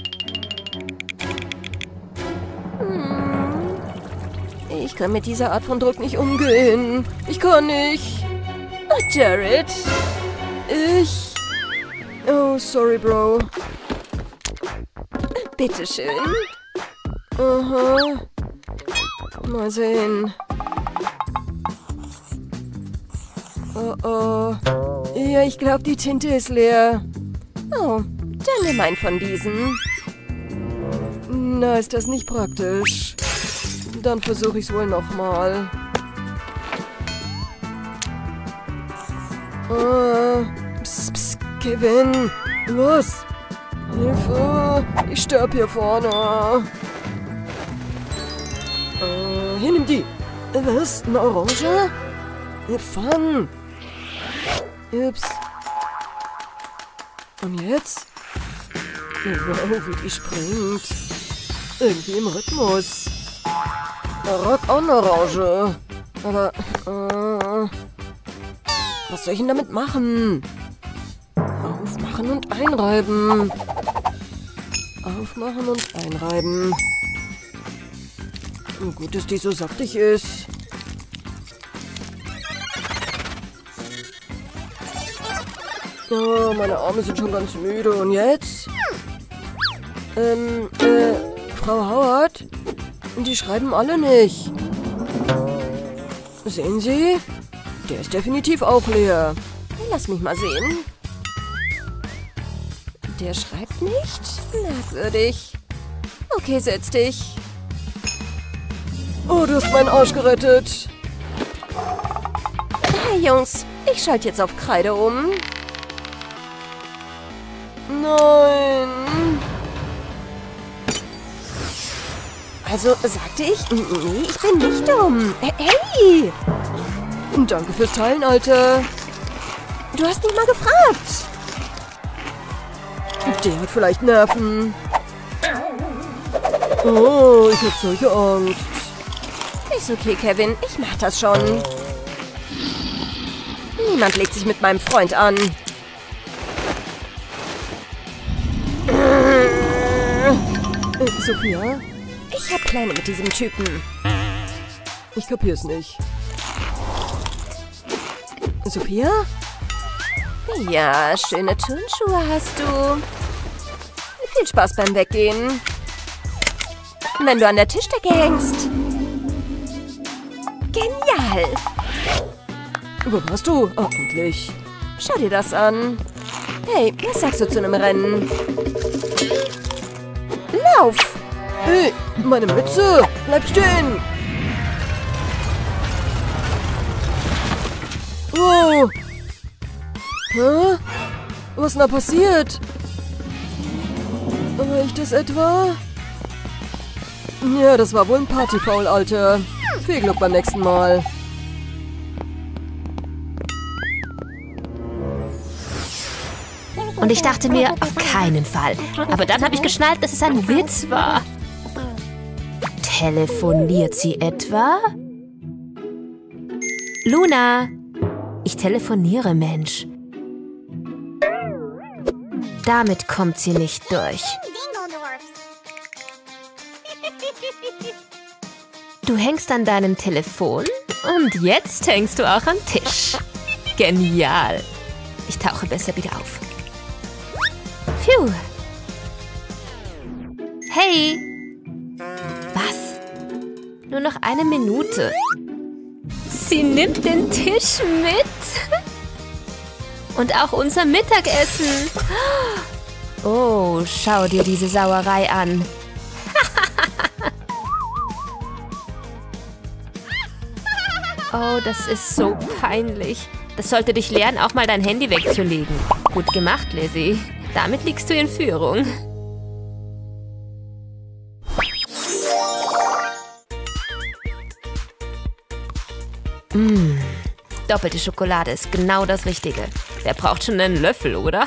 Hm. Ich kann mit dieser Art von Druck nicht umgehen. Ich kann nicht. Oh, Jared. Ich... Oh, sorry, Bro. Bitteschön. Aha. Mal sehen. Oh, oh. Ja, ich glaube, die Tinte ist leer. Oh, dann nimm einen von diesen. Na, ist das nicht praktisch. Dann versuche ich es wohl nochmal. Ah, psst, psst, Kevin. Was? Hilfe. Ich sterb hier vorne. Äh, hier, nimm die. Was? Eine Orange? Fun. Ups. Und jetzt? Wow, wie die springt. Irgendwie im Rhythmus. Rock on Orange. Aber, äh, was soll ich denn damit machen? Aufmachen und einreiben. Aufmachen und einreiben. Gut, dass die so saftig ist. Oh, meine Arme sind schon ganz müde. Und jetzt? Ähm, äh, Frau Howard? Die schreiben alle nicht. Sehen Sie? Der ist definitiv auch leer. Lass mich mal sehen. Der schreibt nicht? Merkwürdig. Okay, setz dich. Oh, du hast meinen Arsch gerettet. Hey, Jungs, ich schalte jetzt auf Kreide um. Nein. Also, sagte ich? Nee, ich bin nicht dumm. Hey! Danke fürs Teilen, Alter. Du hast nicht mal gefragt. Der hat vielleicht Nerven. Oh, ich hab solche Angst. Ist okay, Kevin. Ich mach das schon. Niemand legt sich mit meinem Freund an. Äh, Sophia? Ich hab Pläne mit diesem Typen. Ich kapier's nicht. Sophia? Ja, schöne Turnschuhe hast du. Viel Spaß beim Weggehen. Wenn du an der Tischdecke hängst. Genial. Wo warst du? Oh, endlich. Schau dir das an. Hey, was sagst du zu einem Rennen? Lauf! Hey, meine Mütze! Bleib stehen! Wow! Hä? Was ist denn da passiert? War ich das etwa? Ja, das war wohl ein Partyfoul, Alter. Viel Glück beim nächsten Mal. Und ich dachte mir, auf keinen Fall. Aber dann habe ich geschnallt, dass es ein Witz war. Telefoniert sie etwa? Luna, ich telefoniere, Mensch. Damit kommt sie nicht durch. Du hängst an deinem Telefon und jetzt hängst du auch am Tisch. Genial. Ich tauche besser wieder auf. Phew. Hey. Was? Nur noch eine Minute. Sie nimmt den Tisch mit. Und auch unser Mittagessen. Oh, schau dir diese Sauerei an. Oh, das ist so peinlich. Das sollte dich lernen, auch mal dein Handy wegzulegen. Gut gemacht, Lizzie. Damit liegst du in Führung. Mmh. Doppelte Schokolade ist genau das Richtige. Wer braucht schon einen Löffel, oder?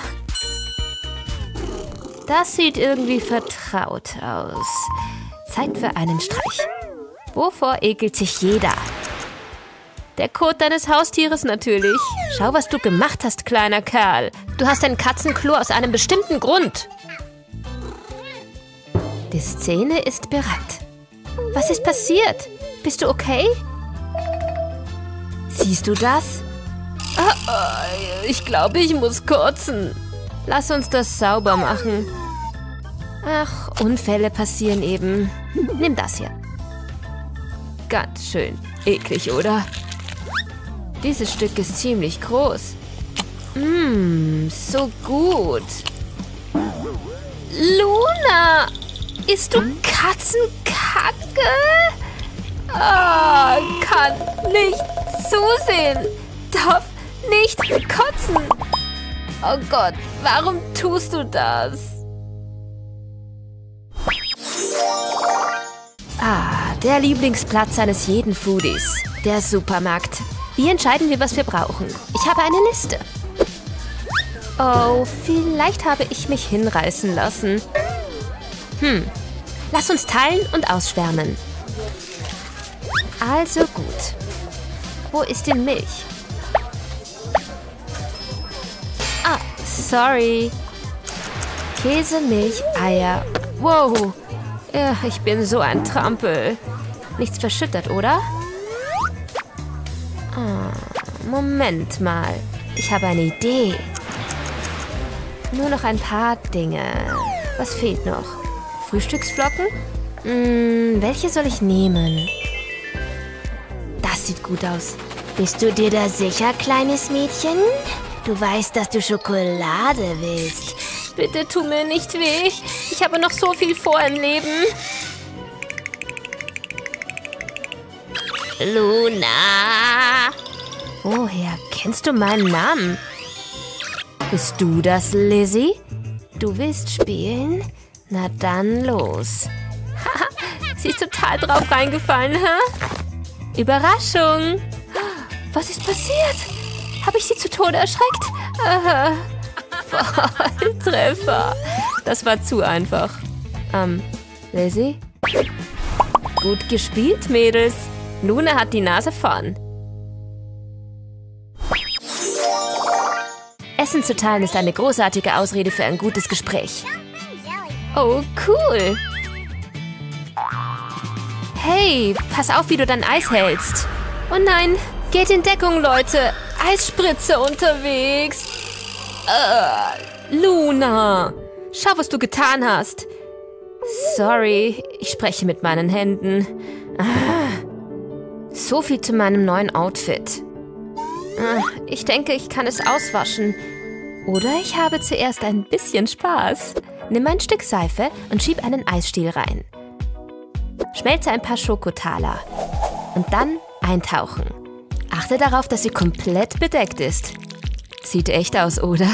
Das sieht irgendwie vertraut aus. Zeit für einen Streich. Wovor ekelt sich jeder? Der Kot deines Haustieres natürlich. Schau, was du gemacht hast, kleiner Kerl. Du hast ein Katzenklo aus einem bestimmten Grund. Die Szene ist bereit. Was ist passiert? Bist du okay? Siehst du das? Ich glaube, ich muss kotzen. Lass uns das sauber machen. Ach, Unfälle passieren eben. Nimm das hier. Ganz schön eklig, oder? Dieses Stück ist ziemlich groß. Mmm, so gut. Luna, isst du Katzenkacke? Ah, kann nicht zusehen. Darf nicht kotzen. Oh Gott, warum tust du das? Ah, der Lieblingsplatz eines jeden Foodies. Der Supermarkt. Wie entscheiden wir, was wir brauchen? Ich habe eine Liste. Oh, vielleicht habe ich mich hinreißen lassen. Hm, lass uns teilen und ausschwärmen. Also gut. Wo ist die Milch? Ah, sorry. Käse, Milch, Eier. Wow. Ja, ich bin so ein Trampel. Nichts verschüttet, oder? Ah, Moment mal. Ich habe eine Idee. Nur noch ein paar Dinge. Was fehlt noch? Frühstücksflocken? Hm, welche soll ich nehmen? Das sieht gut aus. Bist du dir da sicher, kleines Mädchen? Du weißt, dass du Schokolade willst. Bitte tu mir nicht weh. Ich habe noch so viel vor im Leben. Luna! Woher kennst du meinen Namen? Bist du das, Lizzie? Du willst spielen? Na dann los. Haha, sie ist total drauf reingefallen, hä? Überraschung. Was ist passiert? Habe ich sie zu Tode erschreckt? Äh, Volltreffer. Das war zu einfach. Ähm, Lizzie? Gut gespielt, Mädels. Luna hat die Nase vorn. Essen zu teilen ist eine großartige Ausrede für ein gutes Gespräch. Oh, cool. Hey, pass auf, wie du dein Eis hältst. Oh nein, geht in Deckung, Leute. Eisspritze unterwegs. Uh, Luna, schau, was du getan hast. Sorry, ich spreche mit meinen Händen. Ah, so viel zu meinem neuen Outfit. Ah, ich denke, ich kann es auswaschen. Oder ich habe zuerst ein bisschen Spaß. Nimm ein Stück Seife und schieb einen Eisstiel rein. Schmelze ein paar Schokotaler. Und dann eintauchen. Achte darauf, dass sie komplett bedeckt ist. Sieht echt aus, oder?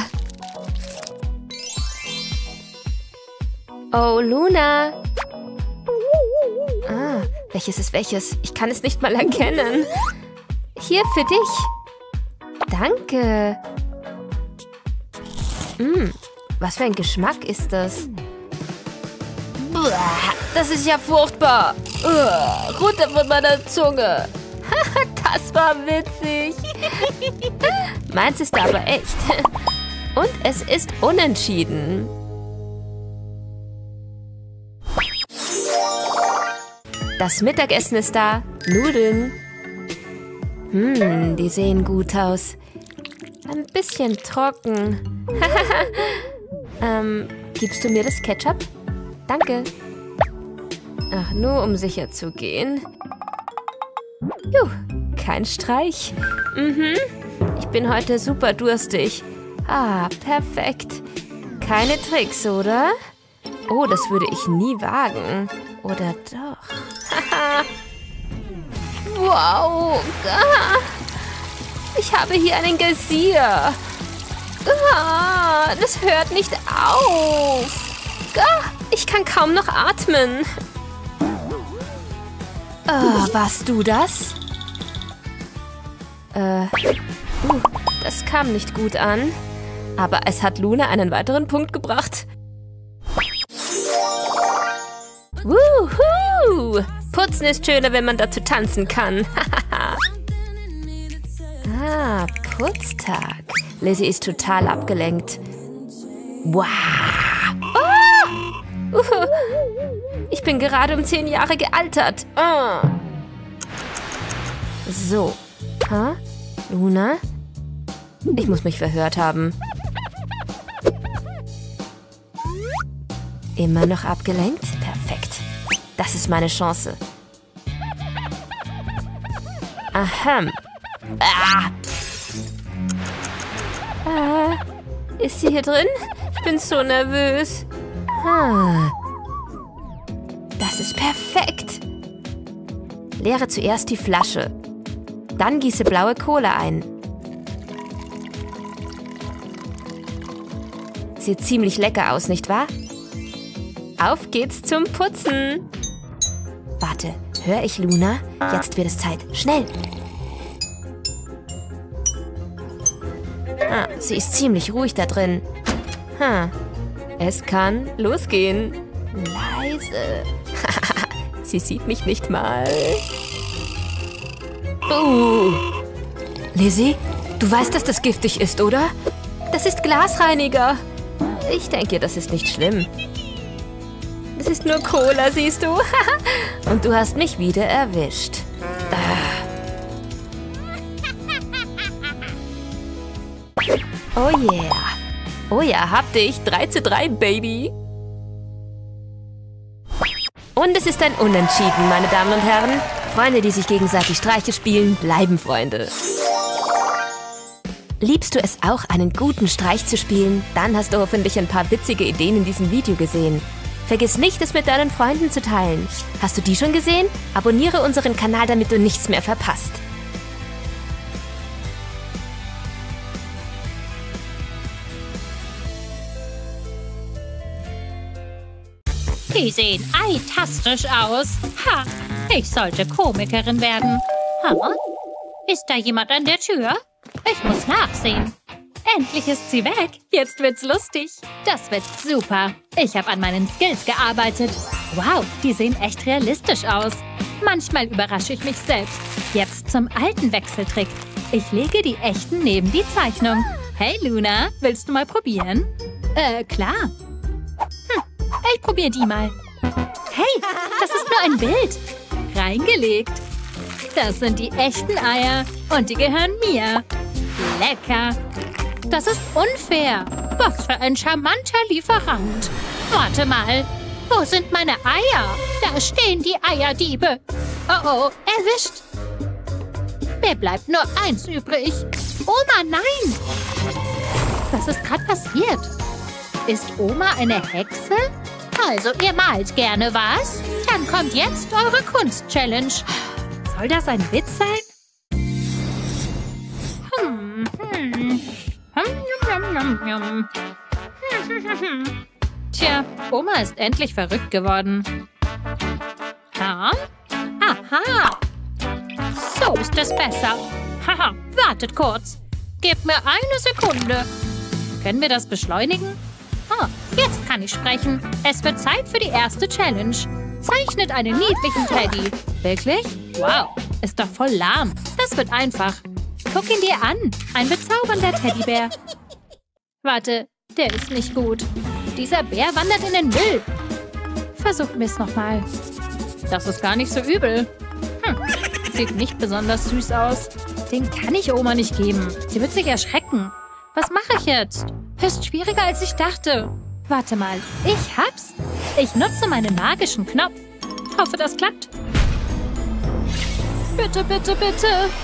Oh, Luna. Ah, welches ist welches? Ich kann es nicht mal erkennen. Hier für dich. Danke. Mm, was für ein Geschmack ist das? Uah, das ist ja furchtbar. Uah, runter von meiner Zunge. Das war witzig. Meins ist aber echt. Und es ist unentschieden. Das Mittagessen ist da. Nudeln. Hm, die sehen gut aus. Ein bisschen trocken. ähm, gibst du mir das Ketchup? Danke. Ach, nur um sicher zu gehen. Juh, kein Streich. Mhm. Ich bin heute super durstig. Ah, perfekt. Keine Tricks, oder? Oh, das würde ich nie wagen. Oder doch? Haha. Wow. Ich habe hier einen Geysir. Das hört nicht auf. Ich kann kaum noch atmen. Oh, warst du das? Äh, uh, das kam nicht gut an. Aber es hat Luna einen weiteren Punkt gebracht. Wuhu! Putzen ist schöner, wenn man dazu tanzen kann. Ah, Putztag. Lizzie ist total abgelenkt. Wow! Oh! Uh, ich bin gerade um zehn Jahre gealtert. Oh. So. Huh? Luna? Ich muss mich verhört haben. Immer noch abgelenkt? Perfekt. Das ist meine Chance. Aha. Ah. Ah. Ist sie hier drin? Ich bin so nervös. Ah. Das ist perfekt. Leere zuerst die Flasche. Dann gieße blaue Cola ein. Sieht ziemlich lecker aus, nicht wahr? Auf geht's zum Putzen. Warte, höre ich Luna? Jetzt wird es Zeit. Schnell! Ah, sie ist ziemlich ruhig da drin. Hm. Es kann losgehen. Leise. Sie sieht mich nicht mal. Uh. Lizzie, du weißt, dass das giftig ist, oder? Das ist Glasreiniger. Ich denke, das ist nicht schlimm. Das ist nur Cola, siehst du? Und du hast mich wieder erwischt. Ah. Oh yeah. Oh ja, hab dich. drei zu drei, Baby. Und es ist ein Unentschieden, meine Damen und Herren. Freunde, die sich gegenseitig Streiche spielen, bleiben Freunde. Liebst du es auch, einen guten Streich zu spielen? Dann hast du hoffentlich ein paar witzige Ideen in diesem Video gesehen. Vergiss nicht, es mit deinen Freunden zu teilen. Hast du die schon gesehen? Abonniere unseren Kanal, damit du nichts mehr verpasst. Die sehen fantastisch aus. Ha, ich sollte Komikerin werden. Ha? Ist da jemand an der Tür? Ich muss nachsehen. Endlich ist sie weg. Jetzt wird's lustig. Das wird super. Ich habe an meinen Skills gearbeitet. Wow, die sehen echt realistisch aus. Manchmal überrasche ich mich selbst. Jetzt zum alten Wechseltrick. Ich lege die echten neben die Zeichnung. Hey Luna, willst du mal probieren? Äh, klar. Hm, ich probiere die mal. Hey, das ist nur ein Bild. Reingelegt. Das sind die echten Eier und die gehören mir. Lecker. Das ist unfair. Was für ein charmanter Lieferant. Warte mal. Wo sind meine Eier? Da stehen die Eierdiebe. Oh oh, erwischt. Mir bleibt nur eins übrig. Oma, nein. Was ist gerade passiert? Ist Oma eine Hexe? Also, ihr malt gerne was? Dann kommt jetzt eure Kunst-Challenge. Soll das ein Witz sein? Hm, hm. Tja, Oma ist endlich verrückt geworden. Ha? Aha. So ist es besser. Haha, wartet kurz. Gebt mir eine Sekunde. Können wir das beschleunigen? Ah, jetzt kann ich sprechen. Es wird Zeit für die erste Challenge. Zeichnet einen niedlichen Teddy. Wirklich? Wow, ist doch voll lahm. Das wird einfach. Guck ihn dir an. Ein bezaubernder Teddybär. Warte, der ist nicht gut. Dieser Bär wandert in den Müll. Versuchen wir es nochmal. Das ist gar nicht so übel. Hm, sieht nicht besonders süß aus. Den kann ich Oma nicht geben. Sie wird sich erschrecken. Was mache ich jetzt? Ist schwieriger, als ich dachte. Warte mal, ich hab's. Ich nutze meinen magischen Knopf. Hoffe, das klappt. Bitte, bitte, bitte.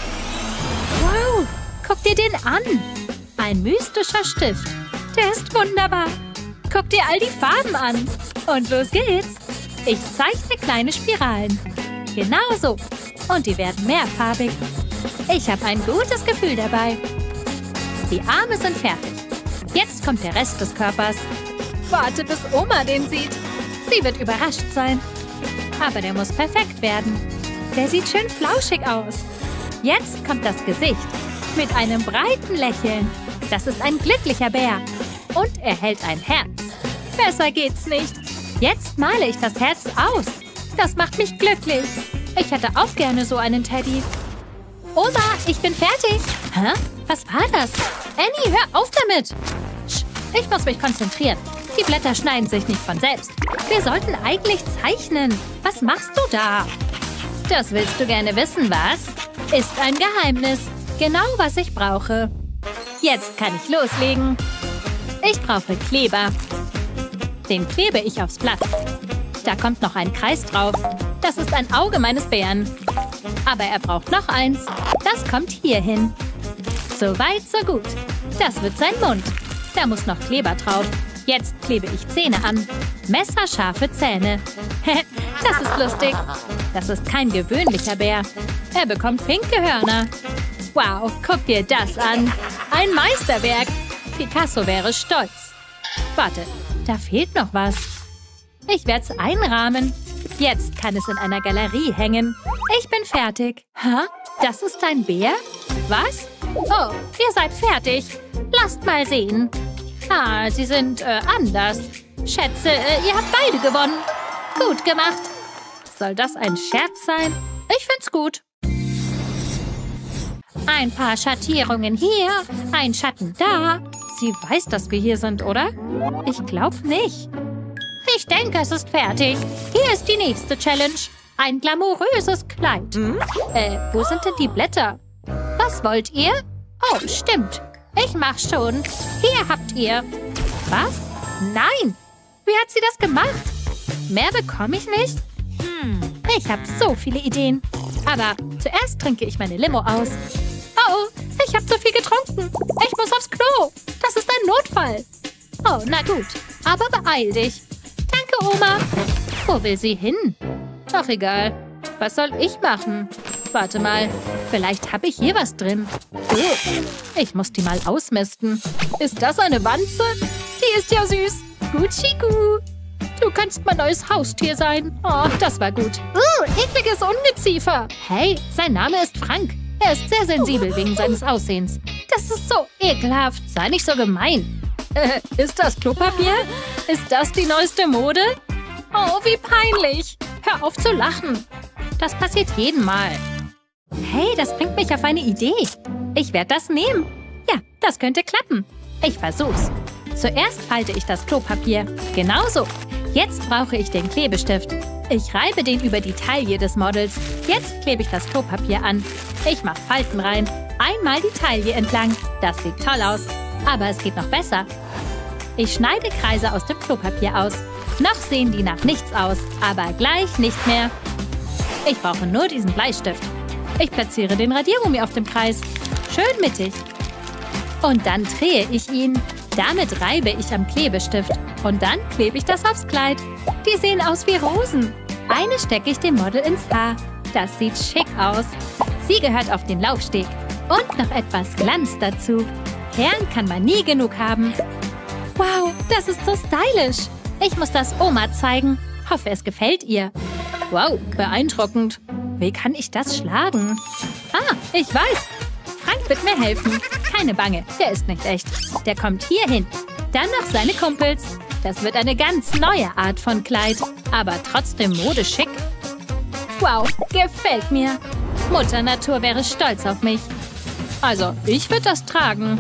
Wow, guck dir den an. Ein mystischer Stift. Der ist wunderbar. Guck dir all die Farben an. Und los geht's. Ich zeichne kleine Spiralen. Genau so. Und die werden mehrfarbig. Ich habe ein gutes Gefühl dabei. Die Arme sind fertig. Jetzt kommt der Rest des Körpers. Warte, bis Oma den sieht. Sie wird überrascht sein. Aber der muss perfekt werden. Der sieht schön flauschig aus. Jetzt kommt das Gesicht. Mit einem breiten Lächeln. Das ist ein glücklicher Bär. Und er hält ein Herz. Besser geht's nicht. Jetzt male ich das Herz aus. Das macht mich glücklich. Ich hätte auch gerne so einen Teddy. Oma, ich bin fertig. Hä? Was war das? Annie, hör auf damit. Sch, ich muss mich konzentrieren. Die Blätter schneiden sich nicht von selbst. Wir sollten eigentlich zeichnen. Was machst du da? Das willst du gerne wissen, was? Ist ein Geheimnis. Genau, was ich brauche. Jetzt kann ich loslegen. Ich brauche Kleber. Den klebe ich aufs Blatt. Da kommt noch ein Kreis drauf. Das ist ein Auge meines Bären. Aber er braucht noch eins. Das kommt hier hin. So weit, so gut. Das wird sein Mund. Da muss noch Kleber drauf. Jetzt klebe ich Zähne an. Messerscharfe Zähne. Das ist lustig. Das ist kein gewöhnlicher Bär. Er bekommt pinke Hörner. Wow, guck dir das an. Ein Meisterwerk. Picasso wäre stolz. Warte, da fehlt noch was. Ich werde es einrahmen. Jetzt kann es in einer Galerie hängen. Ich bin fertig. Hä? Das ist ein Bär? Was? Oh, ihr seid fertig. Lasst mal sehen. Ah, sie sind äh, anders. Schätze, äh, ihr habt beide gewonnen. Gut gemacht. Soll das ein Scherz sein? Ich find's gut. Ein paar Schattierungen hier, ein Schatten da. Sie weiß, dass wir hier sind, oder? Ich glaube nicht. Ich denke, es ist fertig. Hier ist die nächste Challenge. Ein glamouröses Kleid. Hm? Äh, wo sind denn die Blätter? Was wollt ihr? Oh, stimmt. Ich mach schon. Hier habt ihr. Was? Nein! Wie hat sie das gemacht? Mehr bekomme ich nicht? Hm, ich habe so viele Ideen. Aber zuerst trinke ich meine Limo aus. Oh, ich habe zu viel getrunken. Ich muss aufs Klo. Das ist ein Notfall. Oh, na gut. Aber beeil dich. Danke, Oma. Wo will sie hin? Ach, egal. Was soll ich machen? Warte mal. Vielleicht habe ich hier was drin. Oh, ich muss die mal ausmisten. Ist das eine Wanze? Die ist ja süß. Gutschiku. Du kannst mein neues Haustier sein. Oh, das war gut. Uh, ekliges Ungeziefer. Hey, sein Name ist Frank. Er ist sehr sensibel wegen seines Aussehens. Das ist so ekelhaft. Sei nicht so gemein. Äh, ist das Klopapier? Ist das die neueste Mode? Oh, wie peinlich. Hör auf zu lachen. Das passiert jeden Mal. Hey, das bringt mich auf eine Idee. Ich werde das nehmen. Ja, das könnte klappen. Ich versuch's. Zuerst falte ich das Klopapier. Genauso. Jetzt brauche ich den Klebestift. Ich reibe den über die Taille des Models. Jetzt klebe ich das Klopapier an. Ich mache Falten rein. Einmal die Taille entlang. Das sieht toll aus. Aber es geht noch besser. Ich schneide Kreise aus dem Klopapier aus. Noch sehen die nach nichts aus, aber gleich nicht mehr. Ich brauche nur diesen Bleistift. Ich platziere den Radiergummi auf dem Kreis. Schön mittig. Und dann drehe ich ihn. Damit reibe ich am Klebestift. Und dann klebe ich das aufs Kleid. Die sehen aus wie Rosen. Eine stecke ich dem Model ins Haar. Das sieht schick aus. Sie gehört auf den Laufsteg. Und noch etwas Glanz dazu. Herren kann man nie genug haben. Wow, das ist so stylisch. Ich muss das Oma zeigen. Hoffe, es gefällt ihr. Wow, beeindruckend. Wie kann ich das schlagen? Ah, ich weiß. Frank wird mir helfen. Keine Bange, der ist nicht echt. Der kommt hier hin. Dann noch seine Kumpels. Das wird eine ganz neue Art von Kleid. Aber trotzdem modeschick. Wow, gefällt mir. Mutter Natur wäre stolz auf mich. Also, ich würde das tragen.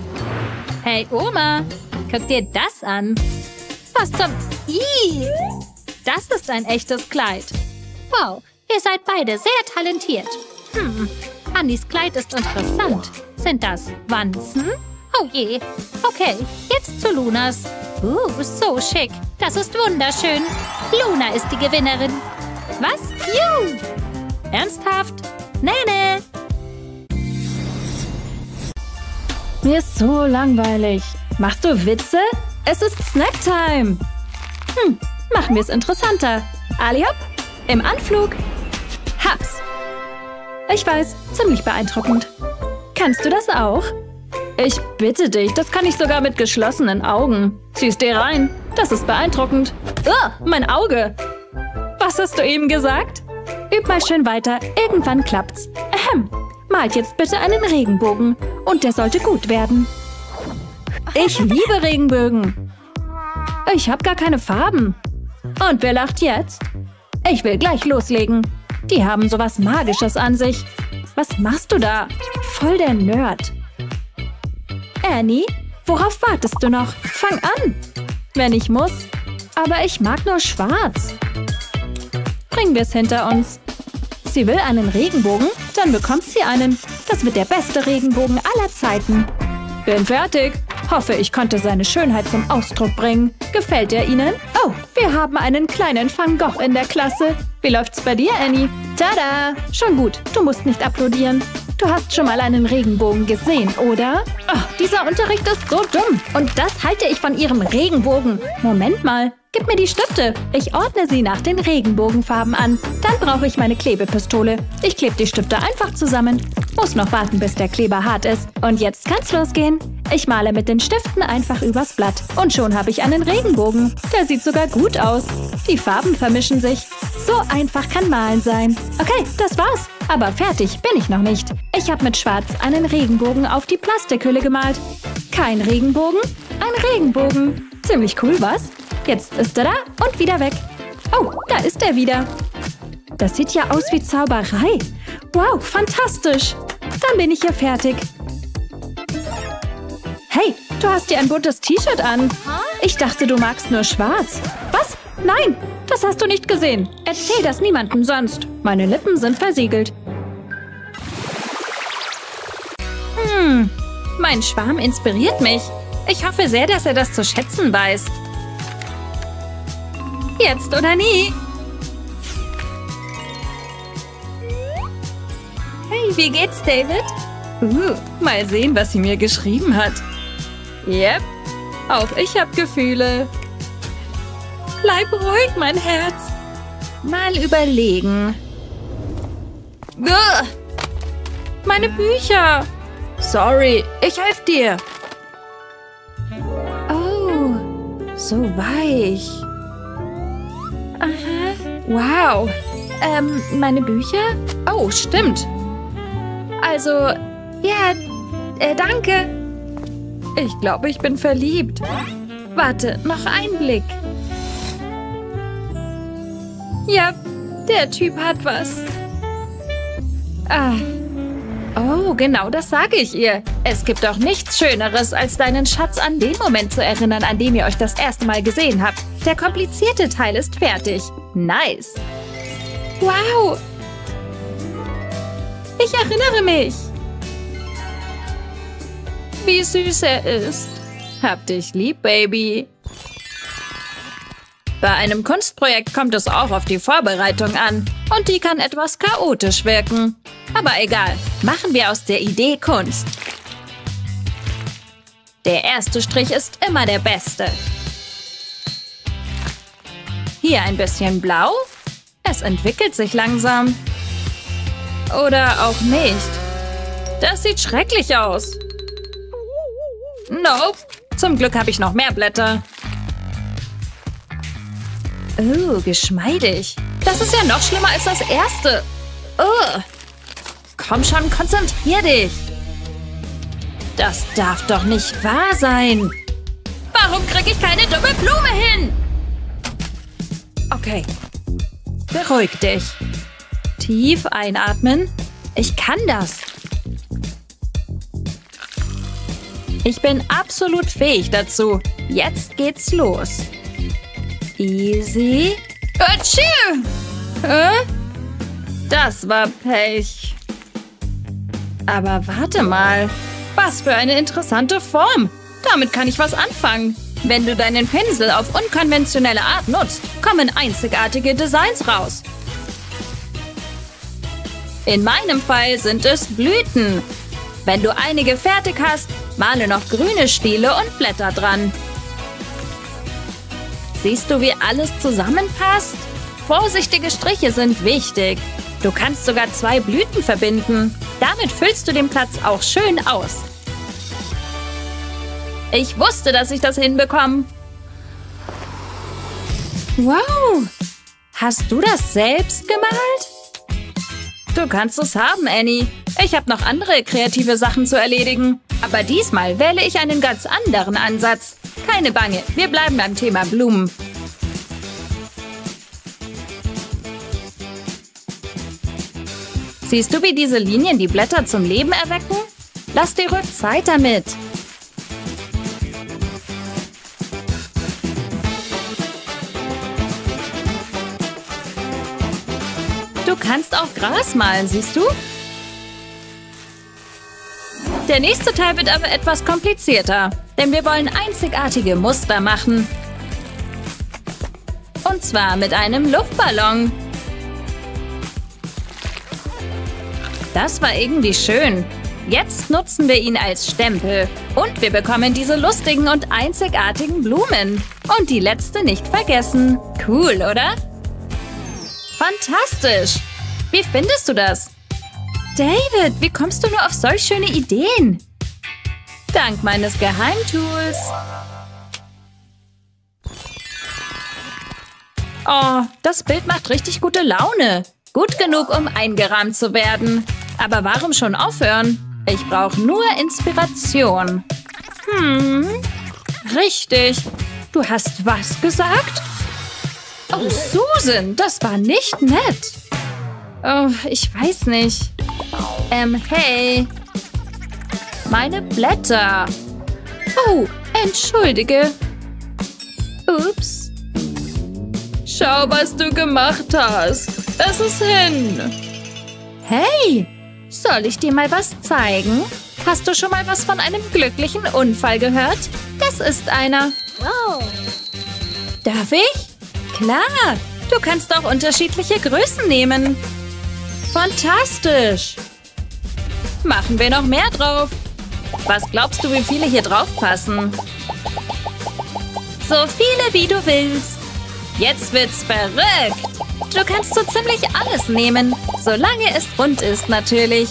Hey, Oma, guck dir das an. Was zum... Ih! Das ist ein echtes Kleid. Wow, ihr seid beide sehr talentiert. Hm, Annis Kleid ist interessant. Sind das Wanzen? Oh je. Okay, jetzt zu Lunas. Uh, so schick. Das ist wunderschön. Luna ist die Gewinnerin. Was? Juhu! Ernsthaft? Nee, nee. Mir ist so langweilig. Machst du Witze? Es ist Snacktime. Hm, machen wir es interessanter. Ali hopp, im Anflug. Hab's. Ich weiß, ziemlich beeindruckend. Kannst du das auch? Ich bitte dich, das kann ich sogar mit geschlossenen Augen. Zieh's dir rein. Das ist beeindruckend. Oh, mein Auge. Was hast du eben gesagt? Üb mal schön weiter. Irgendwann klappt's. Ahem. Malt jetzt bitte einen Regenbogen. Und der sollte gut werden. Ich liebe Regenbögen. Ich habe gar keine Farben. Und wer lacht jetzt? Ich will gleich loslegen. Die haben sowas Magisches an sich. Was machst du da? Voll der Nerd. Annie, worauf wartest du noch? Fang an. Wenn ich muss. Aber ich mag nur schwarz. Bringen wir es hinter uns. Sie will einen Regenbogen, dann bekommt sie einen. Das wird der beste Regenbogen aller Zeiten. Bin fertig. Hoffe, ich konnte seine Schönheit zum Ausdruck bringen. Gefällt er Ihnen? Oh, wir haben einen kleinen Van Gogh in der Klasse. Wie läuft's bei dir, Annie? Tada! Schon gut, du musst nicht applaudieren. Du hast schon mal einen Regenbogen gesehen, oder? Oh, dieser Unterricht ist so dumm. Und das halte ich von Ihrem Regenbogen. Moment mal. Gib mir die Stifte. Ich ordne sie nach den Regenbogenfarben an. Dann brauche ich meine Klebepistole. Ich klebe die Stifte einfach zusammen. Muss noch warten, bis der Kleber hart ist. Und jetzt kann's losgehen. Ich male mit den Stiften einfach übers Blatt. Und schon habe ich einen Regenbogen. Der sieht sogar gut aus. Die Farben vermischen sich. So einfach kann Malen sein. Okay, das war's. Aber fertig bin ich noch nicht. Ich habe mit Schwarz einen Regenbogen auf die Plastikhülle gemalt. Kein Regenbogen, ein Regenbogen. Ziemlich cool, was? Jetzt ist er da und wieder weg. Oh, da ist er wieder. Das sieht ja aus wie Zauberei. Wow, fantastisch. Dann bin ich hier fertig. Hey, du hast dir ein buntes T-Shirt an. Ich dachte, du magst nur schwarz. Was? Nein, das hast du nicht gesehen. Erzähl das niemandem sonst. Meine Lippen sind versiegelt. Hm, mein Schwarm inspiriert mich. Ich hoffe sehr, dass er das zu schätzen weiß. Jetzt oder nie. Hey, wie geht's, David? Uh, mal sehen, was sie mir geschrieben hat. Yep, auch ich hab Gefühle. Bleib ruhig, mein Herz. Mal überlegen. Ugh. Meine Bücher. Sorry, ich helfe dir. Oh, so weich. Aha, wow. Ähm, meine Bücher? Oh, stimmt. Also, ja, äh, danke. Ich glaube, ich bin verliebt. Warte, noch ein Blick. Ja, der Typ hat was. Ah. Oh, genau das sage ich ihr. Es gibt doch nichts Schöneres, als deinen Schatz an den Moment zu erinnern, an dem ihr euch das erste Mal gesehen habt. Der komplizierte Teil ist fertig. Nice. Wow. Ich erinnere mich. Wie süß er ist. Hab dich lieb, Baby. Bei einem Kunstprojekt kommt es auch auf die Vorbereitung an. Und die kann etwas chaotisch wirken. Aber egal, machen wir aus der Idee Kunst. Der erste Strich ist immer der beste. Hier ein bisschen blau. Es entwickelt sich langsam. Oder auch nicht. Das sieht schrecklich aus. Nope. Zum Glück habe ich noch mehr Blätter. Oh, geschmeidig. Das ist ja noch schlimmer als das erste. Oh. Komm schon, konzentrier dich. Das darf doch nicht wahr sein. Warum kriege ich keine dumme Blume hin? Okay. Beruhig dich. Tief einatmen. Ich kann das. Ich bin absolut fähig dazu. Jetzt geht's los. Easy. Atschü! Hä? Das war Pech. Aber warte mal. Was für eine interessante Form. Damit kann ich was anfangen. Wenn du deinen Pinsel auf unkonventionelle Art nutzt, kommen einzigartige Designs raus. In meinem Fall sind es Blüten. Wenn du einige fertig hast, male noch grüne Stiele und Blätter dran. Siehst du, wie alles zusammenpasst? Vorsichtige Striche sind wichtig. Du kannst sogar zwei Blüten verbinden. Damit füllst du den Platz auch schön aus. Ich wusste, dass ich das hinbekomme. Wow! Hast du das selbst gemalt? Du kannst es haben, Annie. Ich habe noch andere kreative Sachen zu erledigen. Aber diesmal wähle ich einen ganz anderen Ansatz. Keine Bange, wir bleiben beim Thema Blumen. Siehst du, wie diese Linien die Blätter zum Leben erwecken? Lass dir ruhig Zeit damit. Du kannst auch Gras malen, siehst du? Der nächste Teil wird aber etwas komplizierter, denn wir wollen einzigartige Muster machen. Und zwar mit einem Luftballon. Das war irgendwie schön. Jetzt nutzen wir ihn als Stempel. Und wir bekommen diese lustigen und einzigartigen Blumen. Und die letzte nicht vergessen. Cool, oder? Fantastisch! Wie findest du das? David, wie kommst du nur auf solch schöne Ideen? Dank meines Geheimtools. Oh, das Bild macht richtig gute Laune. Gut genug, um eingerahmt zu werden. Aber warum schon aufhören? Ich brauche nur Inspiration. Hm, richtig. Du hast was gesagt? Oh, Susan, das war nicht nett. Oh, ich weiß nicht. Ähm, hey. Meine Blätter. Oh, entschuldige. Ups. Schau, was du gemacht hast. Es ist hin. Hey, soll ich dir mal was zeigen? Hast du schon mal was von einem glücklichen Unfall gehört? Der Das ist einer. Wow. Darf ich? Klar. Du kannst auch unterschiedliche Größen nehmen. Fantastisch. Machen wir noch mehr drauf. Was glaubst du, wie viele hier drauf passen? So viele, wie du willst. Jetzt wird's verrückt. Du kannst so ziemlich alles nehmen, solange es rund ist natürlich.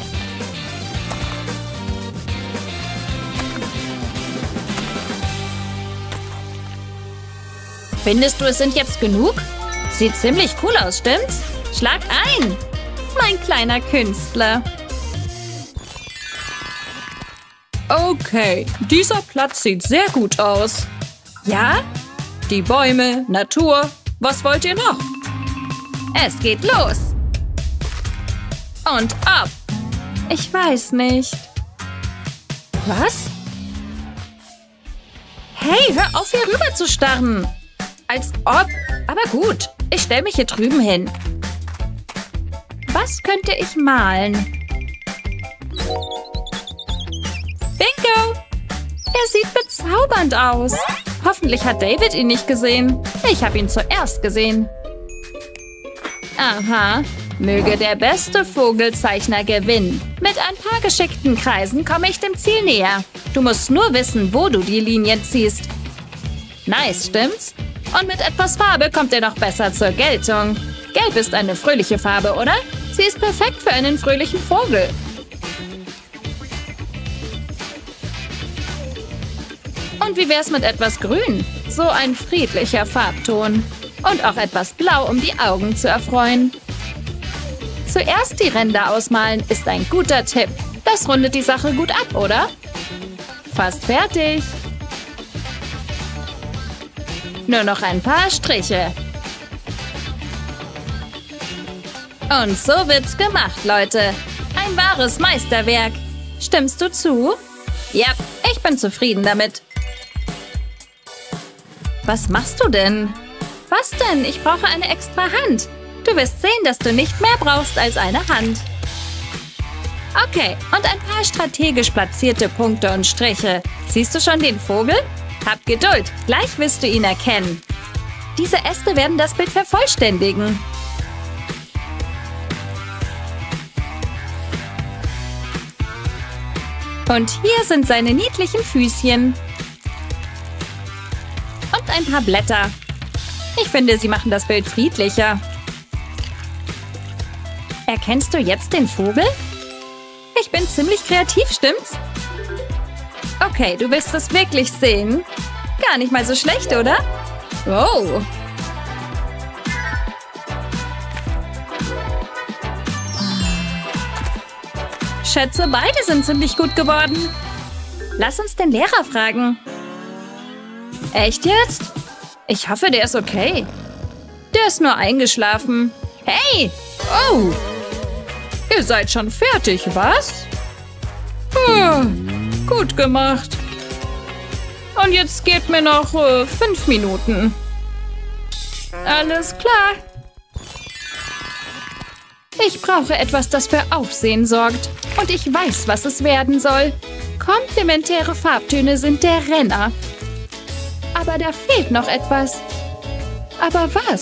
Findest du, es sind jetzt genug? Sieht ziemlich cool aus, stimmt's? Schlag ein, mein kleiner Künstler. Okay, dieser Platz sieht sehr gut aus. Ja? Die Bäume, Natur. Was wollt ihr noch? Es geht los. Und ab. Ich weiß nicht. Was? Hey, hör auf, hier rüber zu starren. Als ob. Aber gut, ich stelle mich hier drüben hin. Was könnte ich malen? Bingo! Er sieht bezaubernd aus. Hoffentlich hat David ihn nicht gesehen. Ich habe ihn zuerst gesehen. Aha. Möge der beste Vogelzeichner gewinnen. Mit ein paar geschickten Kreisen komme ich dem Ziel näher. Du musst nur wissen, wo du die Linien ziehst. Nice, stimmt's? Und mit etwas Farbe kommt er noch besser zur Geltung. Gelb ist eine fröhliche Farbe, oder? Sie ist perfekt für einen fröhlichen Vogel. Und wie wär's mit etwas Grün? So ein friedlicher Farbton. Und auch etwas Blau, um die Augen zu erfreuen. Zuerst die Ränder ausmalen ist ein guter Tipp. Das rundet die Sache gut ab, oder? Fast fertig. Nur noch ein paar Striche. Und so wird's gemacht, Leute. Ein wahres Meisterwerk. Stimmst du zu? Ja, ich bin zufrieden damit. Was machst du denn? Was denn? Ich brauche eine extra Hand. Du wirst sehen, dass du nicht mehr brauchst als eine Hand. Okay, und ein paar strategisch platzierte Punkte und Striche. Siehst du schon den Vogel? Hab Geduld, gleich wirst du ihn erkennen. Diese Äste werden das Bild vervollständigen. Und hier sind seine niedlichen Füßchen. Und ein paar Blätter. Ich finde, sie machen das Bild friedlicher. Erkennst du jetzt den Vogel? Ich bin ziemlich kreativ, stimmt's? Okay, du willst es wirklich sehen? Gar nicht mal so schlecht, oder? Oh. Schätze, beide sind ziemlich gut geworden. Lass uns den Lehrer fragen. Echt jetzt? Ich hoffe, der ist okay. Der ist nur eingeschlafen. Hey! Oh! Ihr seid schon fertig, was? Hm, gut gemacht. Und jetzt gebt mir noch äh, fünf Minuten. Alles klar. Ich brauche etwas, das für Aufsehen sorgt. Und ich weiß, was es werden soll. Komplementäre Farbtöne sind der Renner. Aber da fehlt noch etwas. Aber was?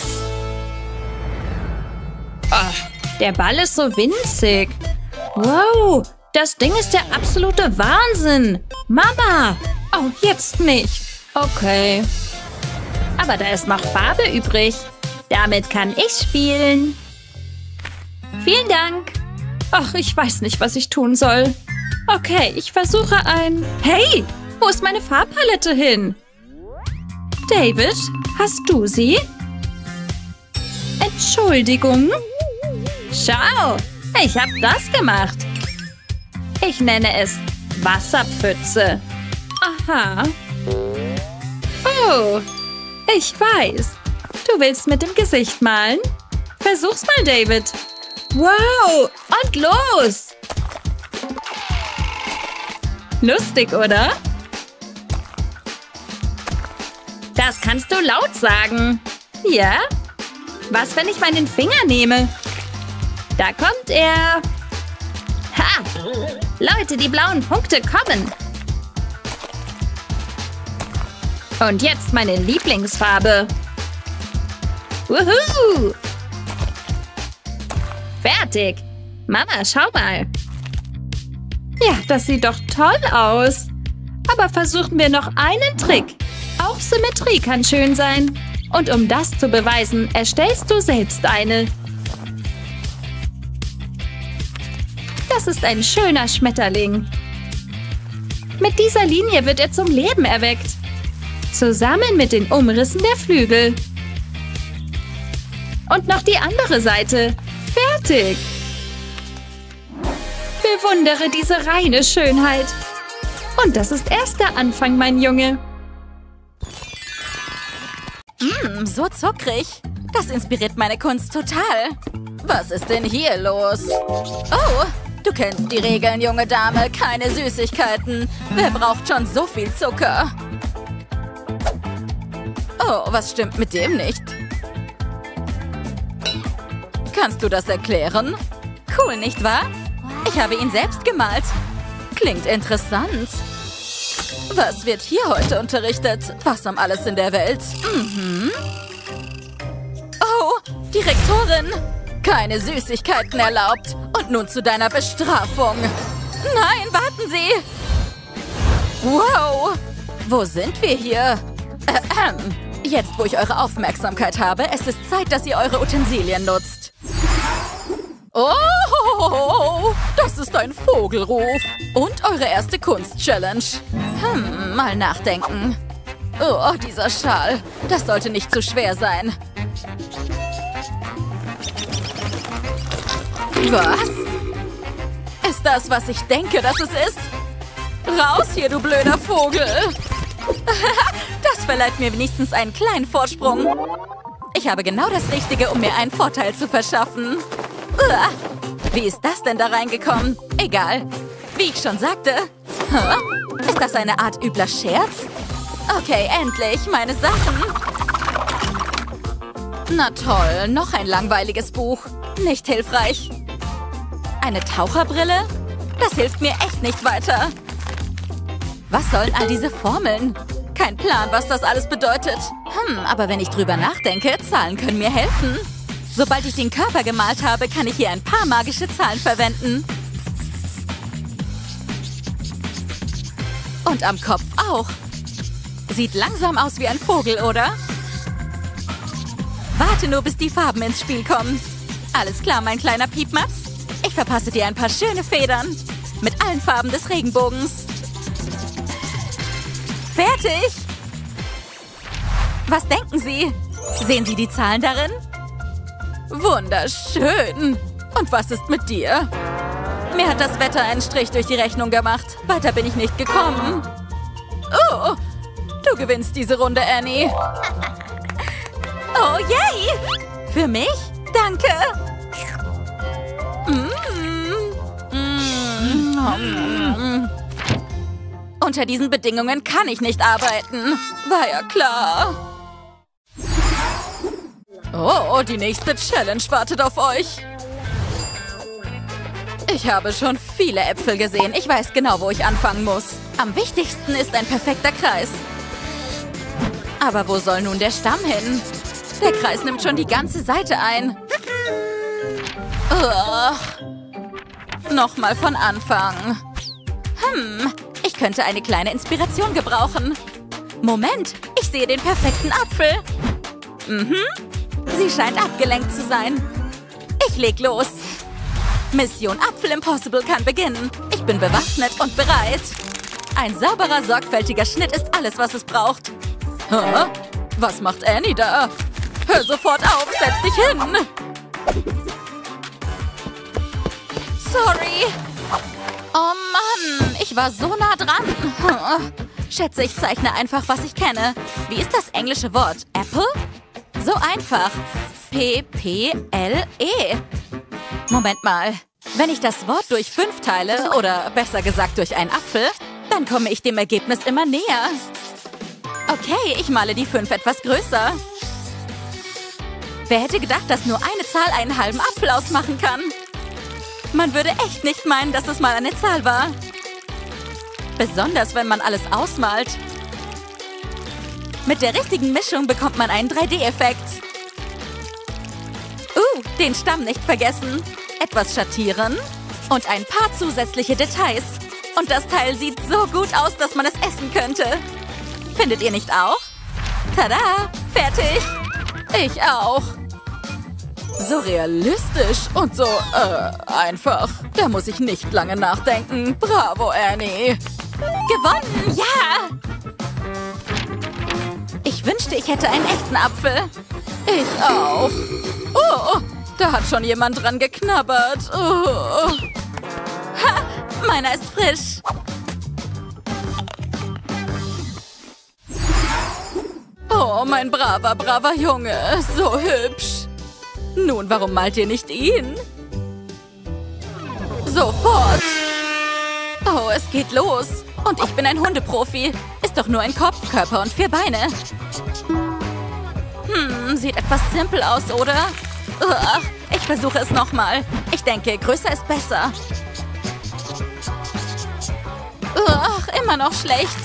Oh, der Ball ist so winzig. Wow, das Ding ist der absolute Wahnsinn. Mama! Oh, jetzt nicht. Okay. Aber da ist noch Farbe übrig. Damit kann ich spielen. Vielen Dank. Ach, ich weiß nicht, was ich tun soll. Okay, ich versuche ein... Hey, wo ist meine Farbpalette hin? David, hast du sie? Entschuldigung. Schau, ich habe das gemacht. Ich nenne es Wasserpfütze. Aha. Oh, ich weiß. Du willst mit dem Gesicht malen? Versuch's mal, David. Wow, und los! Lustig, oder? Das kannst du laut sagen. Ja? Was, wenn ich meinen Finger nehme? Da kommt er. Ha! Leute, die blauen Punkte kommen. Und jetzt meine Lieblingsfarbe. Wuhu! Fertig. Mama, schau mal. Ja, das sieht doch toll aus. Aber versuchen wir noch einen Trick. Auch Symmetrie kann schön sein. Und um das zu beweisen, erstellst du selbst eine. Das ist ein schöner Schmetterling. Mit dieser Linie wird er zum Leben erweckt. Zusammen mit den Umrissen der Flügel. Und noch die andere Seite. Fertig. Bewundere diese reine Schönheit. Und das ist erst der Anfang, mein Junge. Mm, so zuckrig. Das inspiriert meine Kunst total. Was ist denn hier los? Oh, du kennst die Regeln, junge Dame. Keine Süßigkeiten. Wer braucht schon so viel Zucker? Oh, was stimmt mit dem nicht? Kannst du das erklären? Cool, nicht wahr? Ich habe ihn selbst gemalt. Klingt interessant. Was wird hier heute unterrichtet? Was um alles in der Welt? Mhm. Oh, die Rektorin. Keine Süßigkeiten erlaubt. Und nun zu deiner Bestrafung. Nein, warten Sie. Wow. Wo sind wir hier? Ahem. Jetzt, wo ich eure Aufmerksamkeit habe, es ist Zeit, dass ihr eure Utensilien nutzt. Oh, das ist ein Vogelruf. Und eure erste Kunst-Challenge. Hm, mal nachdenken. Oh, dieser Schal. Das sollte nicht zu schwer sein. Was? Ist das, was ich denke, dass es ist? Raus hier, du blöder Vogel. Das verleiht mir wenigstens einen kleinen Vorsprung. Ich habe genau das Richtige, um mir einen Vorteil zu verschaffen. Uah. Wie ist das denn da reingekommen? Egal. Wie ich schon sagte. Huh? Ist das eine Art übler Scherz? Okay, endlich. Meine Sachen. Na toll, noch ein langweiliges Buch. Nicht hilfreich. Eine Taucherbrille? Das hilft mir echt nicht weiter. Was sollen all diese Formeln? Kein Plan, was das alles bedeutet. Hm, aber wenn ich drüber nachdenke, Zahlen können mir helfen. Sobald ich den Körper gemalt habe, kann ich hier ein paar magische Zahlen verwenden. Und am Kopf auch. Sieht langsam aus wie ein Vogel, oder? Warte nur, bis die Farben ins Spiel kommen. Alles klar, mein kleiner Piepmatz. Ich verpasse dir ein paar schöne Federn. Mit allen Farben des Regenbogens. Fertig! Was denken Sie? Sehen Sie die Zahlen darin? Wunderschön! Und was ist mit dir? Mir hat das Wetter einen Strich durch die Rechnung gemacht. Weiter bin ich nicht gekommen. Oh, du gewinnst diese Runde, Annie. Oh, yay! Für mich? Danke! Mm. Mm. Unter diesen Bedingungen kann ich nicht arbeiten. War ja klar. Oh, die nächste Challenge wartet auf euch. Ich habe schon viele Äpfel gesehen. Ich weiß genau, wo ich anfangen muss. Am wichtigsten ist ein perfekter Kreis. Aber wo soll nun der Stamm hin? Der Kreis nimmt schon die ganze Seite ein. Ugh. Nochmal von Anfang. Hm, ich könnte eine kleine Inspiration gebrauchen. Moment, ich sehe den perfekten Apfel. Mhm. Sie scheint abgelenkt zu sein. Ich leg los. Mission Apfel Impossible kann beginnen. Ich bin bewaffnet und bereit. Ein sauberer, sorgfältiger Schnitt ist alles, was es braucht. Hä? Was macht Annie da? Hör sofort auf, setz dich hin. Sorry. Oh Mann, ich war so nah dran. Schätze, ich zeichne einfach, was ich kenne. Wie ist das englische Wort? Apple? So einfach. P P L E. Moment mal. Wenn ich das Wort durch fünf teile, oder besser gesagt durch einen Apfel, dann komme ich dem Ergebnis immer näher. Okay, ich male die fünf etwas größer. Wer hätte gedacht, dass nur eine Zahl einen halben Apfel ausmachen kann? Man würde echt nicht meinen, dass es mal eine Zahl war. Besonders, wenn man alles ausmalt. Mit der richtigen Mischung bekommt man einen drei D-Effekt. Uh, den Stamm nicht vergessen. Etwas schattieren und ein paar zusätzliche Details. Und das Teil sieht so gut aus, dass man es essen könnte. Findet ihr nicht auch? Tada! Fertig! Ich auch. So realistisch und so, äh, einfach. Da muss ich nicht lange nachdenken. Bravo, Annie. Gewonnen, ja! Ich wünschte, ich hätte einen echten Apfel. Ich auch. Oh, da hat schon jemand dran geknabbert. Oh. Ha, meiner ist frisch. Oh, mein braver, braver Junge. So hübsch. Nun, warum malt ihr nicht ihn? Sofort. Oh, es geht los. Und ich bin ein Hundeprofi. Ist doch nur ein Kopf, Körper und vier Beine. Hm, sieht etwas simpel aus, oder? Ugh, ich versuche es nochmal. Ich denke, größer ist besser. Ugh, immer noch schlecht.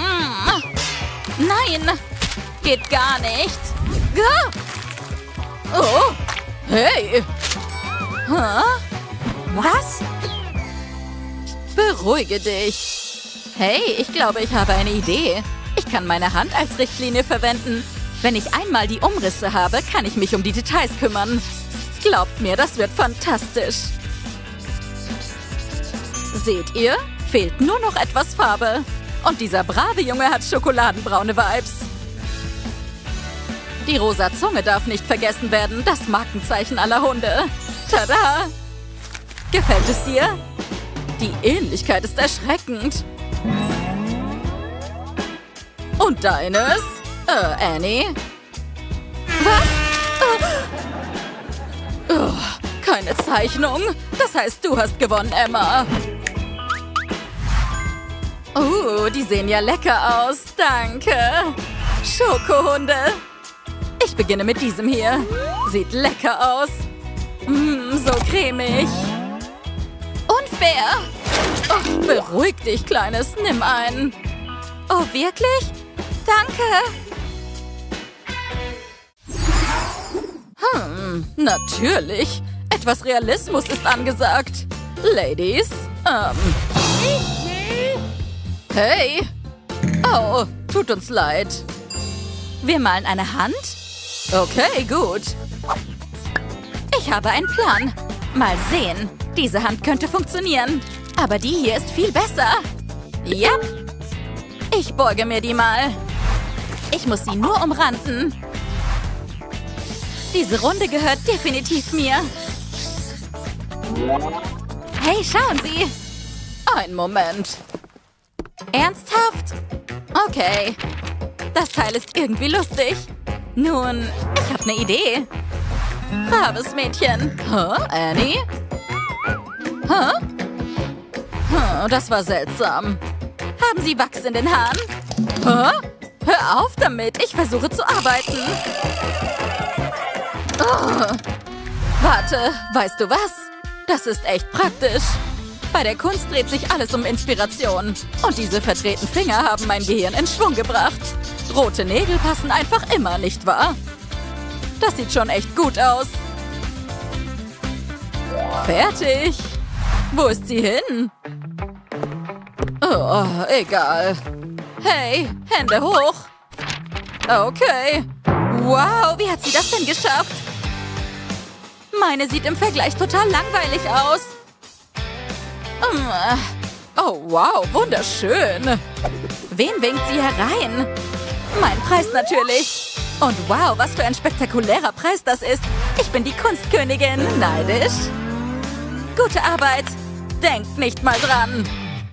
Nein, geht gar nicht. Oh, hey. Huh? Was? Beruhige dich. Hey, ich glaube, ich habe eine Idee. Ich kann meine Hand als Richtlinie verwenden. Wenn ich einmal die Umrisse habe, kann ich mich um die Details kümmern. Glaubt mir, das wird fantastisch. Seht ihr? Fehlt nur noch etwas Farbe. Und dieser brave Junge hat schokoladenbraune Vibes. Die rosa Zunge darf nicht vergessen werden, das Markenzeichen aller Hunde. Tada! Gefällt es dir? Die Ähnlichkeit ist erschreckend. Und deines? Äh, Annie? Was? Oh. Oh, keine Zeichnung. Das heißt, du hast gewonnen, Emma. Oh, die sehen ja lecker aus. Danke. Schokohunde. Ich beginne mit diesem hier. Sieht lecker aus. Mm, so cremig. Unfair. Oh, beruhig dich, Kleines. Nimm einen. Oh, wirklich? Danke. Hm, natürlich. Etwas Realismus ist angesagt. Ladies, ähm... Hey. Oh, tut uns leid. Wir malen eine Hand? Okay, gut. Ich habe einen Plan. Mal sehen. Diese Hand könnte funktionieren. Aber die hier ist viel besser. Ja. Ich beuge mir die mal. Ich muss sie nur umranden. Diese Runde gehört definitiv mir. Hey, schauen Sie. Ein Moment. Ernsthaft? Okay. Das Teil ist irgendwie lustig. Nun, ich habe eine Idee. Braves Mädchen. Huh, Annie? Huh? Huh, das war seltsam. Haben Sie Wachs in den Haaren? Huh? Hör auf damit. Ich versuche zu arbeiten. Oh. Warte, weißt du was? Das ist echt praktisch. Bei der Kunst dreht sich alles um Inspiration. Und diese verdrehten Finger haben mein Gehirn in Schwung gebracht. Rote Nägel passen einfach immer, nicht wahr? Das sieht schon echt gut aus. Fertig. Wo ist sie hin? Oh, egal. Hey, Hände hoch. Okay. Wow, wie hat sie das denn geschafft? Meine sieht im Vergleich total langweilig aus. Oh, wow, wunderschön. Wen winkt sie herein? Mein Preis natürlich. Und wow, was für ein spektakulärer Preis das ist. Ich bin die Kunstkönigin. Neidisch? Gute Arbeit. Denkt nicht mal dran.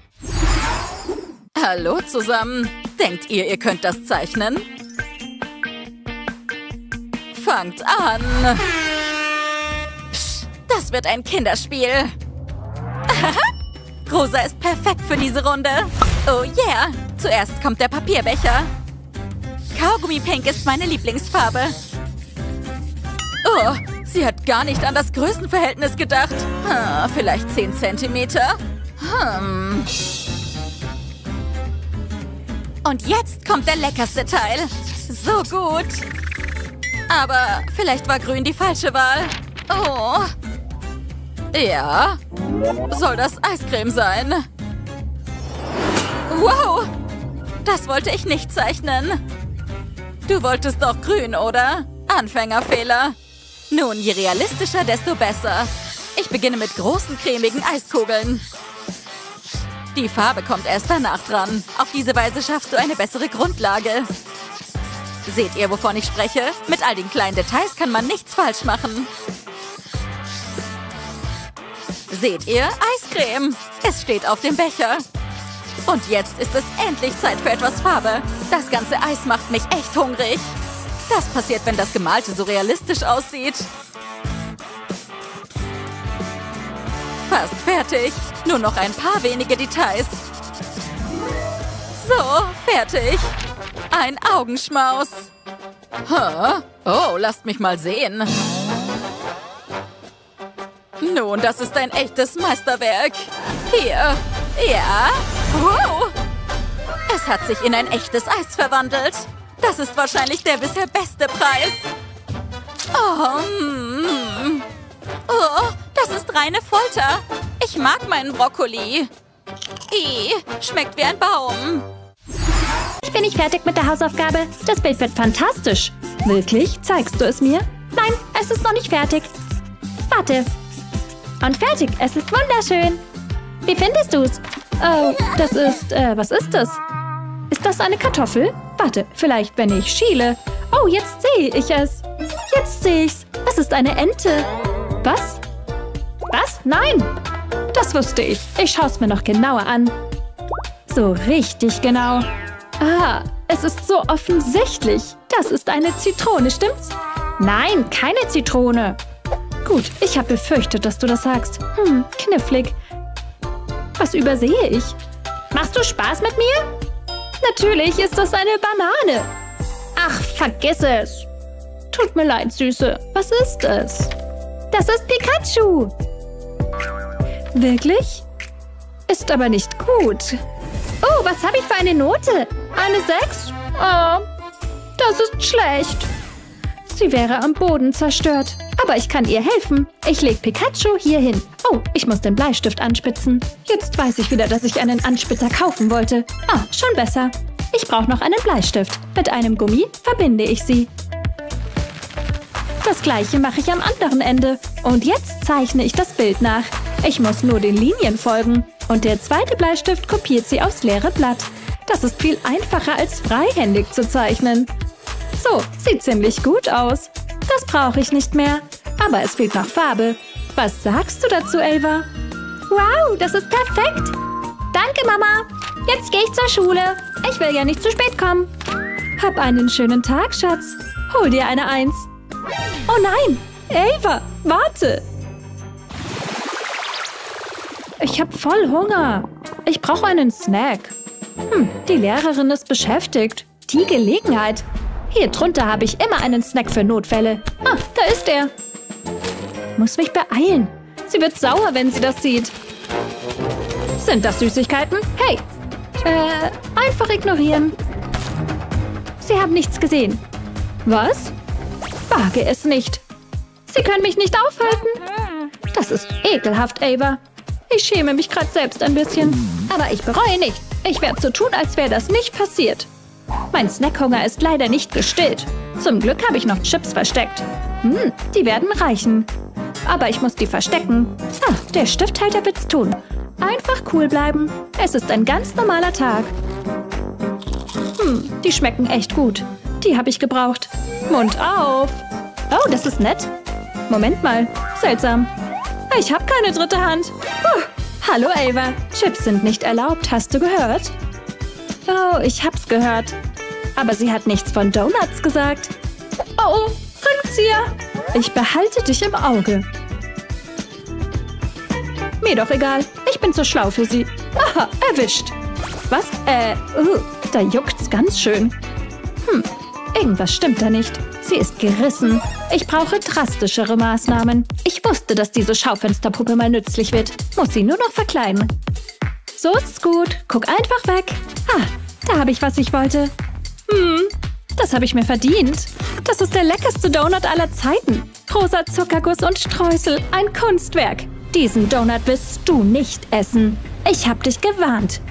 Hallo zusammen. Denkt ihr, ihr könnt das zeichnen? Fangt an. Psst, das wird ein Kinderspiel. Rosa ist perfekt für diese Runde. Oh yeah. Zuerst kommt der Papierbecher. Kaugummi-Pink ist meine Lieblingsfarbe. Oh, sie hat gar nicht an das Größenverhältnis gedacht. Hm, vielleicht zehn Zentimeter. Hm. Und jetzt kommt der leckerste Teil. So gut. Aber vielleicht war grün die falsche Wahl. Oh. Ja. Soll das Eiscreme sein? Wow. Das wollte ich nicht zeichnen. Du wolltest doch grün, oder? Anfängerfehler. Nun, je realistischer, desto besser. Ich beginne mit großen, cremigen Eiskugeln. Die Farbe kommt erst danach dran. Auf diese Weise schaffst du eine bessere Grundlage. Seht ihr, wovon ich spreche? Mit all den kleinen Details kann man nichts falsch machen. Seht ihr? Eiscreme. Es steht auf dem Becher. Und jetzt ist es endlich Zeit für etwas Farbe. Das ganze Eis macht mich echt hungrig. Das passiert, wenn das Gemalte so realistisch aussieht. Fast fertig. Nur noch ein paar wenige Details. So, fertig. Ein Augenschmaus. Huh? Oh, lasst mich mal sehen. Nun, das ist ein echtes Meisterwerk. Hier. Ja. Wow. Es hat sich in ein echtes Eis verwandelt. Das ist wahrscheinlich der bisher beste Preis. Oh, mm. Oh, das ist reine Folter. Ich mag meinen Brokkoli. I, schmeckt wie ein Baum. Ich bin nicht fertig mit der Hausaufgabe. Das Bild wird fantastisch. Wirklich? Zeigst du es mir? Nein, es ist noch nicht fertig. Warte. Und fertig. Es ist wunderschön. Wie findest du es? Oh, das ist... Äh, was ist das? Ist das eine Kartoffel? Warte, vielleicht, wenn ich schiele. Oh, jetzt sehe ich es. Jetzt sehe ich's. Es ist eine Ente. Was? Was? Nein! Das wusste ich. Ich schaue es mir noch genauer an. So richtig genau. Ah, es ist so offensichtlich. Das ist eine Zitrone, stimmt's? Nein, keine Zitrone. Gut, ich habe befürchtet, dass du das sagst. Hm, knifflig. Was übersehe ich? Machst du Spaß mit mir? Natürlich ist das eine Banane. Ach, vergiss es. Tut mir leid, Süße. Was ist es? Das ist Pikachu. Wirklich? Ist aber nicht gut. Oh, was habe ich für eine Note? Eine sechs? Oh, das ist schlecht. Sie wäre am Boden zerstört. Aber ich kann ihr helfen. Ich lege Pikachu hier hin. Oh, ich muss den Bleistift anspitzen. Jetzt weiß ich wieder, dass ich einen Anspitzer kaufen wollte. Ah, schon besser. Ich brauche noch einen Bleistift. Mit einem Gummi verbinde ich sie. Das gleiche mache ich am anderen Ende. Und jetzt zeichne ich das Bild nach. Ich muss nur den Linien folgen. Und der zweite Bleistift kopiert sie aufs leere Blatt. Das ist viel einfacher als freihändig zu zeichnen. So, sieht ziemlich gut aus. Das brauche ich nicht mehr. Aber es fehlt noch Farbe. Was sagst du dazu, Ava? Wow, das ist perfekt. Danke, Mama. Jetzt gehe ich zur Schule. Ich will ja nicht zu spät kommen. Hab einen schönen Tag, Schatz. Hol dir eine Eins. Oh nein, Ava, warte. Ich hab voll Hunger. Ich brauche einen Snack. Hm, die Lehrerin ist beschäftigt. Die Gelegenheit. Hier drunter habe ich immer einen Snack für Notfälle. Ah, da ist er. Muss mich beeilen. Sie wird sauer, wenn sie das sieht. Sind das Süßigkeiten? Hey! Äh, einfach ignorieren. Sie haben nichts gesehen. Was? Wage es nicht. Sie können mich nicht aufhalten. Das ist ekelhaft, Ava. Ich schäme mich gerade selbst ein bisschen. Aber ich bereue nicht. Ich werde so tun, als wäre das nicht passiert. Mein Snackhunger ist leider nicht gestillt. Zum Glück habe ich noch Chips versteckt. Hm, die werden reichen. Aber ich muss die verstecken. Ah, der Stifthalter wird's tun. Einfach cool bleiben. Es ist ein ganz normaler Tag. Hm, die schmecken echt gut. Die habe ich gebraucht. Mund auf. Oh, das ist nett. Moment mal. Seltsam. Ich habe keine dritte Hand. Puh. Hallo, Ava. Chips sind nicht erlaubt. Hast du gehört? Oh, ich hab's gehört. Aber sie hat nichts von Donuts gesagt. Oh, oh, Rückzieher. Ich behalte dich im Auge. Mir doch egal. Ich bin zu schlau für sie. Aha, erwischt. Was? Äh, uh, da juckt's ganz schön. Hm, irgendwas stimmt da nicht. Sie ist gerissen. Ich brauche drastischere Maßnahmen. Ich wusste, dass diese Schaufensterpuppe mal nützlich wird. Muss sie nur noch verkleiden. So ist's gut. Guck einfach weg. Ah, da habe ich, was ich wollte. Hm, Das habe ich mir verdient. Das ist der leckerste Donut aller Zeiten. Rosa Zuckerguss und Streusel, ein Kunstwerk. Diesen Donut wirst du nicht essen. Ich habe dich gewarnt.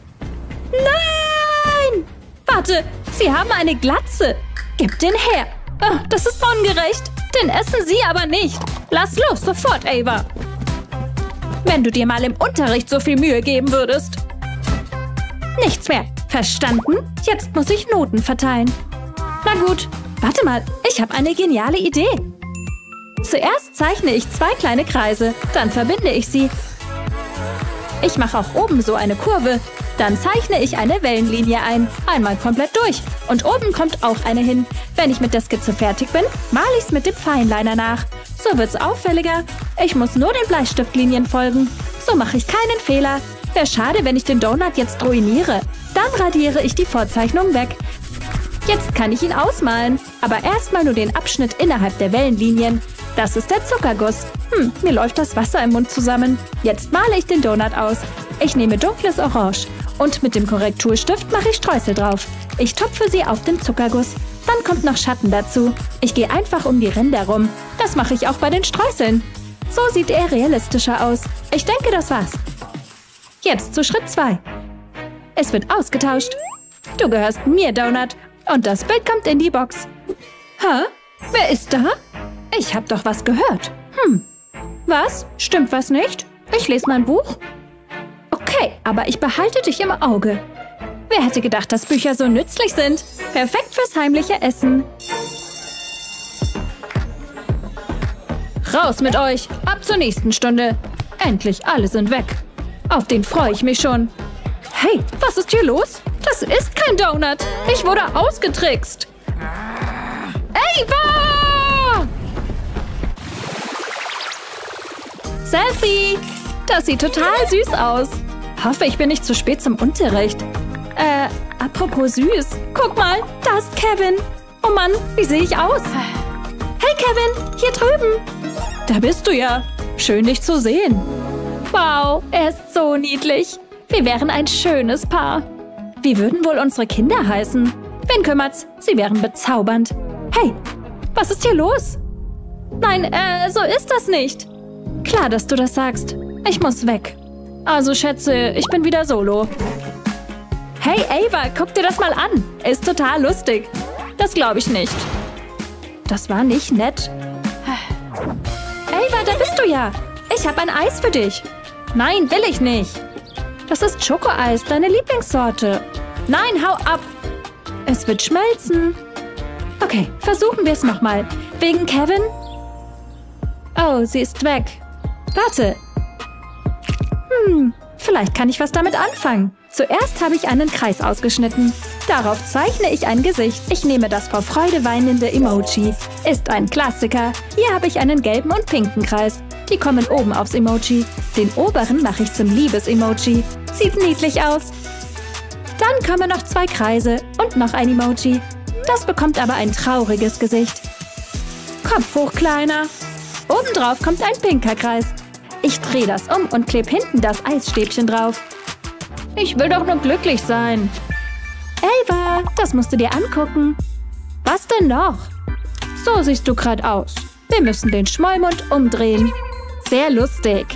Nein! Warte, sie haben eine Glatze. Gib den her. Oh, das ist ungerecht. Den essen sie aber nicht. Lass los, sofort, Ava. Wenn du dir mal im Unterricht so viel Mühe geben würdest. Nichts mehr. Verstanden? Jetzt muss ich Noten verteilen. Na gut, warte mal. Ich habe eine geniale Idee. Zuerst zeichne ich zwei kleine Kreise. Dann verbinde ich sie. Ich mache auch oben so eine Kurve. Dann zeichne ich eine Wellenlinie ein. Einmal komplett durch. Und oben kommt auch eine hin. Wenn ich mit der Skizze fertig bin, male ich es mit dem Fineliner nach. So wird's auffälliger. Ich muss nur den Bleistiftlinien folgen. So mache ich keinen Fehler. Wäre schade, wenn ich den Donut jetzt ruiniere. Dann radiere ich die Vorzeichnung weg. Jetzt kann ich ihn ausmalen. Aber erstmal nur den Abschnitt innerhalb der Wellenlinien. Das ist der Zuckerguss. Hm, mir läuft das Wasser im Mund zusammen. Jetzt male ich den Donut aus. Ich nehme dunkles Orange. Und mit dem Korrekturstift mache ich Streusel drauf. Ich tupfe sie auf den Zuckerguss. Dann kommt noch Schatten dazu. Ich gehe einfach um die Ränder rum. Das mache ich auch bei den Streuseln. So sieht er realistischer aus. Ich denke, das war's. Jetzt zu Schritt zwei. Es wird ausgetauscht. Du gehörst mir, Donut. Und das Bild kommt in die Box. Hä? Wer ist da? Ich hab doch was gehört. Hm. Was? Stimmt was nicht? Ich lese mein Buch. Okay, aber ich behalte dich im Auge. Wer hätte gedacht, dass Bücher so nützlich sind? Perfekt fürs heimliche Essen. Raus mit euch! Ab zur nächsten Stunde. Endlich, alle sind weg. Auf den freue ich mich schon. Hey, was ist hier los? Das ist kein Donut. Ich wurde ausgetrickst. Ava! Selfie! Das sieht total süß aus. Hoffe, ich bin nicht zu spät zum Unterricht. Äh, apropos süß. Guck mal, da ist Kevin. Oh Mann, wie sehe ich aus? Hey Kevin, hier drüben. Da bist du ja. Schön, dich zu sehen. Wow, er ist so niedlich. Wir wären ein schönes Paar. Wie würden wohl unsere Kinder heißen? Wen kümmert's? Sie wären bezaubernd. Hey, was ist hier los? Nein, äh, so ist das nicht. Klar, dass du das sagst. Ich muss weg. Also, Schätze, ich bin wieder solo. Hey, Ava, guck dir das mal an. Ist total lustig. Das glaube ich nicht. Das war nicht nett. Ava, da bist du ja. Ich habe ein Eis für dich. Nein, will ich nicht. Das ist Schokoeis, deine Lieblingssorte. Nein, hau ab. Es wird schmelzen. Okay, versuchen wir es nochmal. Wegen Kevin? Oh, sie ist weg. Warte. Hm, vielleicht kann ich was damit anfangen. Zuerst habe ich einen Kreis ausgeschnitten. Darauf zeichne ich ein Gesicht. Ich nehme das vor Freude weinende Emoji. Ist ein Klassiker. Hier habe ich einen gelben und pinken Kreis. Die kommen oben aufs Emoji. Den oberen mache ich zum Liebes-Emoji. Sieht niedlich aus. Dann kommen noch zwei Kreise und noch ein Emoji. Das bekommt aber ein trauriges Gesicht. Kopf hoch, Kleiner. Obendrauf kommt ein pinker Kreis. Ich drehe das um und klebe hinten das Eisstäbchen drauf. Ich will doch nur glücklich sein. Ava, das musst du dir angucken. Was denn noch? So siehst du gerade aus. Wir müssen den Schmollmund umdrehen. Sehr lustig.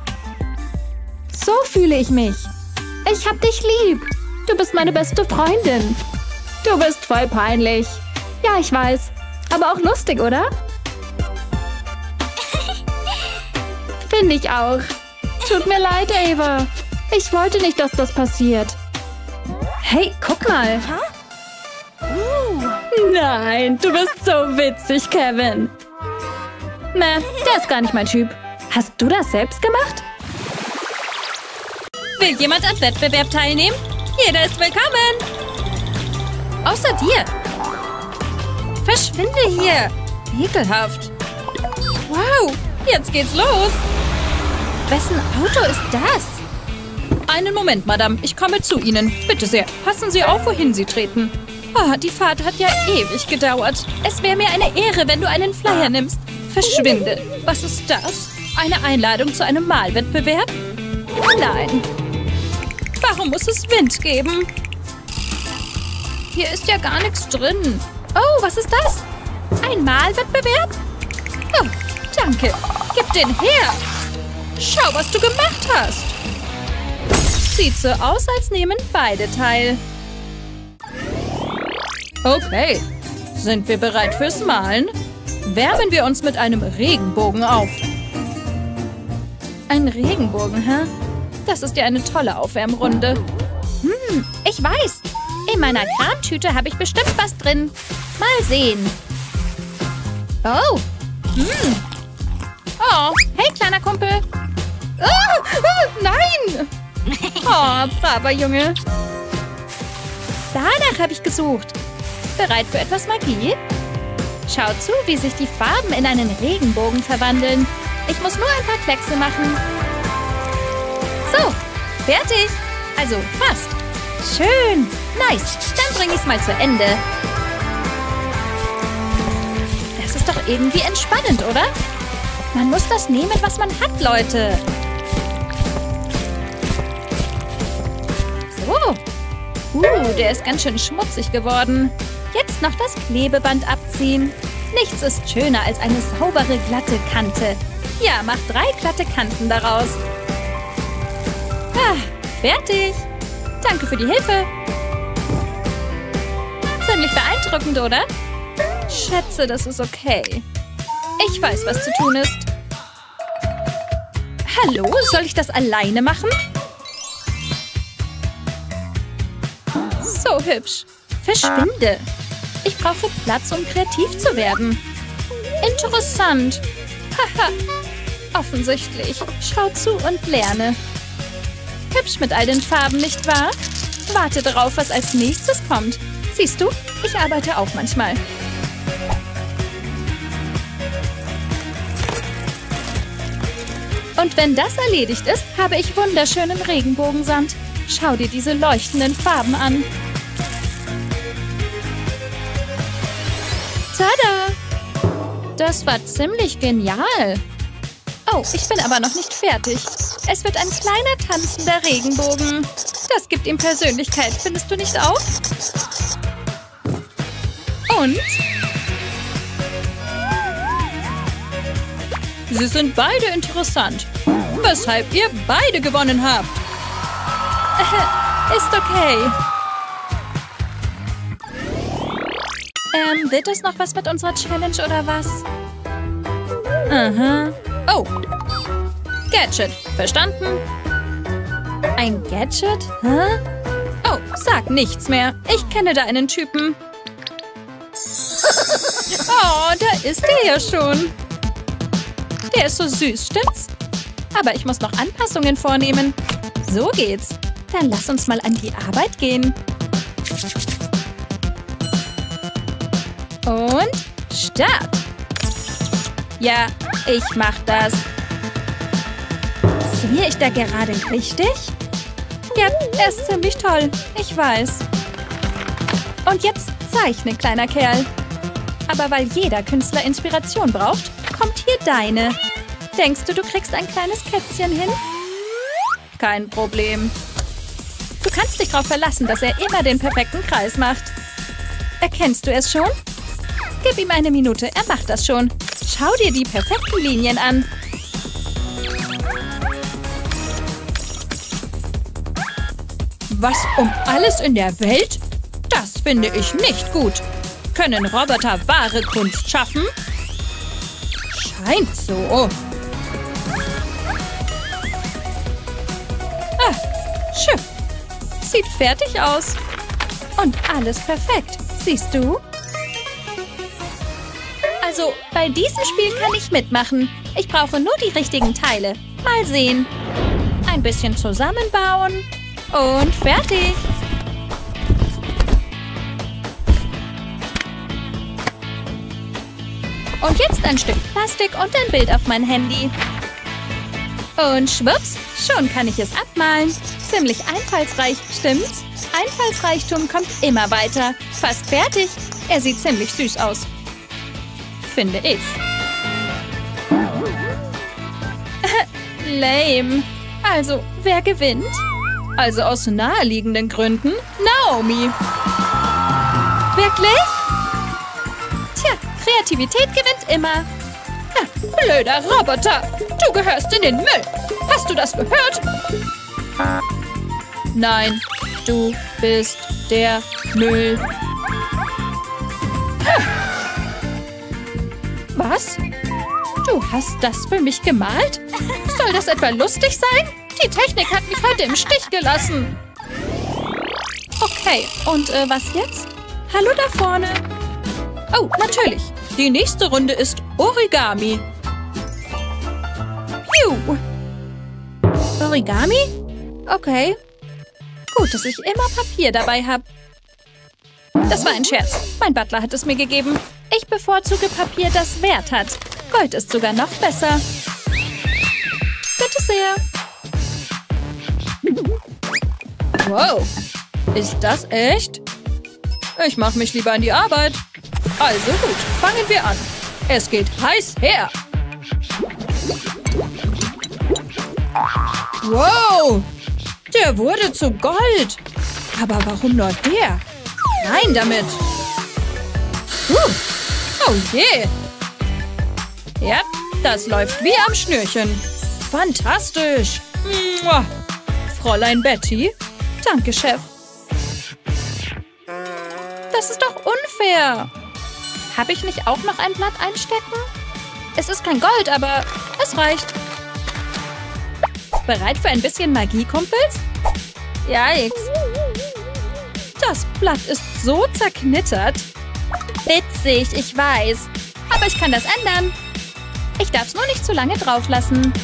So fühle ich mich. Ich hab dich lieb. Du bist meine beste Freundin. Du bist voll peinlich. Ja, ich weiß. Aber auch lustig, oder? Finde ich auch. Tut mir leid, Ava. Ich wollte nicht, dass das passiert. Hey, guck mal. Nein, du bist so witzig, Kevin. Na, der ist gar nicht mein Typ. Hast du das selbst gemacht? Will jemand am Wettbewerb teilnehmen? Jeder ist willkommen. Außer dir. Verschwinde hier. Ekelhaft. Wow, jetzt geht's los. Wessen Auto ist das? Einen Moment, Madame. Ich komme zu Ihnen. Bitte sehr. Passen Sie auf, wohin Sie treten. Oh, die Fahrt hat ja ewig gedauert. Es wäre mir eine Ehre, wenn du einen Flyer nimmst. Verschwinde. Was ist das? Eine Einladung zu einem Malwettbewerb? Nein. Warum muss es Wind geben? Hier ist ja gar nichts drin. Oh, was ist das? Ein Malwettbewerb? Oh, danke. Gib den her. Schau, was du gemacht hast. Sieht so aus, als nehmen beide teil. Okay, sind wir bereit fürs Malen? Wärmen wir uns mit einem Regenbogen auf. Ein Regenbogen, hä? Das ist ja eine tolle Aufwärmrunde. Hm, ich weiß. In meiner Krantüte habe ich bestimmt was drin. Mal sehen. Oh. Hm. Oh, hey, kleiner Kumpel. Oh, oh, nein. Oh, braver Junge. Danach habe ich gesucht. Bereit für etwas Magie? Schau zu, wie sich die Farben in einen Regenbogen verwandeln. Ich muss nur ein paar Kleckse machen. So, fertig. Also fast. Schön. Nice. Dann bringe ich es mal zu Ende. Das ist doch irgendwie entspannend, oder? Man muss das nehmen, was man hat, Leute. So. Uh, der ist ganz schön schmutzig geworden. Jetzt noch das Klebeband abziehen. Nichts ist schöner als eine saubere, glatte Kante. Ja, mach drei glatte Kanten daraus. Ah, fertig. Danke für die Hilfe. Ziemlich beeindruckend, oder? Schätze, das ist okay. Ich weiß, was zu tun ist. Hallo, soll ich das alleine machen? So hübsch. Verschwinde. Ich brauche Platz, um kreativ zu werden. Interessant. Haha. Offensichtlich. Schau zu und lerne. Hübsch mit all den Farben, nicht wahr? Warte darauf, was als nächstes kommt. Siehst du, ich arbeite auch manchmal. Und wenn das erledigt ist, habe ich wunderschönen Regenbogensand. Schau dir diese leuchtenden Farben an. Tada! Das war ziemlich genial. Oh, ich bin aber noch nicht fertig. Es wird ein kleiner tanzender Regenbogen. Das gibt ihm Persönlichkeit, findest du nicht auch? Und? Sie sind beide interessant. Weshalb ihr beide gewonnen habt. Äh, ist okay. Ähm, wird das noch was mit unserer Challenge oder was? Aha. Oh. Gadget. Verstanden? Ein Gadget? Hä? Oh, sag nichts mehr. Ich kenne da einen Typen. Oh, da ist er ja schon. Der ist so süß, stimmt's? Aber ich muss noch Anpassungen vornehmen. So geht's. Dann lass uns mal an die Arbeit gehen. Und Start. Ja, ich mach das. Sehe ich da gerade richtig? Ja, er ist ziemlich toll. Ich weiß. Und jetzt zeichne, kleiner Kerl. Aber weil jeder Künstler Inspiration braucht, kommt hier deine. Denkst du, du kriegst ein kleines Kätzchen hin? Kein Problem. Du kannst dich darauf verlassen, dass er immer den perfekten Kreis macht. Erkennst du es schon? Gib ihm eine Minute, er macht das schon. Schau dir die perfekten Linien an. Was um alles in der Welt? Das finde ich nicht gut. Können Roboter wahre Kunst schaffen? Scheint so. Ah, schön. Sieht fertig aus. Und alles perfekt. Siehst du? Also, bei diesem Spiel kann ich mitmachen. Ich brauche nur die richtigen Teile. Mal sehen. Ein bisschen zusammenbauen. Und fertig. Und jetzt ein Stück Plastik und ein Bild auf mein Handy. Und schwupps, schon kann ich es abmalen. Ziemlich einfallsreich, stimmt's? Einfallsreichtum kommt immer weiter. Fast fertig. Er sieht ziemlich süß aus. Finde ich. Lame. Also, wer gewinnt? Also aus naheliegenden Gründen Naomi. Wirklich? Kreativität gewinnt immer. Ah, blöder Roboter. Du gehörst in den Müll. Hast du das gehört? Nein, du bist der Müll. Ah. Was? Du hast das für mich gemalt? Soll das etwa lustig sein? Die Technik hat mich heute im Stich gelassen. Okay, und äh, was jetzt? Hallo da vorne. Oh, natürlich. Die nächste Runde ist Origami. Piu. Origami? Okay. Gut, dass ich immer Papier dabei habe. Das war ein Scherz. Mein Butler hat es mir gegeben. Ich bevorzuge Papier, das Wert hat. Gold ist sogar noch besser. Bitte sehr. Wow. Ist das echt? Ich mache mich lieber an die Arbeit. Also gut, fangen wir an. Es geht heiß her. Wow. Der wurde zu Gold. Aber warum nur der? Nein damit. Uh. Oh je. Ja, das läuft wie am Schnürchen. Fantastisch. Mua. Fräulein Betty. Danke, Chef. Das ist doch unfair. Habe ich nicht auch noch ein Blatt einstecken? Es ist kein Gold, aber es reicht. Bereit für ein bisschen Magie, Kumpels? Yikes. Das Blatt ist so zerknittert. Witzig, ich weiß. Aber ich kann das ändern. Ich darf es nur nicht zu lange drauf lassen.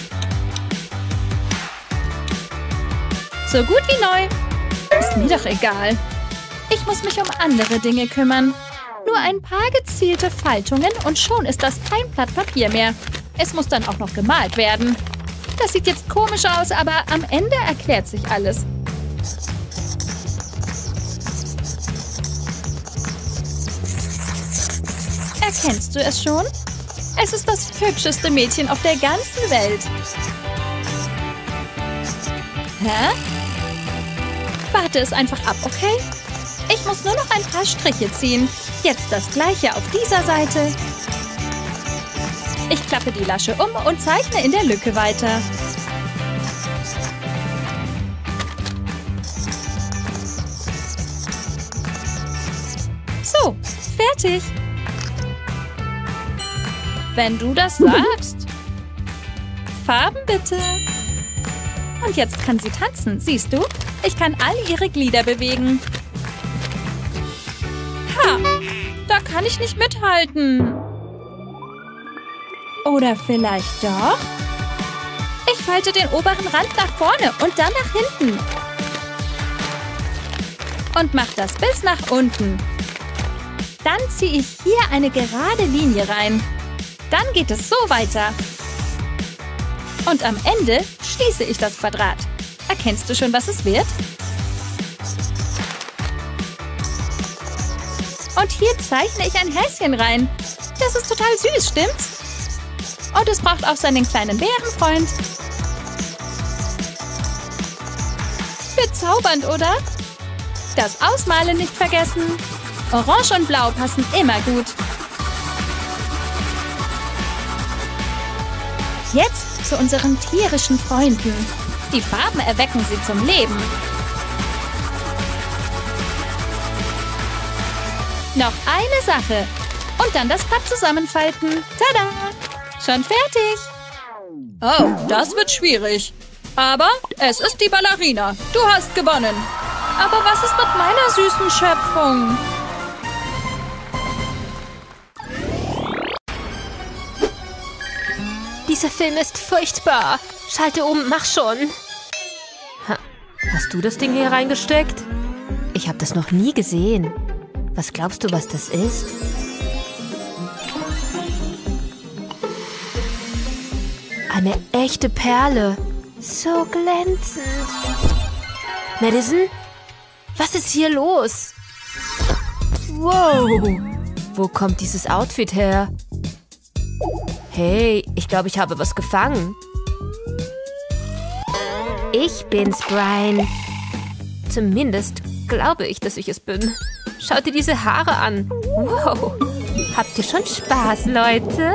So gut wie neu. Ist mir doch egal. Ich muss mich um andere Dinge kümmern. Nur ein paar gezielte Faltungen und schon ist das kein Blatt Papier mehr. Es muss dann auch noch gemalt werden. Das sieht jetzt komisch aus, aber am Ende erklärt sich alles. Erkennst du es schon? Es ist das hübscheste Mädchen auf der ganzen Welt. Hä? Warte es einfach ab, okay? Ich muss nur noch ein paar Striche ziehen. Jetzt das gleiche auf dieser Seite. Ich klappe die Lasche um und zeichne in der Lücke weiter. So, fertig. Wenn du das sagst. Farben bitte. Und jetzt kann sie tanzen, siehst du? Ich kann all ihre Glieder bewegen. Ha, da kann ich nicht mithalten. Oder vielleicht doch? Ich falte den oberen Rand nach vorne und dann nach hinten. Und mach das bis nach unten. Dann ziehe ich hier eine gerade Linie rein. Dann geht es so weiter. Und am Ende schließe ich das Quadrat. Erkennst du schon, was es wird? Und hier zeichne ich ein Häschen rein. Das ist total süß, stimmt's? Und es braucht auch seinen kleinen Bärenfreund. Bezaubernd, oder? Das Ausmalen nicht vergessen. Orange und Blau passen immer gut. Jetzt zu unseren tierischen Freunden. Die Farben erwecken sie zum Leben. Noch eine Sache. Und dann das Blatt zusammenfalten. Tada! Schon fertig. Oh, das wird schwierig. Aber es ist die Ballerina. Du hast gewonnen. Aber was ist mit meiner süßen Schöpfung? Dieser Film ist furchtbar. Schalte um, mach schon. Ha, hast du das Ding hier reingesteckt? Ich habe das noch nie gesehen. Was glaubst du, was das ist? Eine echte Perle. So glänzend. Madison? Was ist hier los? Wow. Wo kommt dieses Outfit her? Hey, ich glaube, ich habe was gefangen. Ich bin's, Brian. Zumindest glaube ich, dass ich es bin. Schau dir diese Haare an. Wow, Habt ihr schon Spaß, Leute?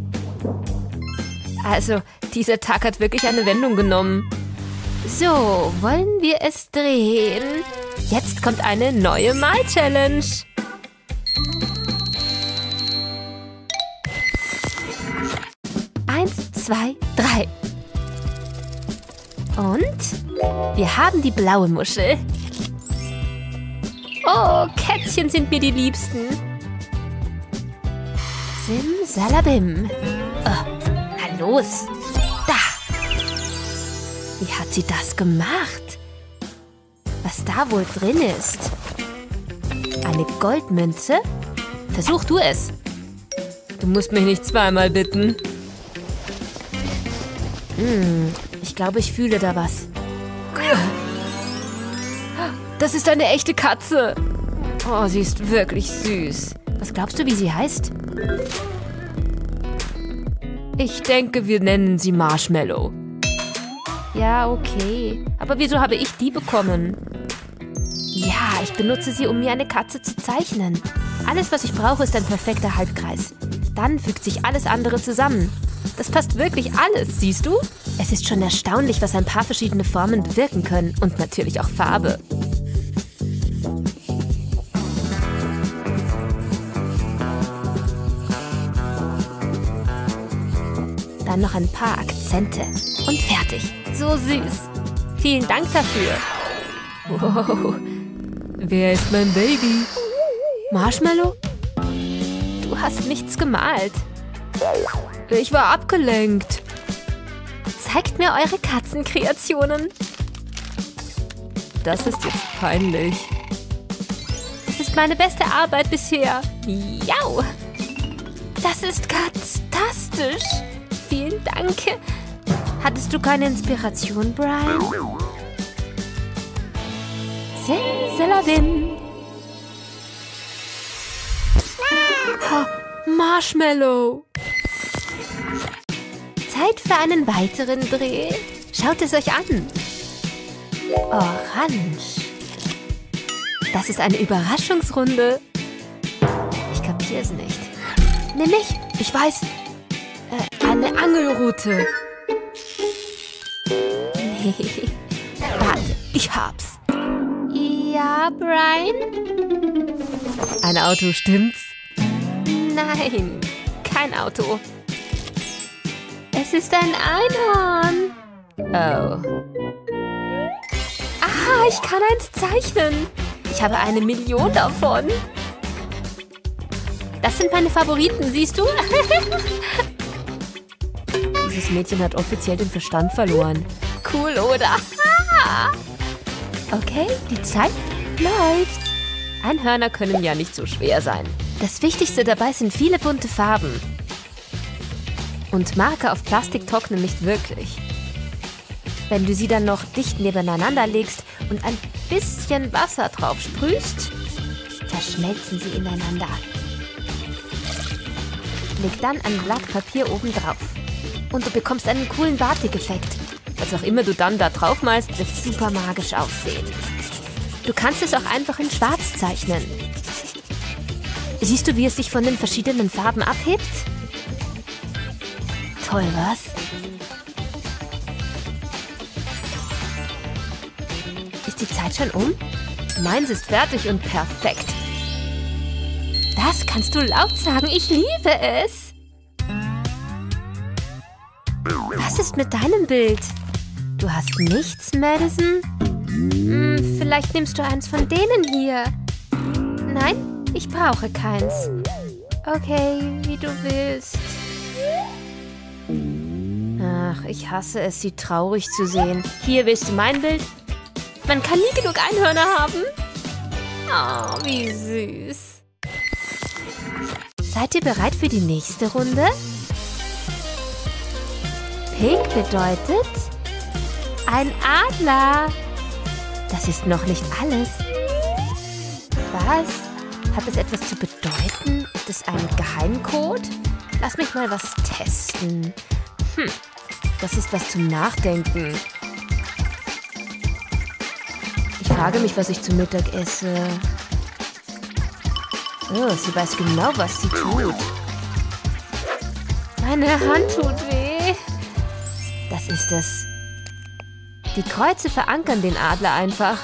Also, dieser Tag hat wirklich eine Wendung genommen. So, wollen wir es drehen? Jetzt kommt eine neue Mal-Challenge. Eins, zwei, drei. Und wir haben die blaue Muschel. Oh, Kätzchen sind mir die Liebsten. Simsalabim. Oh, na los. Da. Wie hat sie das gemacht? Was da wohl drin ist? Eine Goldmünze? Versuch du es. Du musst mich nicht zweimal bitten. Hm, ich glaube, ich fühle da was. Das ist eine echte Katze. Oh, sie ist wirklich süß. Was glaubst du, wie sie heißt? Ich denke, wir nennen sie Marshmallow. Ja, okay. Aber wieso habe ich die bekommen? Ja, ich benutze sie, um mir eine Katze zu zeichnen. Alles, was ich brauche, ist ein perfekter Halbkreis. Dann fügt sich alles andere zusammen. Das passt wirklich alles, siehst du? Es ist schon erstaunlich, was ein paar verschiedene Formen bewirken können. Und natürlich auch Farbe. Dann noch ein paar Akzente. Und fertig. So süß. Vielen Dank dafür. Wow. Wer ist mein Baby? Marshmallow? Du hast nichts gemalt. Ich war abgelenkt. Zeigt mir eure Katzenkreationen. Das ist jetzt peinlich. Das ist meine beste Arbeit bisher. Jau! Das ist fantastisch. Vielen Dank. Hattest du keine Inspiration, Brian? Simsalabim. Oh, Marshmallow. Zeit für einen weiteren Dreh. Schaut es euch an. Orange. Das ist eine Überraschungsrunde. Ich kapiere es nicht. Nämlich, ich weiß, äh, eine Angelrute. Nee. Warte, ich hab's. Ja, Brian? Ein Auto, stimmt's? Nein, kein Auto. Es ist ein Einhorn. Oh. Aha, ich kann eins zeichnen. Ich habe eine Million davon. Das sind meine Favoriten, siehst du? Dieses Mädchen hat offiziell den Verstand verloren. Cool, oder? Okay, die Zeit läuft. Einhörner können ja nicht so schwer sein. Das Wichtigste dabei sind viele bunte Farben. Und Marker auf Plastik trocknen nicht wirklich. Wenn du sie dann noch dicht nebeneinander legst und ein bisschen Wasser drauf sprühst, verschmelzen sie ineinander. Leg dann ein Blatt Papier oben drauf. Und du bekommst einen coolen Batik-Effekt. Was auch immer du dann da drauf malst, wird super magisch aussehen. Du kannst es auch einfach in Schwarz zeichnen. Siehst du, wie es sich von den verschiedenen Farben abhebt? Toll, was? Ist die Zeit schon um? Meins ist fertig und perfekt. Das kannst du laut sagen. Ich liebe es. Was ist mit deinem Bild? Du hast nichts, Madison? Hm, vielleicht nimmst du eins von denen hier. Nein, ich brauche keins. Okay, wie du willst. Ach, ich hasse es, sie traurig zu sehen. Hier, willst du mein Bild? Man kann nie genug Einhörner haben. Oh, wie süß. Seid ihr bereit für die nächste Runde? Pink bedeutet ein Adler. Das ist noch nicht alles. Was? Hat es etwas zu bedeuten? Ist es ein Geheimcode? Lass mich mal was testen. Hm, das ist was zum Nachdenken. Ich frage mich, was ich zu Mittag esse. Oh, sie weiß genau, was sie tut. Meine Hand tut weh. Das ist es. Die Kreuze verankern den Adler einfach.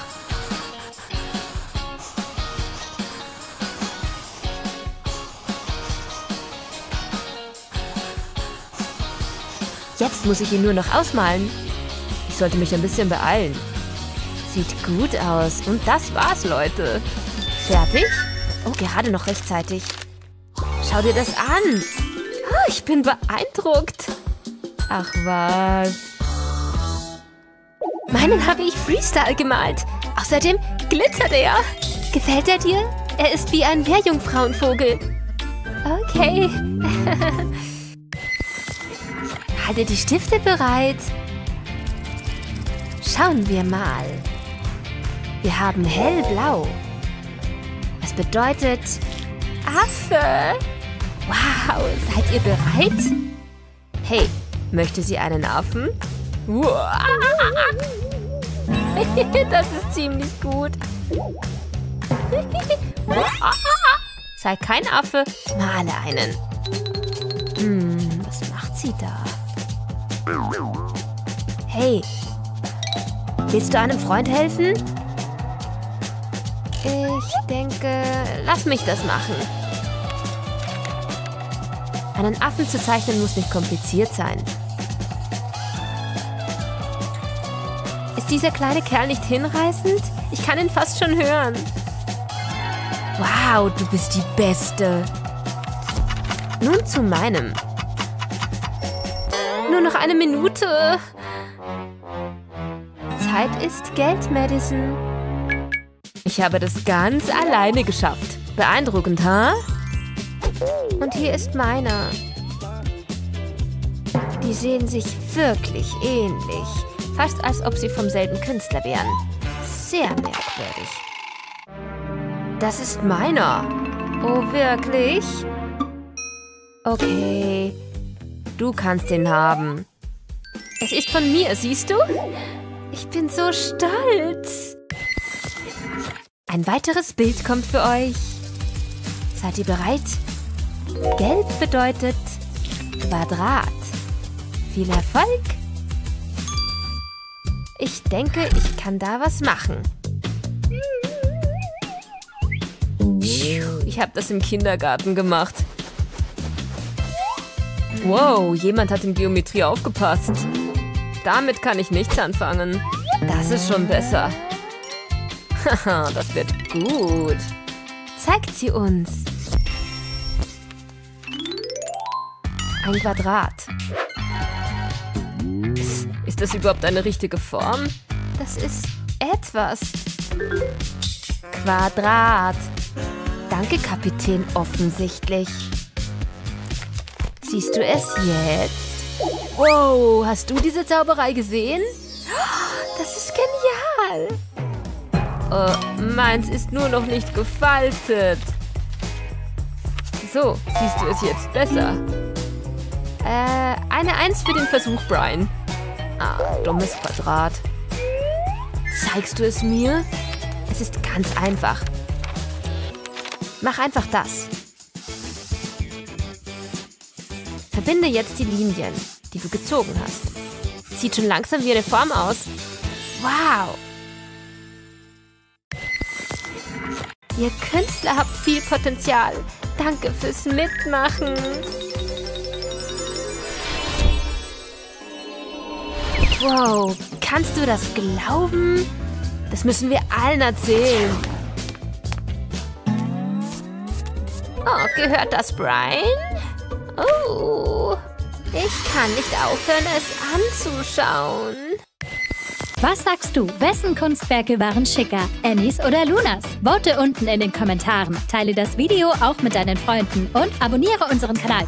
Jetzt muss ich ihn nur noch ausmalen. Ich sollte mich ein bisschen beeilen. Sieht gut aus. Und das war's, Leute. Fertig? Oh, gerade noch rechtzeitig. Schau dir das an. Oh, ich bin beeindruckt. Ach was. Meinen habe ich Freestyle gemalt. Außerdem glitzert er. Gefällt er dir? Er ist wie ein Meerjungfrauenvogel. Okay. Halte die Stifte bereit. Schauen wir mal. Wir haben hellblau. Das bedeutet Affe. Wow, seid ihr bereit? Hey, möchte sie einen Affen? Das ist ziemlich gut. Sei kein Affe, male einen. Hm, was macht sie da? Hey, willst du einem Freund helfen? Ich denke, lass mich das machen. Einen Affen zu zeichnen muss nicht kompliziert sein. Ist dieser kleine Kerl nicht hinreißend? Ich kann ihn fast schon hören. Wow, du bist die Beste. Nun zu meinem. Nur noch eine Minute. Zeit ist Geld, Madison. Ich habe das ganz alleine geschafft. Beeindruckend, ha? Und hier ist meiner. Die sehen sich wirklich ähnlich. Fast als ob sie vom selben Künstler wären. Sehr merkwürdig. Das ist meiner. Oh, wirklich? Okay. Du kannst ihn haben. Es ist von mir, siehst du? Ich bin so stolz. Ein weiteres Bild kommt für euch. Seid ihr bereit? Gelb bedeutet Quadrat. Viel Erfolg. Ich denke, ich kann da was machen. Ich habe das im Kindergarten gemacht. Wow, jemand hat in Geometrie aufgepasst. Damit kann ich nichts anfangen. Das ist schon besser. Haha, das wird gut. Zeigt sie uns. Ein Quadrat. Ist, ist das überhaupt eine richtige Form? Das ist etwas. Quadrat. Danke, Kapitän, offensichtlich. Siehst du es jetzt? Wow, hast du diese Zauberei gesehen? Das ist genial. Oh, meins ist nur noch nicht gefaltet. So, siehst du es jetzt besser? Äh, eine Eins für den Versuch, Brian. Ah, dummes Quadrat. Zeigst du es mir? Es ist ganz einfach. Mach einfach das. Verbinde jetzt die Linien, die du gezogen hast. Sieht schon langsam wie eine Form aus. Wow! Ihr Künstler habt viel Potenzial. Danke fürs Mitmachen. Wow, kannst du das glauben? Das müssen wir allen erzählen. Oh, gehört das Brian? Oh, ich kann nicht aufhören, es anzuschauen. Was sagst du? Wessen Kunstwerke waren schicker? Annies oder Lunas? Vote unten in den Kommentaren. Teile das Video auch mit deinen Freunden und abonniere unseren Kanal.